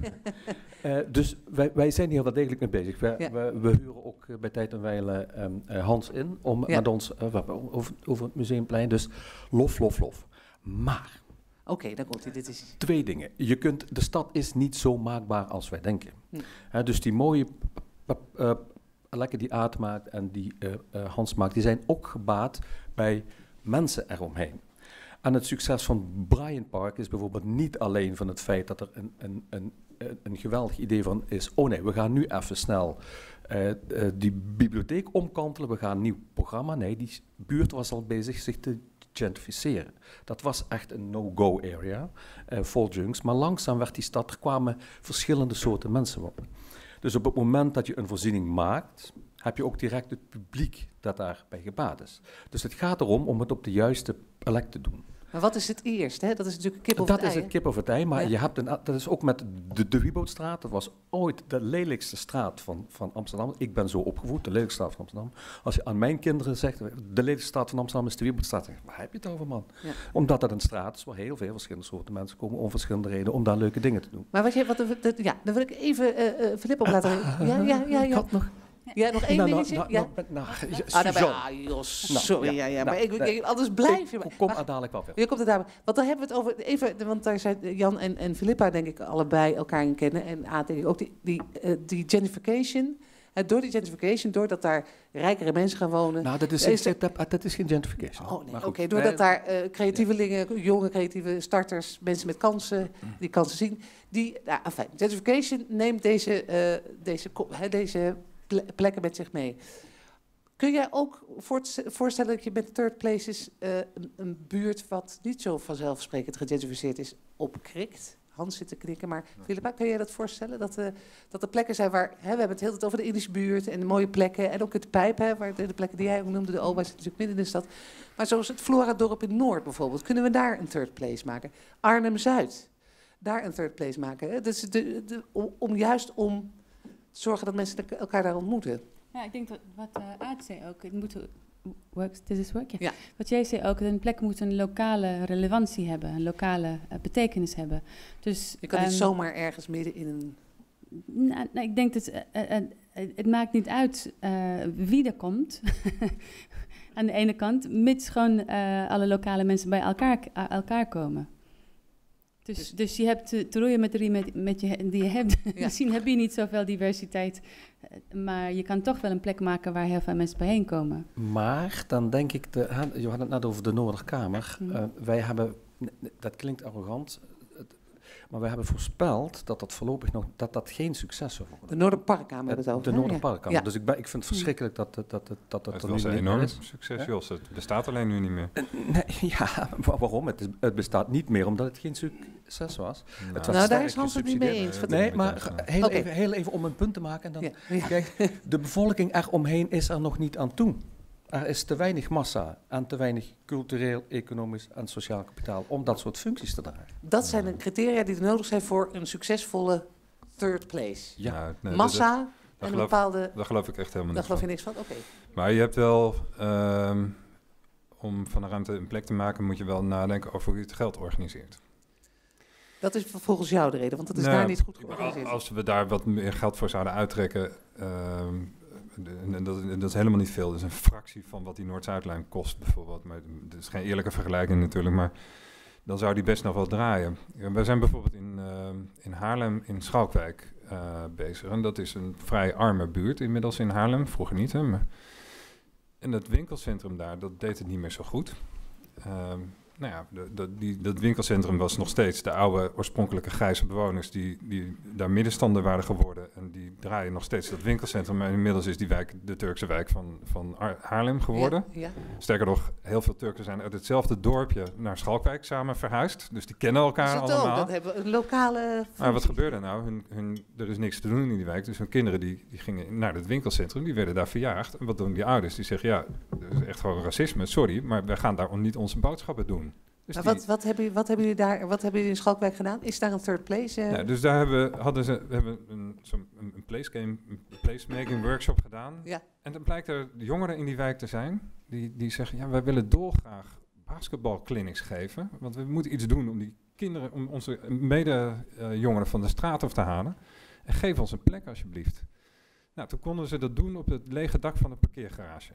uh, dus wij, wij zijn hier wel degelijk mee bezig. We, ja. we, we huren ook uh, bij tijd en wijle um, uh, Hans in, om ja. met ons, uh, over, over het Museumplein, dus lof, lof, lof. Maar, oké, okay, dan komt hij. Dit is twee dingen. Je kunt, de stad is niet zo maakbaar als wij denken. Hm. He, dus die mooie uh, plekken die Aad maakt en die uh, uh, Hans maakt, die zijn ook gebaat bij mensen eromheen. En het succes van Bryant Park is bijvoorbeeld niet alleen van het feit dat er een, een, een, een geweldig idee van is, oh nee, we gaan nu even snel uh, uh, die bibliotheek omkantelen, we gaan een nieuw programma. Nee, die buurt was al bezig zich te gentrificeren. Dat was echt een no-go area, uh, vol junks, maar langzaam werd die stad, er kwamen verschillende soorten mensen op. Dus op het moment dat je een voorziening maakt, heb je ook direct het publiek dat daarbij gebaat is. Dus het gaat erom om het op de juiste plek te doen. Maar wat is het eerst? Hè? Dat is natuurlijk kip of dat het ei. Dat is het kip of het ei, maar ja. je hebt een, dat is ook met de, de Wieboudstraat. Dat was ooit de lelijkste straat van, van Amsterdam. Ik ben zo opgevoed, de lelijkste straat van Amsterdam. Als je aan mijn kinderen zegt, de lelijkste straat van Amsterdam is de Wieboudstraat. Waar heb je het over, man? Ja. Omdat dat een straat is waar heel veel verschillende soorten mensen komen om verschillende redenen om daar leuke dingen te doen. Maar wat je, wat, de, de, ja, dan wil ik even uh, uh, Filip op laten. Uh, uh, ja, ja, ja, ja. Ik had nog... Ja, nog één nou, dingetje? Nou, ja. nou, nou, nou, ah, daarbij, ah, Jos, nou, sorry, ja, ja, ja maar nou, ik, nee, anders blijf je... Ik kom er dadelijk wel weer. Je komt er dadelijk. Want dan hebben we het over... Even, want daar zijn Jan en, en Filippa, denk ik, allebei elkaar in kennen. En Aad, denk ik ook, die, die, uh, die gentrification... Uh, door die gentrification, doordat daar rijkere mensen gaan wonen... Nou, dat is, is, dat, dat, dat is geen gentrification. Oh, nee, oké. Okay, doordat nee, daar uh, creatievelingen, jonge creatieve starters... mensen met kansen, die kansen zien... Die, nou, enfin, gentrification neemt deze... Uh, deze, uh, deze plekken met zich mee. Kun jij ook voorstellen dat je met third places uh, een, een buurt wat niet zo vanzelfsprekend gegentrificeerd is opkrikt? Hans zit te knikken, maar ja. Filippa, kun je dat voorstellen? Dat, uh, dat er plekken zijn waar, hè, we hebben het heel tijd over de Indische buurt en de mooie plekken en ook het Pijp, hè, waar de, de plekken die jij ook noemde, de Oba zit natuurlijk midden in de stad. Maar zoals het Floradorp in Noord bijvoorbeeld, kunnen we daar een third place maken? Arnhem-Zuid, daar een third place maken. Hè? Dus de, de, om, om juist om zorgen dat mensen elkaar daar ontmoeten. Ja, ik denk dat wat uh, Aad zei ook, het moet works, this is work, ja. Ja. Wat jij zei ook, een plek moet een lokale relevantie hebben, een lokale uh, betekenis hebben. Dus, je kan um, niet zomaar ergens midden in een... Nou, nou, ik denk dat uh, uh, uh, het maakt niet uit uh, wie er komt, aan de ene kant, mits gewoon uh, alle lokale mensen bij elkaar, uh, elkaar komen. Dus, dus, dus je hebt te, te roeien met de riem met, met je, die je hebt. Ja. Misschien heb je niet zoveel diversiteit, maar je kan toch wel een plek maken waar heel veel mensen bijeen komen. Maar dan denk ik, de, je had het net over de Noorderkamer. Mm. Uh, wij hebben, dat klinkt arrogant, maar wij hebben voorspeld dat dat voorlopig nog dat dat geen succes zou worden. De Noorderparkkamer hebben het over. De Noorderparkkamer. Ja. Dus ik, ben, ik vind het verschrikkelijk dat dat dat dat, dat, dat het er was nu een niet enorm is. Succes, Jos. Het bestaat alleen nu niet meer. Uh, nee, ja, waarom? Het, is, het bestaat niet meer omdat het geen succes was. Nou, het was nou daar is Hans het niet mee eens. Nee, nee maar heel, okay. even, heel even om een punt te maken. En dan, ja. Ja. Kijk, de bevolking eromheen is er nog niet aan toe. Er is te weinig massa en te weinig cultureel, economisch en sociaal kapitaal om dat soort functies te dragen. Dat zijn de criteria die er nodig zijn voor een succesvolle third place. Ja, nee, Massa dat, dat, en dat een geloof, bepaalde... Daar geloof ik echt helemaal Daar niks geloof van. je niks van? Oké. Okay. Maar je hebt wel, um, om van de ruimte een plek te maken, moet je wel nadenken over hoe je het geld organiseert. Dat is volgens jou de reden, want dat is nou, daar niet goed georganiseerd. Als we daar wat meer geld voor zouden uittrekken, um, en dat, dat is helemaal niet veel. Dat is een fractie van wat die Noord-Zuidlijn kost bijvoorbeeld. Maar dat is geen eerlijke vergelijking natuurlijk, maar dan zou die best nog wel draaien. Ja, wij zijn bijvoorbeeld in, uh, in Haarlem, in Schalkwijk uh, bezig. En dat is een vrij arme buurt inmiddels in Haarlem, vroeger niet. Hè, maar en dat winkelcentrum daar, dat deed het niet meer zo goed. Um, Nou ja, de, de, die, dat winkelcentrum was nog steeds de oude oorspronkelijke grijze bewoners die, die daar middenstander waren geworden. En die draaien nog steeds dat winkelcentrum. Maar inmiddels is die wijk de Turkse wijk van, van Haarlem geworden. Ja, ja. Sterker nog, heel veel Turken zijn uit hetzelfde dorpje naar Schalkwijk samen verhuisd. Dus die kennen elkaar is het allemaal. Ook, dat hebben een lokale... Maar wat gebeurde nou? Hun, hun, er is niks te doen in die wijk. Dus hun kinderen die, die gingen naar het winkelcentrum. Die werden daar verjaagd. En wat doen die ouders? Die zeggen, ja, dat is echt gewoon racisme. Sorry, maar wij gaan daar niet onze boodschappen doen. Dus maar die, wat, wat, hebben, wat hebben jullie daar, wat hebben jullie in Schalkwijk gedaan? Is daar een third place? Uh? Ja, dus daar hebben, hadden ze, we hebben een, zo'n, een, een place game, een placemaking workshop gedaan. Ja. En dan blijkt er jongeren in die wijk te zijn die, die zeggen, ja, wij willen dolgraag basketbalclinics geven. Want we moeten iets doen om die kinderen, om onze mede-jongeren uh, van de straat af te halen. En geef ons een plek alsjeblieft. Nou, toen konden ze dat doen op het lege dak van een parkeergarage.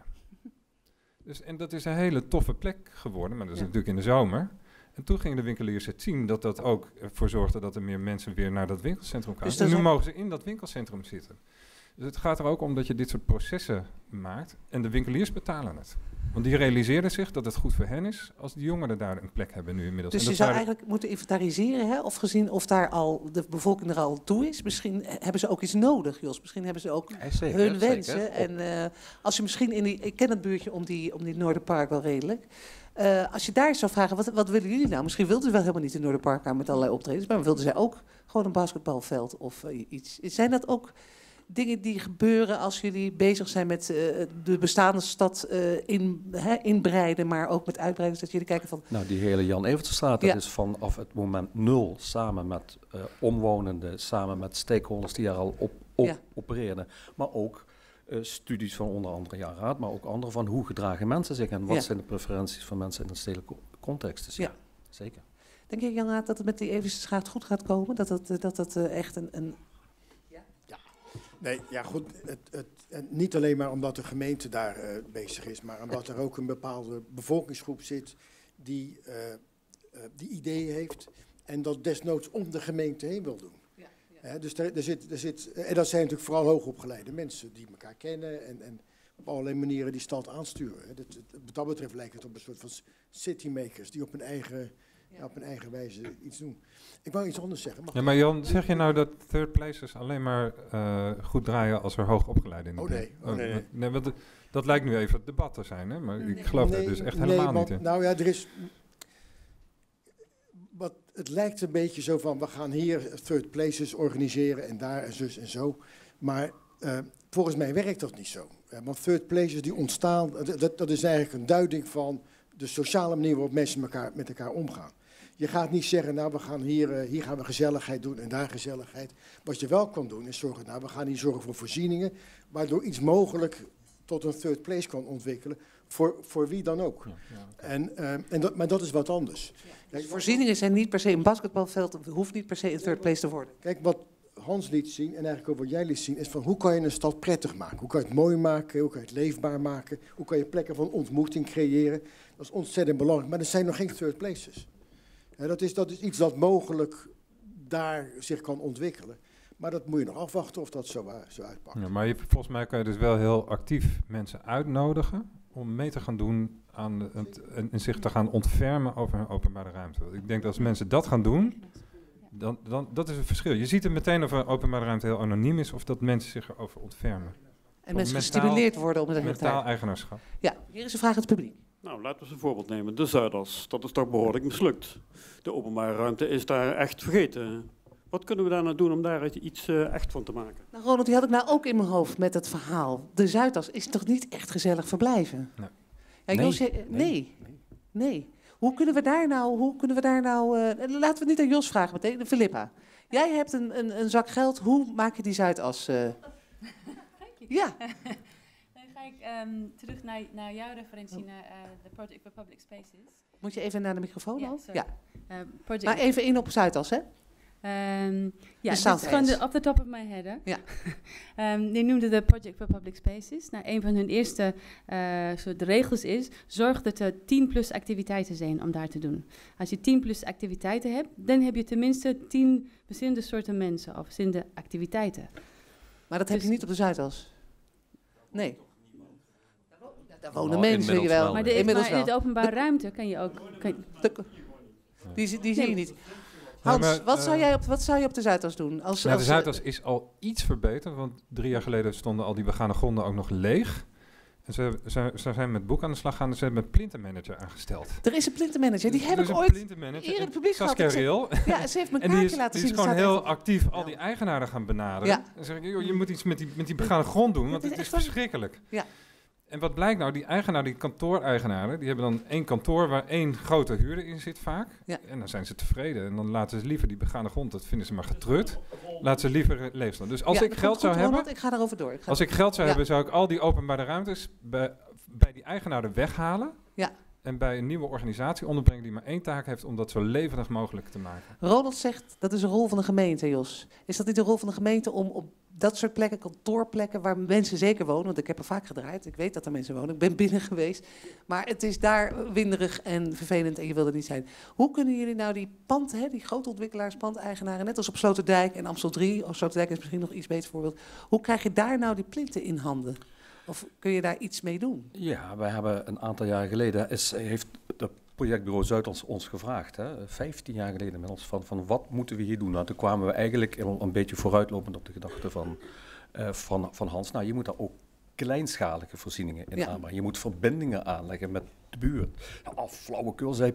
Dus, en dat is een hele toffe plek geworden, maar dat is ja. natuurlijk in de zomer. En toen gingen de winkeliers het zien dat dat ook ervoor zorgde dat er meer mensen weer naar dat winkelcentrum kwamen. Dus en nu al... mogen ze in dat winkelcentrum zitten. Dus het gaat er ook om dat je dit soort processen maakt en de winkeliers betalen het. Want die realiseerden zich dat het goed voor hen is als die jongeren daar een plek hebben nu inmiddels. Dus en je zou eigenlijk moeten inventariseren, hè? Of gezien of daar al de bevolking er al toe is. Misschien hebben ze ook iets nodig, Jos. Misschien hebben ze ook ja, zeker, hun wensen. Zeker. En uh, als je misschien in die, ik ken het buurtje om die, om die Noorderpark wel redelijk. Uh, als je daar zou vragen, wat, wat willen jullie nou? Misschien wilden ze wel helemaal niet in Noorderpark aan met allerlei optredens, maar wilden zij ook gewoon een basketbalveld of uh, iets. Zijn dat ook dingen die gebeuren als jullie bezig zijn met uh, de bestaande stad uh, in, hè, inbreiden, maar ook met uitbreiding, dat jullie kijken van... Nou, die hele Jan Evertsstraat, ja. dat is vanaf het moment nul, samen met uh, omwonenden, samen met stakeholders die er al op, op ja. opereren, maar ook uh, studies van onder andere Jan Raad, maar ook andere van hoe gedragen mensen zich en wat ja. zijn de preferenties van mensen in een stedelijke context. Dus ja, ja, zeker. Denk je, Jan Raad, dat het met die Evertsstraat goed gaat komen? Dat het, dat het uh, echt een... een Nee, ja goed, het, het, het, niet alleen maar omdat de gemeente daar uh, bezig is, maar omdat er ook een bepaalde bevolkingsgroep zit die, uh, uh, die ideeën heeft en dat desnoods om de gemeente heen wil doen. Ja, ja. He, dus er, er zit, er zit, en dat zijn natuurlijk vooral hoogopgeleide mensen die elkaar kennen en, en op allerlei manieren die stad aansturen. He, dat, wat dat betreft lijkt het op een soort van citymakers die op hun eigen... Ja, op een eigen wijze iets doen. Ik wou iets anders zeggen. Mag ja, maar Jan, zeg je nou dat third places alleen maar uh, goed draaien als er hoog opgeleiden in de Oh nee, oh, nee, nee. nee want, dat lijkt nu even het debat te zijn, hè? Maar nee. ik geloof nee, dat dus echt nee, helemaal want, niet in. Nou ja, er is... Wat, het lijkt een beetje zo van, we gaan hier third places organiseren en daar en zus en zo. Maar uh, volgens mij werkt dat niet zo. Ja, want third places die ontstaan, dat, dat is eigenlijk een duiding van de sociale manier waarop mensen elkaar, met elkaar omgaan. Je gaat niet zeggen, nou, we gaan hier, uh, hier gaan we gezelligheid doen en daar gezelligheid. Wat je wel kan doen is zorgen, nou, we gaan hier zorgen voor voorzieningen, waardoor iets mogelijk tot een third place kan ontwikkelen, voor, voor wie dan ook. Ja, ja, okay. en, uh, en dat, maar dat is wat anders. Ja. Kijk, dus voorzieningen zijn niet per se een basketbalveld, het hoeft niet per se een third place te worden. Kijk, wat Hans liet zien, en eigenlijk ook wat jij liet zien, is van hoe kan je een stad prettig maken? Hoe kan je het mooi maken? Hoe kan je het leefbaar maken? Hoe kan je plekken van ontmoeting creëren? Dat is ontzettend belangrijk, maar er zijn nog geen third places. Ja, dat, is, dat is iets dat mogelijk daar zich kan ontwikkelen. Maar dat moet je nog afwachten of dat zo, uh, zo uitpakt. Ja, maar je, volgens mij kan je dus wel heel actief mensen uitnodigen om mee te gaan doen aan de, het, en, en zich te gaan ontfermen over hun openbare ruimte. Ik denk dat als mensen dat gaan doen, dan, dan dat is het verschil. Je ziet het meteen of een openbare ruimte heel anoniem is of dat mensen zich erover ontfermen. En mensen gestimuleerd worden om het mentaal eigenaarschap. Ja, hier is een vraag aan het publiek. Nou, laten we eens een voorbeeld nemen. De Zuidas, dat is toch behoorlijk mislukt. De openbare ruimte is daar echt vergeten. Wat kunnen we daar nou doen om daar iets uh, echt van te maken? Nou, Ronald, die had ik nou ook in mijn hoofd met het verhaal. De Zuidas is toch niet echt gezellig verblijven? Nee. Ja, Nee. Jos, nee. Nee. nee. nee. Hoe kunnen we daar nou... Hoe kunnen we daar nou uh, laten we het niet aan Jos vragen meteen. Philippa, jij hebt een, een, een zak geld. Hoe maak je die Zuidas? Uh... Ja. Dan ga ik um, terug naar, naar jouw referentie naar uh, de Project for Public Spaces. Moet je even naar de microfoon Ja, dan? sorry. Ja. Uh, project Maar even in op Zuidas, hè? Um, ja, de dit is gewoon de, off the top of my head. Hè? Ja. um, die noemde de Project for Public Spaces. Nou, een van hun eerste uh, soort regels is, zorg dat er tien plus activiteiten zijn om daar te doen. Als je tien plus activiteiten hebt, dan heb je tenminste tien verschillende soorten mensen of verschillende activiteiten. Maar dat dus heb je niet op de Zuidas? Nee. Daar wonen Nou, mensen hier wel. Maar, de, inmiddels maar in wel. de openbare ruimte kan je ook... Kan, de, die die nee. zie je niet. Hans, ja, maar, wat, uh, zou jij op, wat zou je op de Zuidas doen? Als, nou, als, de Zuidas is al iets verbeterd, want drie jaar geleden stonden al die begane gronden ook nog leeg. En ze, ze, ze zijn met boek aan de slag gaan, dus ze hebben een plintenmanager aangesteld. Er is een plintenmanager, die heb dus ik een ooit hier in het publiek gehad. Saskia Reel. Ja, ze heeft me een en die kaartje is, laten die zien. is gewoon heel echt... actief al die eigenaren gaan benaderen. Ja. En zeg ik, joh, je moet iets met die, met die begane grond doen, want het is, het is verschrikkelijk. Ja. En wat blijkt nou, die eigenaar, die kantooreigenaren, die hebben dan één kantoor waar één grote huurder in zit vaak. Ja. En dan zijn ze tevreden. En dan laten ze liever die begane grond, dat vinden ze maar getreurd, laten ze liever leeg staan. Dus als ja, ik geld zou goed, hebben, Ronald, ik ga daarover door. Ik ga als ik geld zou ja. hebben, zou ik al die openbare ruimtes bij, bij die eigenaren weghalen. Ja. En bij een nieuwe organisatie onderbrengen die maar één taak heeft om dat zo levendig mogelijk te maken. Ronald zegt, dat is een rol van de gemeente, Jos. Is dat niet de rol van de gemeente om op dat soort plekken, kantoorplekken, waar mensen zeker wonen, want ik heb er vaak gedraaid, ik weet dat er mensen wonen, ik ben binnen geweest, maar het is daar winderig en vervelend en je wil er niet zijn. Hoe kunnen jullie nou die pand, hè, die grote ontwikkelaars, pandeigenaren, net als op Sloterdijk en Amstel drie, of Sloterdijk is misschien nog iets beter voorbeeld, hoe krijg je daar nou die plinten in handen? Of kun je daar iets mee doen? Ja, wij hebben een aantal jaar geleden, is, heeft het projectbureau Zuidas ons gevraagd, hè, vijftien jaar geleden met ons, van, van wat moeten we hier doen? Nou, toen kwamen we eigenlijk een, een beetje vooruitlopend op de gedachte van, uh, van, van Hans, nou, je moet daar ook kleinschalige voorzieningen in ja. aanbrengen. Je moet verbindingen aanleggen met de buurt. Nou, al flauwekul zei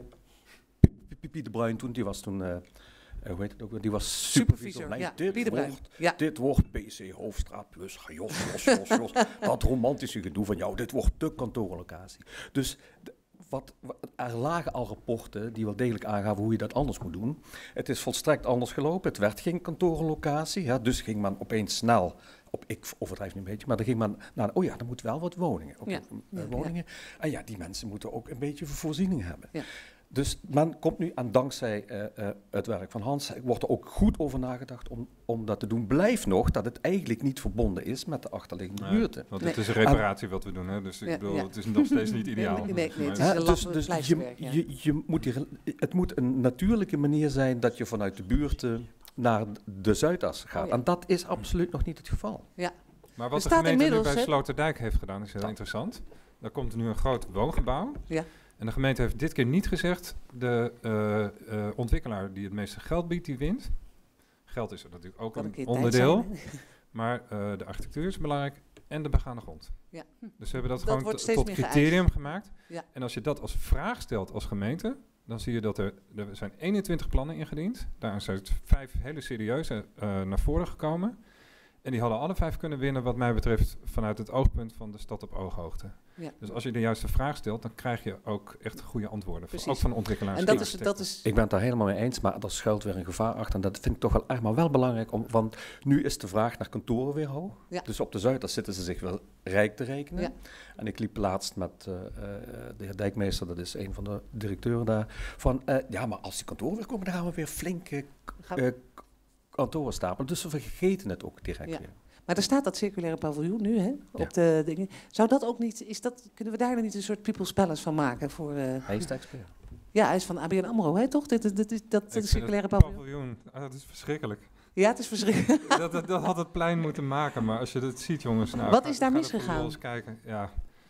Piet de Bruin toen, die was toen... Uh, Uh, hoe heet het ook? Die was supervisor. Nee, ja, dit, wordt, ja. dit wordt P C Hoofdstraat plus, jos, jos, jos, jos. Dat romantische gedoe van jou, dit wordt de kantoorlocatie. Dus de, wat, wat, er lagen al rapporten die wel degelijk aangaven hoe je dat anders moet doen. Het is volstrekt anders gelopen, het werd geen kantoorlocatie, ja, dus ging men opeens snel, op, ik overdrijf nu een beetje, maar dan ging men naar, oh ja, er moeten wel wat woningen. Okay, ja. uh, woningen. Ja. En ja, die mensen moeten ook een beetje voorziening hebben. Ja. Dus men komt nu aan, dankzij uh, uh, het werk van Hans, wordt er ook goed over nagedacht om, om dat te doen. Blijft nog dat het eigenlijk niet verbonden is met de achterliggende nee, buurten. Want het is een reparatie en, wat we doen, hè? Dus ik ja, bedoel, ja. het is nog steeds niet ideaal. Nee, nee, nee, het is ja, dus dus je, ja. je, je moet die, het moet een natuurlijke manier zijn dat je vanuit de buurten naar de Zuidas gaat. Oh, ja. En dat is absoluut nog niet het geval. Ja. Maar wat de gemeente nu bij Sloterdijk heeft gedaan is heel ja. interessant. Daar komt nu een groot woongebouw. Ja. En de gemeente heeft dit keer niet gezegd, de uh, uh, ontwikkelaar die het meeste geld biedt, die wint. Geld is er natuurlijk ook een, een onderdeel, maar uh, de architectuur is belangrijk en de begane grond. Ja. Dus we hebben dat, dat gewoon tot criterium geëist. gemaakt. Ja. En als je dat als vraag stelt als gemeente, dan zie je dat er, er zijn eenentwintig plannen ingediend. Daar zijn vijf hele serieuze uh, naar voren gekomen. En die hadden alle vijf kunnen winnen wat mij betreft vanuit het oogpunt van de stad op ooghoogte. Ja. Dus als je de juiste vraag stelt, dan krijg je ook echt goede antwoorden. Van, ook van ontwikkelaars. En dat is, dat is... Ik ben het daar helemaal mee eens, maar er schuilt weer een gevaar achter. En dat vind ik toch wel erg, maar wel belangrijk. Om, want nu is de vraag naar kantoren weer hoog. Ja. Dus op de Zuidas zitten ze zich wel rijk te rekenen. Ja. En ik liep laatst met uh, uh, de heer Dijkmeester, dat is een van de directeuren daar. Van uh, ja, maar als die kantoren weer komen, dan gaan we weer flinke uh, kantoren stapelen. Dus we vergeten het ook direct ja. weer. Maar er staat dat circulaire paviljoen nu, hè, op ja. de dingen. Zou dat ook niet, is dat, kunnen we daar dan niet een soort People's Palace van maken? Voor, uh, hij is de expert. Ja, hij is van A B N AMRO, hè, toch? Dit, dit, dit, dit, dat Ik circulaire het paviljoen. paviljoen. Ah, dat is verschrikkelijk. Ja, het is verschrikkelijk. dat, dat, dat had het plein moeten maken, maar als je dat ziet, jongens... Nou, Wat ga, is daar ga misgegaan? Eens kijken. Ja.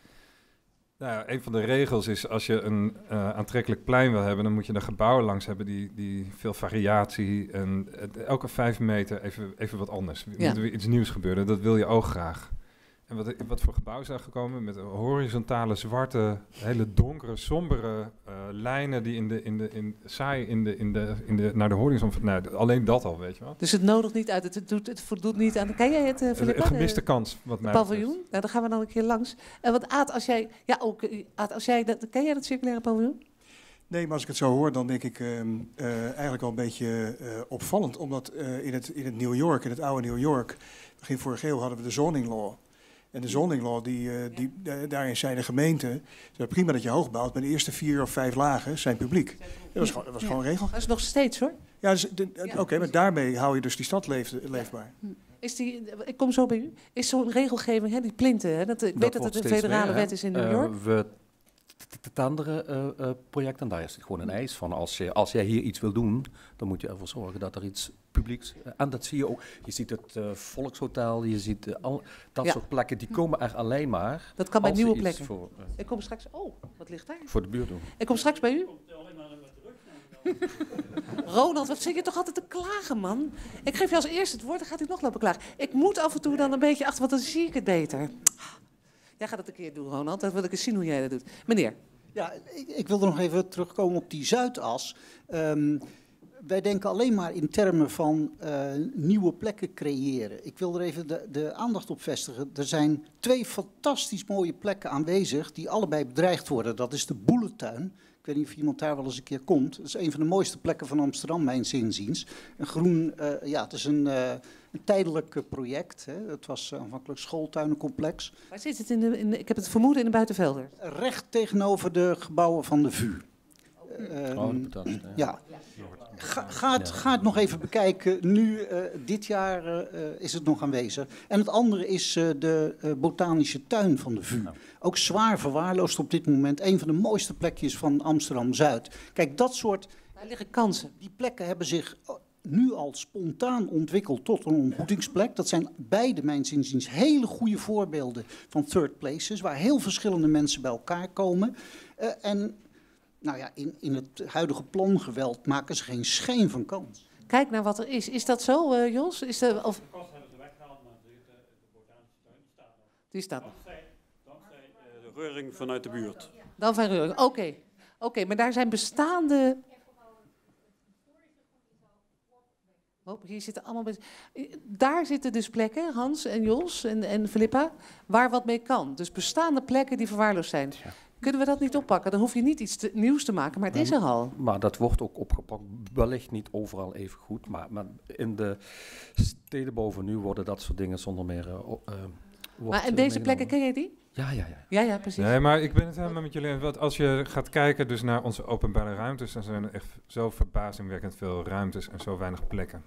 Nou ja, een van de regels is, als je een uh, aantrekkelijk plein wil hebben, dan moet je er gebouwen langs hebben die, die veel variatie en uh, elke vijf meter even, even wat anders. Er ja. moet weer iets nieuws gebeuren, dat wil je ook graag. En wat, wat voor gebouw is daar gekomen? Met horizontale, zwarte, hele donkere, sombere uh, lijnen die in de, in de, in, saai in de, in de, in de, naar de horizon... Nou, alleen dat al, weet je wel. Dus het nodigt niet uit, het, doet, het voldoet niet aan... Ken jij het, uh, Philippa? Een gemiste kans, wat mij paviljoen? Nou, daar gaan we dan een keer langs. En wat Aad, als jij... Ja, ook, Aad, als jij dat, ken jij dat circulaire paviljoen? Nee, maar als ik het zo hoor, dan denk ik uh, uh, eigenlijk al een beetje uh, opvallend. Omdat uh, in, het, in het New York, in het oude New York, begin vorige eeuw hadden we de zoning law. En de zoning law, die, uh, die, uh, daarin zijn de gemeenten, het prima dat je hoog bouwt, maar de eerste vier of vijf lagen zijn publiek. Dat was, gewoon, dat was ja. gewoon regel. Dat is nog steeds hoor. Ja, dus ja. oké, okay, maar daarmee hou je dus die stad leef, leefbaar. Ja. Is die, ik kom zo bij u. Is zo'n regelgeving, hè, die plinten, hè, dat, ik dat weet dat het een federale meer, wet is in New York. Uh, we Het andere uh, uh, project, en daar is het gewoon een eis van. Als, je, als jij hier iets wil doen, dan moet je ervoor zorgen dat er iets publieks... Uh, en dat zie je ook. Je ziet het uh, Volkshotel, je ziet uh, al dat ja. soort plekken, die komen er alleen maar... Dat kan bij nieuwe plekken. Voor, uh, ik kom straks... Oh, wat ligt daar? Voor de buurt doen. Ik kom straks bij u. Ronald, wat zit je toch altijd te klagen, man? Ik geef je als eerste het woord, dan gaat u nog lopen klagen. Ik moet af en toe dan een beetje achter, want dan zie ik het beter. Jij gaat het een keer doen, Ronald. Dan wil ik eens zien hoe jij dat doet. Meneer. Ja, ik, ik wil er nog even terugkomen op die Zuidas. Um, wij denken alleen maar in termen van uh, nieuwe plekken creëren. Ik wil er even de, de aandacht op vestigen. Er zijn twee fantastisch mooie plekken aanwezig die allebei bedreigd worden. Dat is de Boelentuin. Ik weet niet of iemand daar wel eens een keer komt. Dat is een van de mooiste plekken van Amsterdam, mijns inziens. Een groen, uh, ja, het is een, uh, een tijdelijk uh, project. Hè. Het was uh, aanvankelijk schooltuinencomplex. Waar zit het in de, in de, ik heb het vermoeden in de buitenvelden. Recht tegenover de gebouwen van de V U. Uh, oh, dat is, ja. Ga, ga, het, ga het nog even bekijken. Nu, uh, dit jaar uh, is het nog aanwezig. En het andere is uh, de uh, botanische tuin van de V U. Nou. Ook zwaar verwaarloosd op dit moment. Een van de mooiste plekjes van Amsterdam-Zuid. Kijk, dat soort... Daar liggen kansen. Die plekken hebben zich nu al spontaan ontwikkeld tot een ontmoetingsplek. Dat zijn beide, mijns inziens, hele goede voorbeelden van third places, waar heel verschillende mensen bij elkaar komen. Uh, en... Nou ja, in, in het huidige plongeweld maken ze geen schijn van kans. Kijk naar wat er is. Is dat zo, uh, Jos? Is de, of... de kost hebben ze weggehaald, maar de, de, de botanische tuin die staat nog. Die staat nog. Dankzij, dankzij uh, de reuring vanuit de buurt. Dan van reuring, oké. Okay. Oké, okay, maar daar zijn bestaande... Oh, hier zitten allemaal... Be... Daar zitten dus plekken, Hans en Jos en, en Philippa, waar wat mee kan. Dus bestaande plekken die verwaarloosd zijn. Ja. Kunnen we dat niet oppakken? Dan hoef je niet iets te, nieuws te maken, maar het is er al. Maar dat wordt ook opgepakt. Wellicht niet overal even goed, maar, maar in de steden boven nu worden dat soort dingen zonder meer... Uh, uh, maar en deze plekken, ken je die? Ja, ja, ja. Ja, ja, precies. Nee, maar ik ben het helemaal met jullie eens. Want als je gaat kijken dus naar onze openbare ruimtes, dan zijn er echt zo verbazingwekkend veel ruimtes en zo weinig plekken.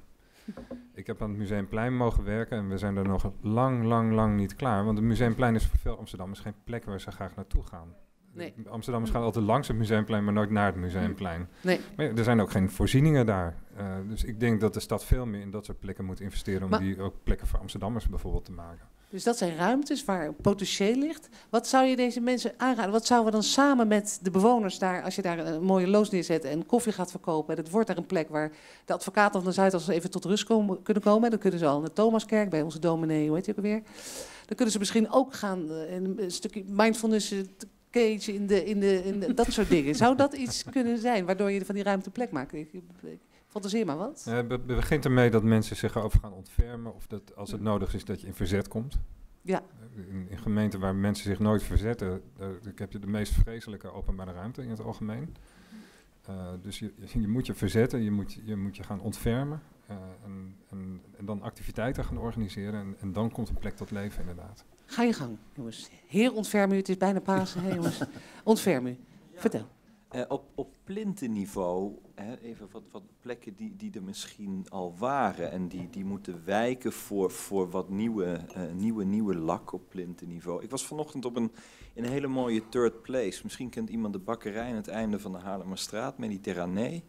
Ik heb aan het Museumplein mogen werken en we zijn er nog lang, lang, lang niet klaar. Want het Museumplein is voor veel Amsterdammers geen plek waar ze graag naartoe gaan. Nee. Amsterdammers gaan altijd langs het Museumplein, maar nooit naar het Museumplein. Nee. Maar ja, er zijn ook geen voorzieningen daar. Uh, dus ik denk dat de stad veel meer in dat soort plekken moet investeren om maar, die ook plekken voor Amsterdammers bijvoorbeeld te maken. Dus dat zijn ruimtes waar potentieel ligt. Wat zou je deze mensen aanraden? Wat zouden we dan samen met de bewoners daar, als je daar een mooie loods neerzet en koffie gaat verkopen, en het wordt daar een plek waar de advocaten van de Zuidas even tot rust komen, kunnen komen. Dan kunnen ze al naar de Thomaskerk, bij onze dominee, hoe heet die ook alweer. Dan kunnen ze misschien ook gaan uh, een stukje mindfulness uh, cage in de, in de, in de, dat soort dingen. Zou dat iets kunnen zijn, waardoor je van die ruimte plek maakt? Ik, ik, ik fantaseer maar wat. Ja, het begint ermee dat mensen zich erover gaan ontfermen, of dat als het nodig is dat je in verzet komt. Ja. In, in gemeenten waar mensen zich nooit verzetten, daar heb je de meest vreselijke openbare ruimte in het algemeen. Uh, dus je, je moet je verzetten, je moet je, moet je gaan ontfermen uh, en, en, en dan activiteiten gaan organiseren en, en dan komt een plek tot leven inderdaad. Ga je gang, jongens. Heer, ontferm u, het is bijna Pasen, hè, jongens. Ontferm u. Ja. Vertel. Uh, op, op plintenniveau, hè, even wat, wat plekken die, die er misschien al waren en die, die moeten wijken voor, voor wat nieuwe, uh, nieuwe, nieuwe lak op plintenniveau. Ik was vanochtend op een, in een hele mooie third place. Misschien kent iemand de bakkerij aan het einde van de Haarlemmerstraat, Mediterranee.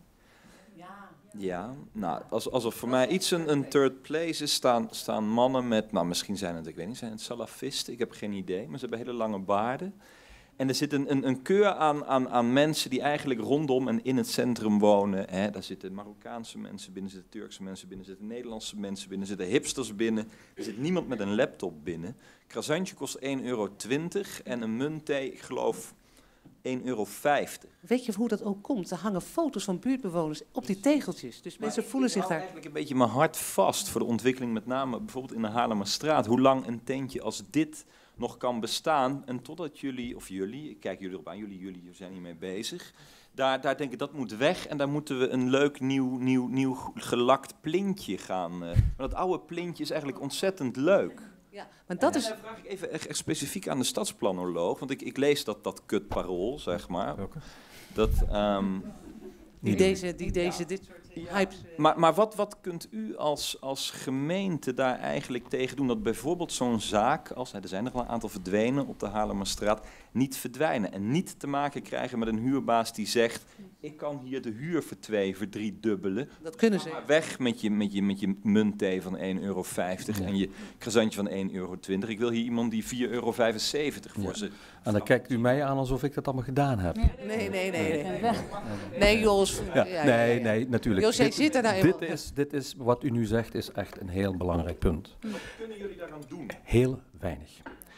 Ja. Ja, nou, als, als er voor mij iets een, een third place is, staan, staan mannen met, nou misschien zijn het, ik weet niet, zijn het salafisten? Ik heb geen idee, maar ze hebben hele lange baarden. En er zit een, een, een keur aan, aan, aan mensen die eigenlijk rondom en in het centrum wonen. Hè. Daar zitten Marokkaanse mensen binnen, zitten Turkse mensen binnen, zitten Nederlandse mensen binnen, zitten hipsters binnen. Er zit niemand met een laptop binnen. Croissantje kost één euro twintig en een muntthee, ik geloof, één euro vijftig. Weet je hoe dat ook komt? Er hangen foto's van buurtbewoners op die tegeltjes. Dus mensen voelen zich daar... eigenlijk een beetje mijn hart vast voor de ontwikkeling, met name bijvoorbeeld in de Haarlemmerstraat. Hoe lang een tentje als dit nog kan bestaan. En totdat jullie, of jullie, ik kijk jullie erop aan, jullie, jullie zijn hiermee bezig. Daar, daar denk ik, dat moet weg en daar moeten we een leuk nieuw, nieuw, nieuw gelakt plintje gaan. Uh, maar dat oude plintje is eigenlijk ontzettend leuk. Ja, maar dat en is... dan vraag ik even echt, echt specifiek aan de stadsplanoloog, want ik, ik lees dat, dat kutparool, zeg maar. Welke? Dat... Um, Die deze, die deze, dit soort hypes. Maar, maar wat, wat kunt u als, als gemeente daar eigenlijk tegen doen? Dat bijvoorbeeld zo'n zaak, als, er zijn nog wel een aantal verdwenen op de Haarlemmerstraat, niet verdwijnen. En niet te maken krijgen met een huurbaas die zegt, ik kan hier de huur voor twee, voor drie dubbelen. Dat kunnen ze. Maar weg met je, met je, met je muntthee van één euro vijftig Ja. en je croissantje van één euro twintig. Ik wil hier iemand die vier euro vijfenzeventig voor Ja. ze... En dan kijkt u mij aan alsof ik dat allemaal gedaan heb. Nee, nee, nee. Nee, nee Jos. Ja, ja, ja, nee, ja. nee, natuurlijk. Jos, jij Dit- zit er nou eenmaal. dit is, dit is, wat u nu zegt, is echt een heel belangrijk punt. Wat kunnen jullie daaraan doen? Heel weinig.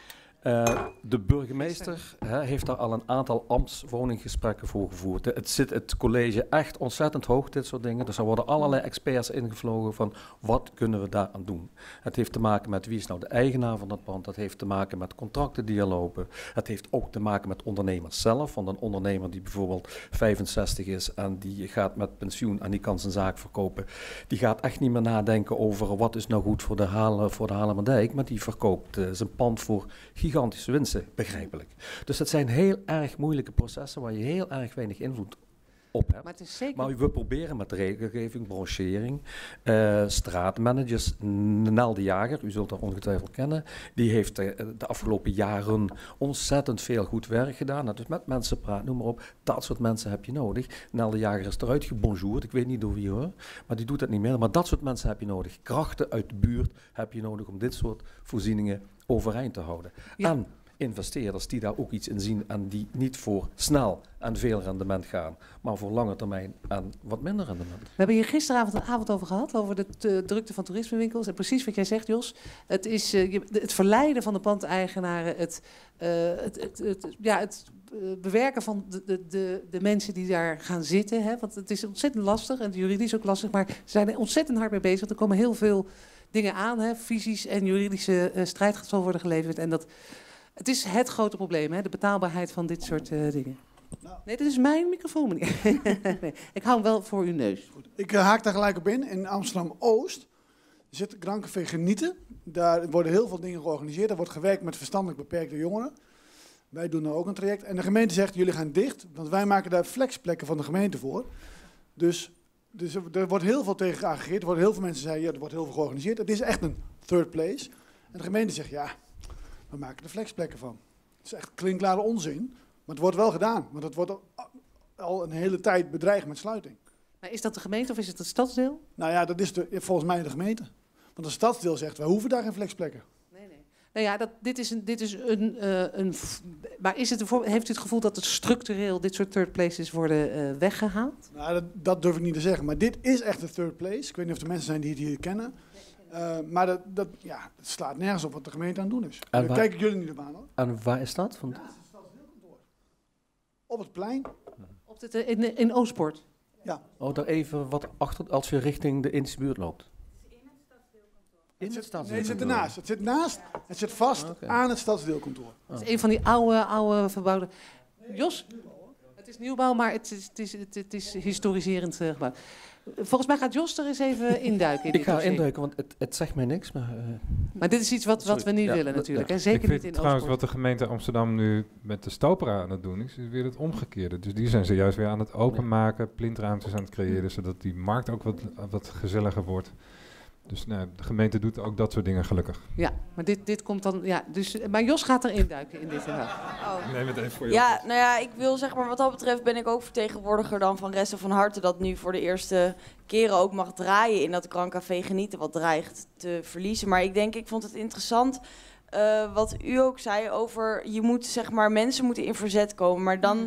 Uh, de burgemeester hè, heeft daar al een aantal ambtswoninggesprekken voor gevoerd. Het zit het college echt ontzettend hoog, dit soort dingen. Dus er worden allerlei experts ingevlogen van wat kunnen we daaraan doen. Het heeft te maken met wie is nou de eigenaar van dat pand. Dat heeft te maken met contracten die er lopen. Het heeft ook te maken met ondernemers zelf. Want een ondernemer die bijvoorbeeld vijfenzestig is en die gaat met pensioen en die kan zijn zaak verkopen. Die gaat echt niet meer nadenken over wat is nou goed voor de, Halen, voor de Haarlemmerdijk. Maar die verkoopt uh, zijn pand voor gigantische winsten, begrijpelijk. Dus dat zijn heel erg moeilijke processen waar je heel erg weinig invloed op hebt. Maar, het is zeker... maar we proberen met regelgeving, branchering, uh, straatmanagers, Nel de Jager, u zult dat ongetwijfeld kennen, die heeft uh, de afgelopen jaren ontzettend veel goed werk gedaan. Nou, dus met mensen praten, noem maar op, dat soort mensen heb je nodig. Nel de Jager is eruit gebonjourd, ik weet niet door wie hoor, maar die doet dat niet meer. Maar dat soort mensen heb je nodig. Krachten uit de buurt heb je nodig om dit soort voorzieningen overeind te houden. Ja. En investeerders die daar ook iets in zien en die niet voor snel en veel rendement gaan, maar voor lange termijn en wat minder rendement. We hebben hier gisteravond een avond over gehad, over de t- drukte van toerismewinkels. En precies wat jij zegt, Jos. Het is uh, je, het verleiden van de pandeigenaren, het, uh, het, het, het, ja, het uh, bewerken van de, de, de, de mensen die daar gaan zitten. Hè? Want het is ontzettend lastig en juridisch ook lastig, maar ze zijn er ontzettend hard mee bezig. Want er komen heel veel dingen aan, hè? Visies en juridische uh, strijd gaat worden geleverd. En dat, het is het grote probleem, hè? De betaalbaarheid van dit soort uh, dingen. Nou. Nee, dit is mijn microfoon, meneer. Nee, ik hou hem wel voor uw neus. Goed. Ik uh, haak daar gelijk op in. In Amsterdam-Oost zit Grand Café Genieten. Daar worden heel veel dingen georganiseerd. Er wordt gewerkt met verstandelijk beperkte jongeren. Wij doen daar ook een traject. En de gemeente zegt, jullie gaan dicht, want wij maken daar flexplekken van de gemeente voor. Dus, dus er wordt heel veel tegen geagereerd. Er worden heel veel mensen zeggen, ja, er wordt heel veel georganiseerd. Het is echt een third place. En de gemeente zegt, ja, we maken er flexplekken van. Het is echt klinkklare onzin, maar het wordt wel gedaan. Want het wordt al een hele tijd bedreigd met sluiting. Maar is dat de gemeente of is het het stadsdeel? Nou ja, dat is de, volgens mij de gemeente. Want het stadsdeel zegt, wij hoeven daar geen flexplekken. Nee, nee. Nou ja, dat, dit is een... Dit is een, uh, een maar is het ervoor, heeft u het gevoel dat het structureel dit soort third places worden uh, weggehaald? Nou, dat, dat durf ik niet te zeggen. Maar dit is echt een third place. Ik weet niet of er mensen zijn die het hier kennen. Uh, maar dat, dat, ja, het slaat nergens op wat de gemeente aan het doen is. Daar waar, kijk ik jullie niet op aan, hoor. En waar is dat? Want... Ja, het is het stadsdeelkantoor. Op het plein. Op het, in, in Oostpoort? Ja. Oh, daar even wat achter, als je richting de Indische buurt loopt. In het stadsdeelkantoor? Nee, het zit ernaast. Het zit naast, het zit vast okay. aan het stadsdeelkantoor. Het is een van die oude, oude verbouwde... Jos? Het is nieuwbouw, maar het is, het is, het is, het is historiserend uh, gebouwd. Volgens mij gaat Jos er eens even induiken. In ik ga dossier. induiken, want het, het zegt mij niks. Maar, uh, maar dit is iets wat, wat we niet ja, willen natuurlijk. Ja. Hè? Zeker ik vind niet in trouwens Oostpoort. wat de gemeente Amsterdam nu met de Stopera aan het doen is, is weer het omgekeerde. Dus die zijn ze juist weer aan het openmaken, plintruimtes aan het creëren, zodat die markt ook wat, wat gezelliger wordt. Dus nou, de gemeente doet ook dat soort dingen gelukkig. Ja, maar dit, dit komt dan... Ja, dus, maar Jos gaat erin duiken in dit verhaal. Oh. Neem het even voor je. Ja, nou ja, ik wil zeg maar wat dat betreft ben ik ook vertegenwoordiger dan van Resten van Harte dat nu voor de eerste keren ook mag draaien in dat Grand Café Genieten wat dreigt te verliezen. Maar ik denk, ik vond het interessant uh, wat u ook zei over, je moet zeg maar, mensen moeten in verzet komen. Maar dan,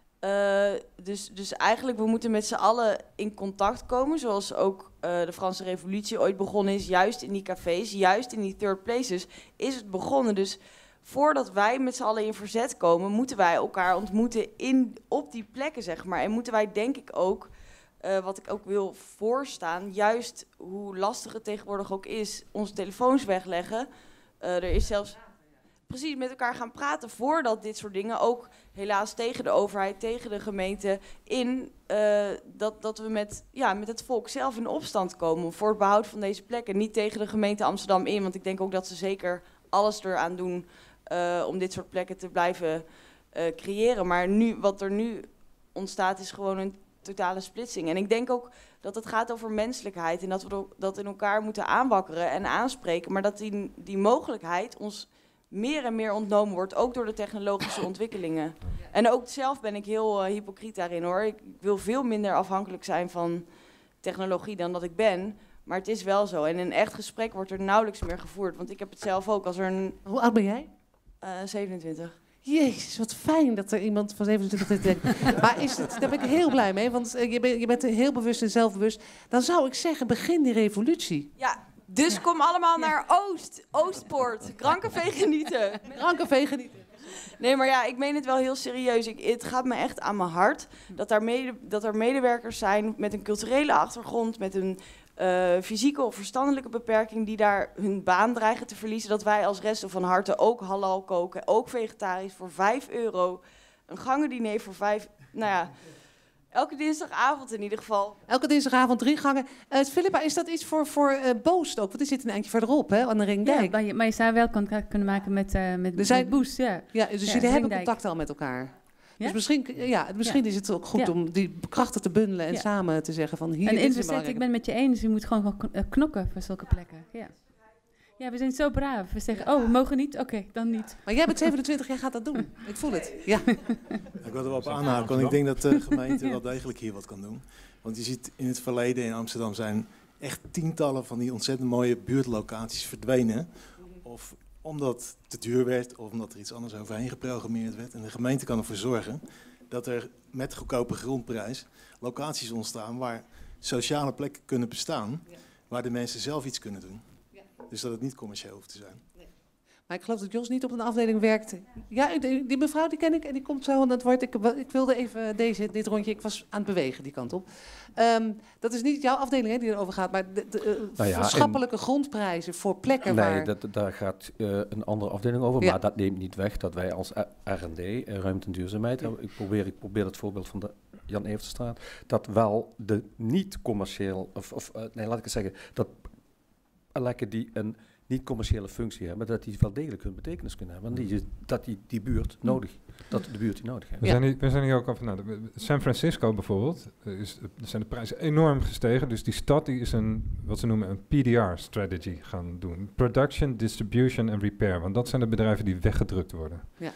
uh, dus, dus eigenlijk, we moeten met z'n allen in contact komen. Zoals ook uh, de Franse Revolutie ooit begonnen is. Juist in die cafés, juist in die third places is het begonnen. Dus voordat wij met z'n allen in verzet komen, moeten wij elkaar ontmoeten in, op die plekken, zeg maar. En moeten wij denk ik ook, uh, wat ik ook wil voorstaan, juist hoe lastig het tegenwoordig ook is, onze telefoons wegleggen. Uh, er is zelfs precies met elkaar gaan praten voordat dit soort dingen, ook helaas tegen de overheid, tegen de gemeente, in uh, dat, dat we met, ja, met het volk zelf in opstand komen voor het behoud van deze plekken. Niet tegen de gemeente Amsterdam in, want ik denk ook dat ze zeker alles eraan doen uh, om dit soort plekken te blijven uh, creëren. Maar nu, wat er nu ontstaat is gewoon een totale splitsing. En ik denk ook dat het gaat over menselijkheid en dat we dat in elkaar moeten aanwakkeren en aanspreken. Maar dat die, die mogelijkheid ons meer en meer ontnomen wordt, ook door de technologische ontwikkelingen. En ook zelf ben ik heel uh, hypocriet daarin, hoor. Ik wil veel minder afhankelijk zijn van technologie dan dat ik ben. Maar het is wel zo. En een echt gesprek wordt er nauwelijks meer gevoerd. Want ik heb het zelf ook. Als er een... Hoe oud ben jij? Uh, zevenentwintig. Jezus, wat fijn dat er iemand van zevenentwintig dit denkt. Maar is het, daar ben ik heel blij mee, want uh, je, ben, je bent heel bewust en zelfbewust. Dan zou ik zeggen, begin die revolutie. Ja, dus kom allemaal naar Oost, Oostpoort. Grand Café genieten. Grand Café genieten. Nee, maar ja, ik meen het wel heel serieus. Ik, het gaat me echt aan mijn hart dat er, mede, dat er medewerkers zijn met een culturele achtergrond, met een uh, fysieke of verstandelijke beperking, die daar hun baan dreigen te verliezen. Dat wij als Resto van Harte ook halal koken, ook vegetarisch voor vijf euro. Een gangendiner voor vijf, nou ja, elke dinsdagavond in ieder geval. Elke dinsdagavond drie gangen. Uh, Philippa, is dat iets voor, voor uh, Boost ook? Want die zit een eindje verderop, hè, aan de Ringdijk. Ja, maar je, maar je zou wel contact kunnen maken met, uh, met, er zijn, met Boost, ja. Ja, dus ja, jullie hebben Ringdijk. contact al met elkaar. Ja? Dus misschien, ja, misschien ja. is het ook goed ja. om die krachten te bundelen en ja. samen te zeggen van hier en is in het verzet, ik ben met je eens, je moet gewoon knokken voor zulke plekken. Ja. Ja, we zijn zo braaf. We zeggen, oh, we mogen niet? Oké, okay, dan niet. Maar jij bent zevenentwintig, jij gaat dat doen. Ik voel het. Ja. Ik wil er wel op aanhaken, want ik denk dat de gemeente wel degelijk hier wat kan doen. Want je ziet in het verleden in Amsterdam zijn echt tientallen van die ontzettend mooie buurtlocaties verdwenen. Of omdat het te duur werd, of omdat er iets anders overheen geprogrammeerd werd. En de gemeente kan ervoor zorgen dat er met goedkope grondprijs locaties ontstaan waar sociale plekken kunnen bestaan, waar de mensen zelf iets kunnen doen. Dus dat het niet commercieel hoeft te zijn. Nee. Maar ik geloof dat Jos niet op een afdeling werkt. Ja, die, die mevrouw die ken ik en die komt zo aan het woord. Ik, ik wilde even deze, dit rondje, ik was aan het bewegen die kant op. Um, dat is niet jouw afdeling hè, die erover gaat, maar de, de uh, nou ja, maatschappelijke grondprijzen voor plekken nee, waar... Nee, daar gaat uh, een andere afdeling over, ja. Maar dat neemt niet weg dat wij als R en D, ruimte en duurzaamheid, ja. ik, probeer, ik probeer het voorbeeld van de Jan Evertstraat, dat wel de niet-commercieel, of, of uh, nee, laat ik het zeggen, dat plekken die een niet-commerciële functie hebben, dat die wel degelijk hun betekenis kunnen hebben. Want die, dat die, die buurt nodig, dat de buurt die nodig heeft. We, Ja. zijn, hier, we zijn hier ook over, nou, de, San Francisco bijvoorbeeld, is, er zijn de prijzen enorm gestegen. Dus die stad die is een, wat ze noemen, een P D R-strategy gaan doen. Production, Distribution en Repair. Want dat zijn de bedrijven die weggedrukt worden. Ja.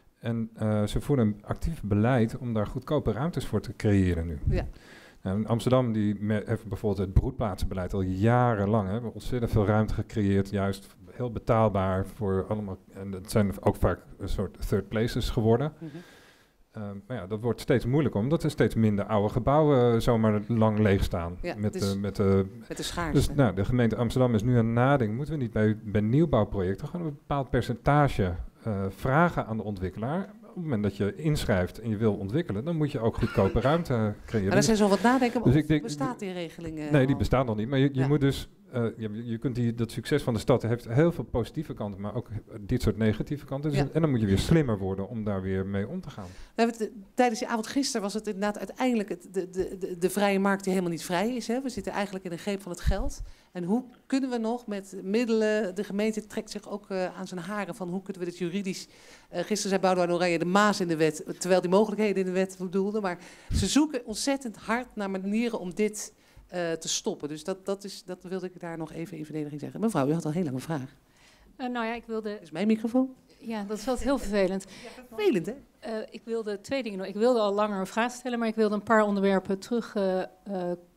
En uh, ze voeren een actief beleid om daar goedkope ruimtes voor te creëren nu. Ja. Nou, Amsterdam die me- heeft bijvoorbeeld het broedplaatsenbeleid al jarenlang. Hè. We hebben ontzettend veel ruimte gecreëerd, juist heel betaalbaar voor allemaal. En dat zijn ook vaak een soort third places geworden. Mm-hmm. Uh, maar ja, dat wordt steeds moeilijker, omdat er steeds minder oude gebouwen uh, zomaar lang leeg staan. Ja, met, dus uh, met, uh, met de schaarste. Dus nou, de gemeente Amsterdam is nu aan het nadenken. Moeten we niet bij, bij nieuwbouwprojecten gewoon een bepaald percentage uh, vragen aan de ontwikkelaar? Op het moment dat je inschrijft en je wil ontwikkelen, dan moet je ook goedkope ruimte creëren. Maar daar zijn zo wat nadenken, dus of ik denk, bestaat die regeling? Uh, nee, die al? bestaat nog niet. Maar je, je ja. moet dus, uh, je, je kunt die, dat succes van de stad heeft heel veel positieve kanten, maar ook dit soort negatieve kanten. Dus Ja. En dan moet je weer slimmer worden om daar weer mee om te gaan. We hebben het, tijdens die avond gisteren was het inderdaad uiteindelijk het, de, de, de, de vrije markt die helemaal niet vrij is. Hè. We zitten eigenlijk in een greep van het geld. En hoe kunnen we nog met middelen, de gemeente trekt zich ook uh, aan zijn haren van hoe kunnen we dit juridisch... Uh, gisteren zei Boudewijn Oranje de maas in de wet, terwijl die mogelijkheden in de wet bedoelde. Maar ze zoeken ontzettend hard naar manieren om dit uh, te stoppen. Dus dat, dat, is, dat wilde ik daar nog even in verdediging zeggen. Mevrouw, u had al heel lang een vraag. Uh, nou ja, ik wilde... Is mijn microfoon? Ja, dat is altijd heel vervelend. Ja, vervelend, hè? Uh, ik wilde twee dingen doen. Ik wilde al langer een vraag stellen, maar ik wilde een paar onderwerpen terugkomen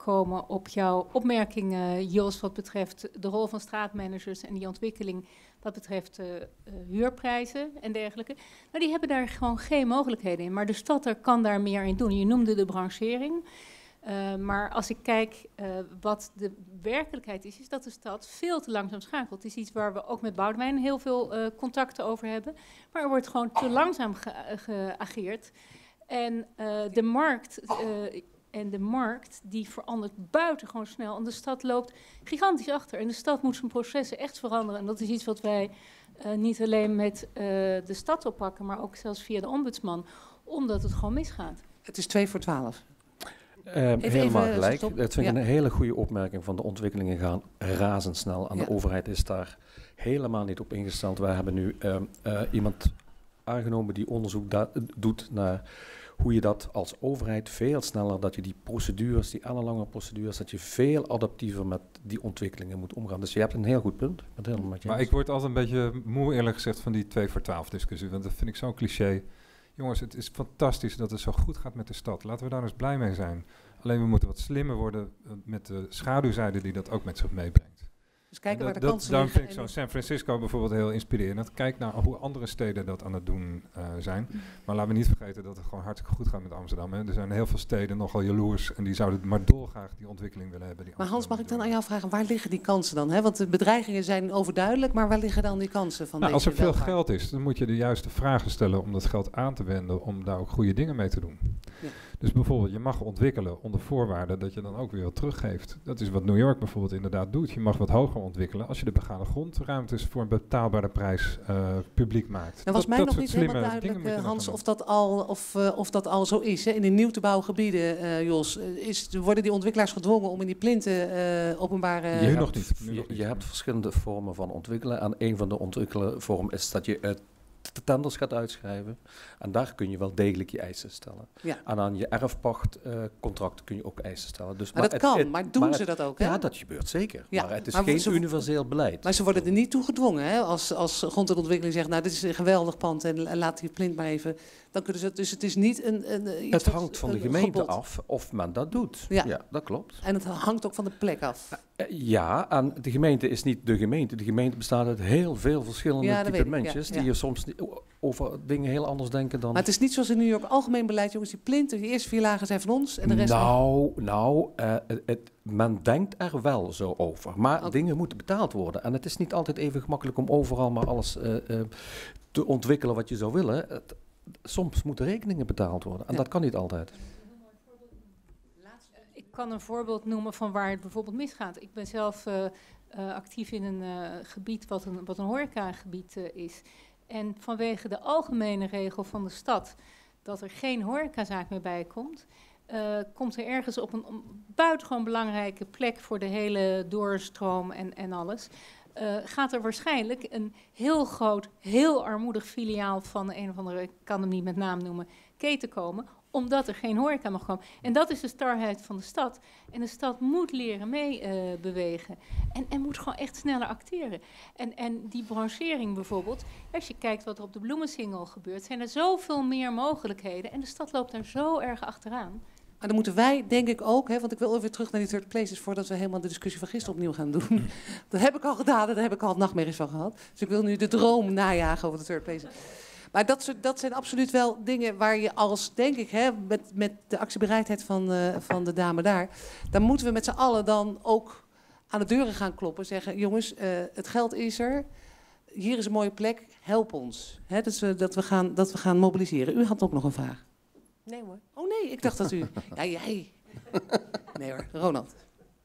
komen op jouw opmerkingen, Jos, wat betreft de rol van straatmanagers en die ontwikkeling wat betreft uh, uh, huurprijzen en dergelijke. Nou, die hebben daar gewoon geen mogelijkheden in. Maar de stad er kan daar meer in doen. Je noemde de branchering. Uh, maar als ik kijk uh, wat de werkelijkheid is, is dat de stad veel te langzaam schakelt. Het is iets waar we ook met Boudewijn heel veel uh, contacten over hebben. Maar er wordt gewoon te langzaam ge- geageerd. En uh, de markt... Uh, En de markt die verandert buitengewoon snel. En de stad loopt gigantisch achter. En de stad moet zijn processen echt veranderen. En dat is iets wat wij uh, niet alleen met uh, de stad oppakken, maar ook zelfs via de ombudsman. Omdat het gewoon misgaat. Het is twee voor twaalf. Uh, helemaal even, gelijk. stop. Dat vind ik Ja. een hele goede opmerking. Van de ontwikkelingen gaan razendsnel. En Ja. de overheid is daar helemaal niet op ingesteld. Wij hebben nu uh, uh, iemand aangenomen die onderzoek da- doet naar hoe je dat als overheid veel sneller, dat je die procedures, die ellenlange procedures, dat je veel adaptiever met die ontwikkelingen moet omgaan. Dus je hebt een heel goed punt. Ik ben het helemaal met je Maar eens. ik word altijd een beetje moe, eerlijk gezegd, van die twee voor twaalf discussie. Want dat vind ik zo'n cliché. Jongens, het is fantastisch dat het zo goed gaat met de stad. Laten we daar eens blij mee zijn. Alleen we moeten wat slimmer worden uh, met de schaduwzijde die dat ook met zich meebrengt. Dus kijken waar de dat, kansen daarom liggen. vind ik zo San Francisco bijvoorbeeld heel inspirerend. Kijk naar hoe andere steden dat aan het doen uh, zijn. Maar laten we niet vergeten dat het gewoon hartstikke goed gaat met Amsterdam. Hè. Er zijn heel veel steden nogal jaloers en die zouden maar dolgraag die ontwikkeling willen hebben. Die Maar Hans, mag ik dan aan jou vragen, waar liggen die kansen dan? Hè? Want de bedreigingen zijn overduidelijk, maar waar liggen dan die kansen van Nou, deze als er veel welvaart? geld is, dan moet je de juiste vragen stellen om dat geld aan te wenden, om daar ook goede dingen mee te doen. Ja. Dus bijvoorbeeld, je mag ontwikkelen onder voorwaarde dat je dan ook weer wat teruggeeft. Dat is wat New York bijvoorbeeld inderdaad doet. Je mag wat hoger ontwikkelen als je de begane grondruimtes voor een betaalbare prijs uh, publiek maakt. Dat was mij dat nog soort niet helemaal slimme duidelijk, dingen moet je uh, dan Hans, gaan of dat, al, of, uh, of dat al zo is. Hè? In de nieuw te bouwen gebieden, uh, Jos, uh, is, worden die ontwikkelaars gedwongen om in die plinten uh, openbare... Je hebt, je, je hebt verschillende vormen van ontwikkelen. En een van de ontwikkelvormen is dat je uh, tenders gaat uitschrijven. En daar kun je wel degelijk je eisen stellen. Ja. En aan je erfpachtcontract uh, kun je ook eisen stellen. Dus, Maar dat het, kan, het, maar doen maar ze het, dat ook, hè? Ja, dat gebeurt zeker. Ja, maar het is maar geen ze- universeel beleid. Maar ze worden er niet toe gedwongen. Hè? Als, als grond en ontwikkeling zegt, nou, dit is een geweldig pand en, en laat die plint maar even. Dan kunnen ze, dus het is niet een... een iets Het wat- hangt van de een gemeente gebod. af of men dat doet. Ja. Ja, dat klopt. En het hangt ook van de plek af. Uh, ja, en de gemeente is niet de gemeente. De gemeente bestaat uit heel veel verschillende Ja, dat type weet ik, ja, mensen ja. die je soms ni- o- over dingen heel anders denken dan... Maar het is niet zoals in New York algemeen beleid, jongens. Die plinten, die eerste vier lagen zijn van ons en de rest... Nou, nou uh, het, het, men denkt er wel zo over. Maar Oké. dingen moeten betaald worden. En het is niet altijd even gemakkelijk om overal maar alles uh, uh, te ontwikkelen wat je zou willen. Het, soms moeten rekeningen betaald worden. En Ja. dat kan niet altijd. Ik kan een voorbeeld noemen van waar het bijvoorbeeld misgaat. Ik ben zelf uh, uh, actief in een uh, gebied wat een, wat een horecagebied uh, is. En vanwege de algemene regel van de stad dat er geen horecazaak meer bij komt, uh, komt er ergens op een, een buitengewoon belangrijke plek voor de hele doorstroom en, en alles. Uh, gaat er waarschijnlijk een heel groot, heel armoedig filiaal van een of andere, ik kan hem niet met naam noemen, keten komen, omdat er geen horeca mag komen. En dat is de starheid van de stad. En de stad moet leren meebewegen. Uh, bewegen. en, en moet gewoon echt sneller acteren. En, en die branchering bijvoorbeeld, als je kijkt wat er op de Bloemensingel gebeurt, zijn er zoveel meer mogelijkheden. En de stad loopt daar zo erg achteraan. Maar dan moeten wij, denk ik ook, hè, want ik wil even terug naar die third places voordat we helemaal de discussie van gisteren opnieuw gaan doen. Dat heb ik al gedaan en daar heb ik al nachtmerries van gehad. Dus ik wil nu de droom najagen over de third places. Maar dat, soort, dat zijn absoluut wel dingen waar je als, denk ik, hè, met, met de actiebereidheid van, uh, van de dame daar, dan moeten we met z'n allen dan ook aan de deuren gaan kloppen. Zeggen, jongens, uh, het geld is er. Hier is een mooie plek, help ons. Hè, dus, uh, dat, we gaan, dat we gaan mobiliseren. U had ook nog een vraag. Nee hoor. Oh nee, ik dacht dat u... Ja, jij. Nee hoor, Ronald.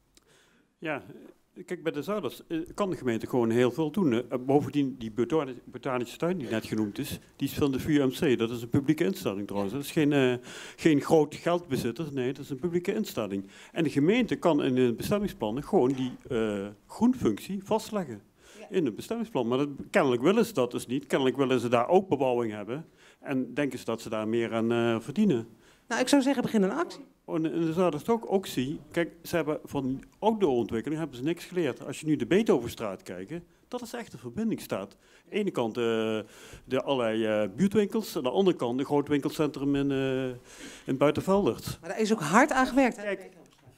Ja, kijk, bij de Zuiders uh, kan de gemeente gewoon heel veel doen. Uh, bovendien, die botani- botanische tuin die net genoemd is, die is van de V U M C. Dat is een publieke instelling trouwens. Dat is geen, uh, geen groot geldbezitter, nee, dat is een publieke instelling. En de gemeente kan in de bestemmingsplannen gewoon die uh, groenfunctie vastleggen. In het bestemmingsplan. Maar dat, kennelijk willen ze dat dus niet. Kennelijk willen ze daar ook bebouwing hebben. En denken ze dat ze daar meer aan uh, verdienen. Nou, ik zou zeggen, begin een actie. En de Zuiders ook, ook zie, kijk, ze hebben van outdoorontwikkeling hebben ze niks geleerd. Als je nu de Beethovenstraat kijkt, dat is echt een verbindingsstraat. Aan de ene kant uh, de allerlei uh, buurtwinkels, aan de andere kant een groot winkelcentrum in, uh, in Buitenveldert. Maar daar is ook hard aan gewerkt. Hè? Kijk,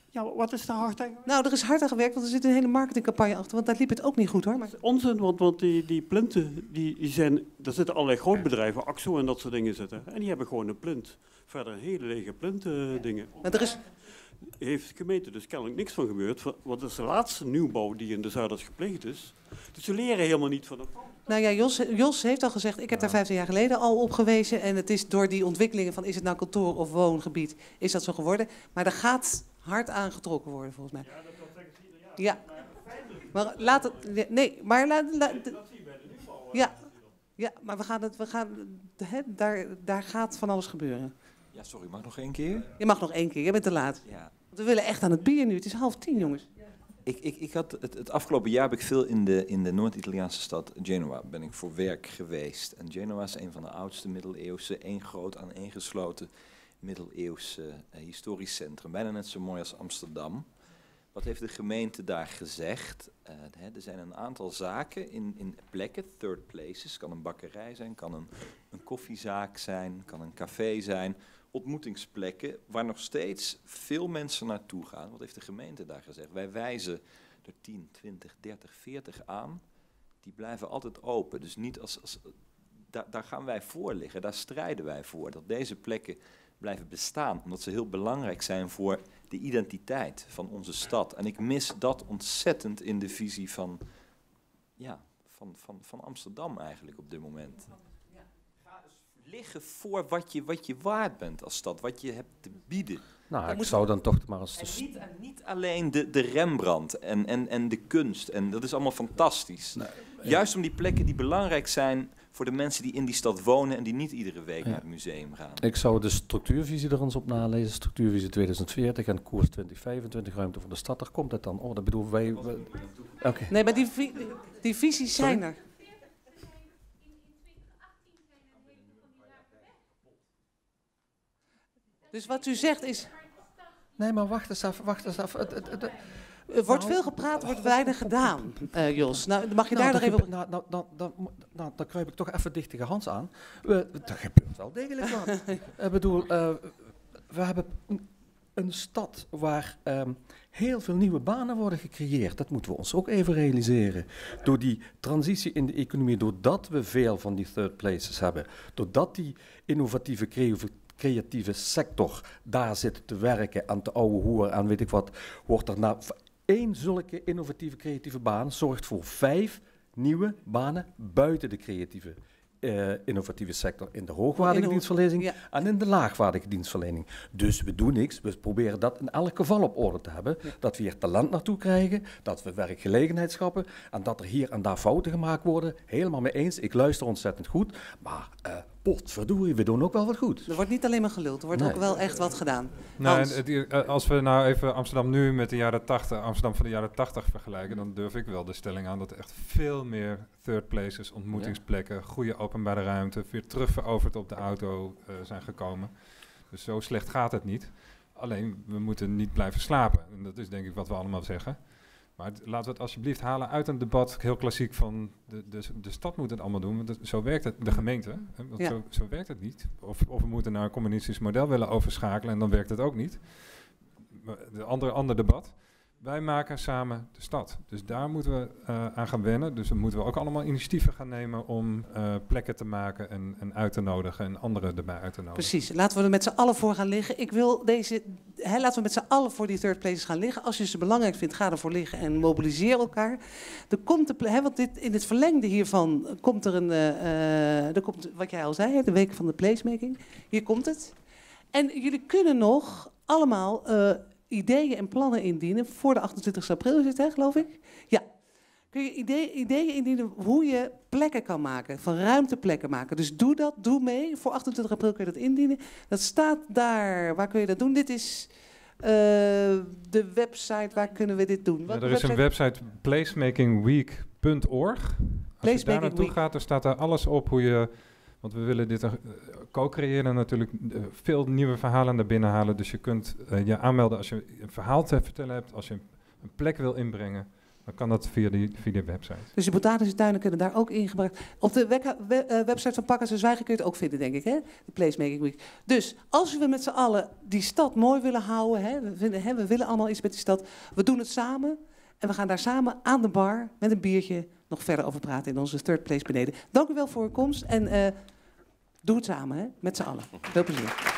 Ja, wat is daar hard aan? Nou, er is hard aan gewerkt, want er zit een hele marketingcampagne achter. Want daar liep het ook niet goed, hoor. Maar... Onzin, want, want die, die plinten, die, die zijn... Daar zitten allerlei grootbedrijven, Axo en dat soort dingen zitten. En die hebben gewoon een plint. Verder hele lege plintdingen. dingen. Maar er is... Heeft de gemeente dus kennelijk niks van gebeurd. Want dat is de laatste nieuwbouw die in de Zuiders gepleegd is. Dus ze leren helemaal niet van de... Nou ja, Jos, Jos heeft al gezegd, ik heb daar vijftien jaar geleden al op gewezen. En het is door die ontwikkelingen van, is het nou kantoor of woongebied, is dat zo geworden. Maar er gaat hard aangetrokken worden, volgens mij. Ja, dat zeggen ze ieder jaar. Ja. Maar laat het... Nee, maar laat... laat dat zie je bij de nieuwbouw. Ja. Ja, maar we gaan het... We gaan, hè, daar, daar gaat van alles gebeuren. Ja, sorry, mag ik nog één keer? Je mag nog één keer, je bent te laat. Ja. Want we willen echt aan het bier nu. Het is half tien, jongens. Ik, ik, ik had het, het afgelopen jaar heb ik veel in de, in de Noord-Italiaanse stad Genua ben ik voor werk geweest. En Genua is een van de oudste middeleeuwse, één groot aaneengesloten middeleeuwse uh, historisch centrum. Bijna net zo mooi als Amsterdam. Wat heeft de gemeente daar gezegd? Uh, hè, er zijn een aantal zaken in, in plekken, third places. Kan een bakkerij zijn, kan een, een koffiezaak zijn, kan een café zijn. Ontmoetingsplekken waar nog steeds veel mensen naartoe gaan. Wat heeft de gemeente daar gezegd? Wij wijzen er tien, twintig, dertig, veertig aan. Die blijven altijd open. Dus niet als, als, daar, daar gaan wij voor liggen, daar strijden wij voor. Dat deze plekken blijven bestaan. Omdat ze heel belangrijk zijn voor de identiteit van onze stad. En ik mis dat ontzettend in de visie van, ja, van, van, van Amsterdam eigenlijk op dit moment. Liggen voor wat je, wat je waard bent als stad, wat je hebt te bieden. Nou, Daar ik moet zou dan toch maar eens... En niet, en niet alleen de, de Rembrandt en, en, en de kunst, en dat is allemaal fantastisch. Nee, Juist om die plekken die belangrijk zijn voor de mensen die in die stad wonen en die niet iedere week ja. naar het museum gaan. Ik zou de structuurvisie er eens op nalezen, structuurvisie tweeduizend veertig en koers twintig vijfentwintig, ruimte voor de stad, daar komt het dan. Oh, dat bedoelen wij... wij okay. Nee, maar die, vi die, die visies Sorry? zijn er. Dus wat u zegt is... Nee, maar wacht eens af, wacht eens af. Het, het, het, er wordt nou, veel gepraat, wordt weinig gedaan, uh, Jos. Nou, mag je nou, daar nog even... Nou, nou, nou, nou, nou, dan kruip ik toch even dicht tegen Hans aan. We, dat gebeurt wel degelijk wat. Ik bedoel, uh, we hebben een, een stad waar um, heel veel nieuwe banen worden gecreëerd. Dat moeten we ons ook even realiseren. Door die transitie in de economie, doordat we veel van die third places hebben, doordat die innovatieve creativiteit creatieve sector daar zit te werken, aan te ouwe hoer, aan weet ik wat, wordt er na één zulke innovatieve creatieve baan zorgt voor vijf nieuwe banen buiten de creatieve uh, innovatieve sector in de hoogwaardige Inno dienstverlening ja. en in de laagwaardige dienstverlening. Dus we doen niks, we proberen dat in elk geval op orde te hebben, ja. dat we hier talent naartoe krijgen, dat we werkgelegenheid schappen en dat er hier en daar fouten gemaakt worden. Helemaal mee eens, ik luister ontzettend goed, maar uh, potverdorie, we doen ook wel wat goed. Er wordt niet alleen maar geluld, er wordt nee. ook wel echt wat gedaan. Nou, en, die, als we nou even Amsterdam nu met de jaren tachtig, Amsterdam van de jaren tachtig vergelijken, dan durf ik wel de stelling aan dat er echt veel meer third places, ontmoetingsplekken, ja. goede openbare ruimte, weer terug veroverd op de auto uh, zijn gekomen. Dus zo slecht gaat het niet. Alleen, we moeten niet blijven slapen. En dat is denk ik wat we allemaal zeggen. Maar het, laten we het alsjeblieft halen uit een debat, heel klassiek van de, de, de stad moet het allemaal doen. Want het, zo werkt het, de gemeente, hè, want ja. zo, zo werkt het niet. Of, of we moeten naar een communistisch model willen overschakelen en dan werkt het ook niet. De andere, ander debat. Wij maken samen de stad. Dus daar moeten we uh, aan gaan wennen. Dus dan moeten we ook allemaal initiatieven gaan nemen om uh, plekken te maken en, en uit te nodigen en anderen erbij uit te nodigen. Precies, laten we er met z'n allen voor gaan liggen. Ik wil deze, hè, laten we met z'n allen voor die third places gaan liggen. Als je ze belangrijk vindt, ga ervoor liggen en mobiliseer elkaar. Er komt de, hè, want dit, in het verlengde hiervan komt er een, uh, er komt, wat jij al zei, hè, de week van de placemaking. Hier komt het. En jullie kunnen nog allemaal... Uh, ideeën en plannen indienen voor de achtentwintigste april is het, hè, geloof ik? Ja. Kun je idee, ideeën indienen hoe je plekken kan maken, van ruimteplekken maken. Dus doe dat, doe mee. Voor achtentwintig april kun je dat indienen. Dat staat daar. Waar kun je dat doen? Dit is uh, de website. Waar kunnen we dit doen? Ja, er is website? een website placemaking week punt org. Als je daar naartoe gaat, dan staat daar alles op hoe je... Want we willen dit uh, co-creëren natuurlijk uh, veel nieuwe verhalen naar binnen halen. Dus je kunt uh, je aanmelden als je een verhaal te vertellen hebt, als je een, een plek wil inbrengen. dan kan dat via, die, via de website. Dus de botanische tuinen kunnen daar ook ingebruikt. Op de we we uh, website van Pakhuis en Zwijgen kun je het ook vinden, denk ik, hè? De Placemaking Week. Dus als we met z'n allen die stad mooi willen houden, hè? We, vinden, hè? we willen allemaal iets met die stad, we doen het samen en we gaan daar samen aan de bar met een biertje nog verder over praten in onze third place beneden. Dank u wel voor uw komst en uh, doe het samen, hè? Met z'n allen. Veel plezier.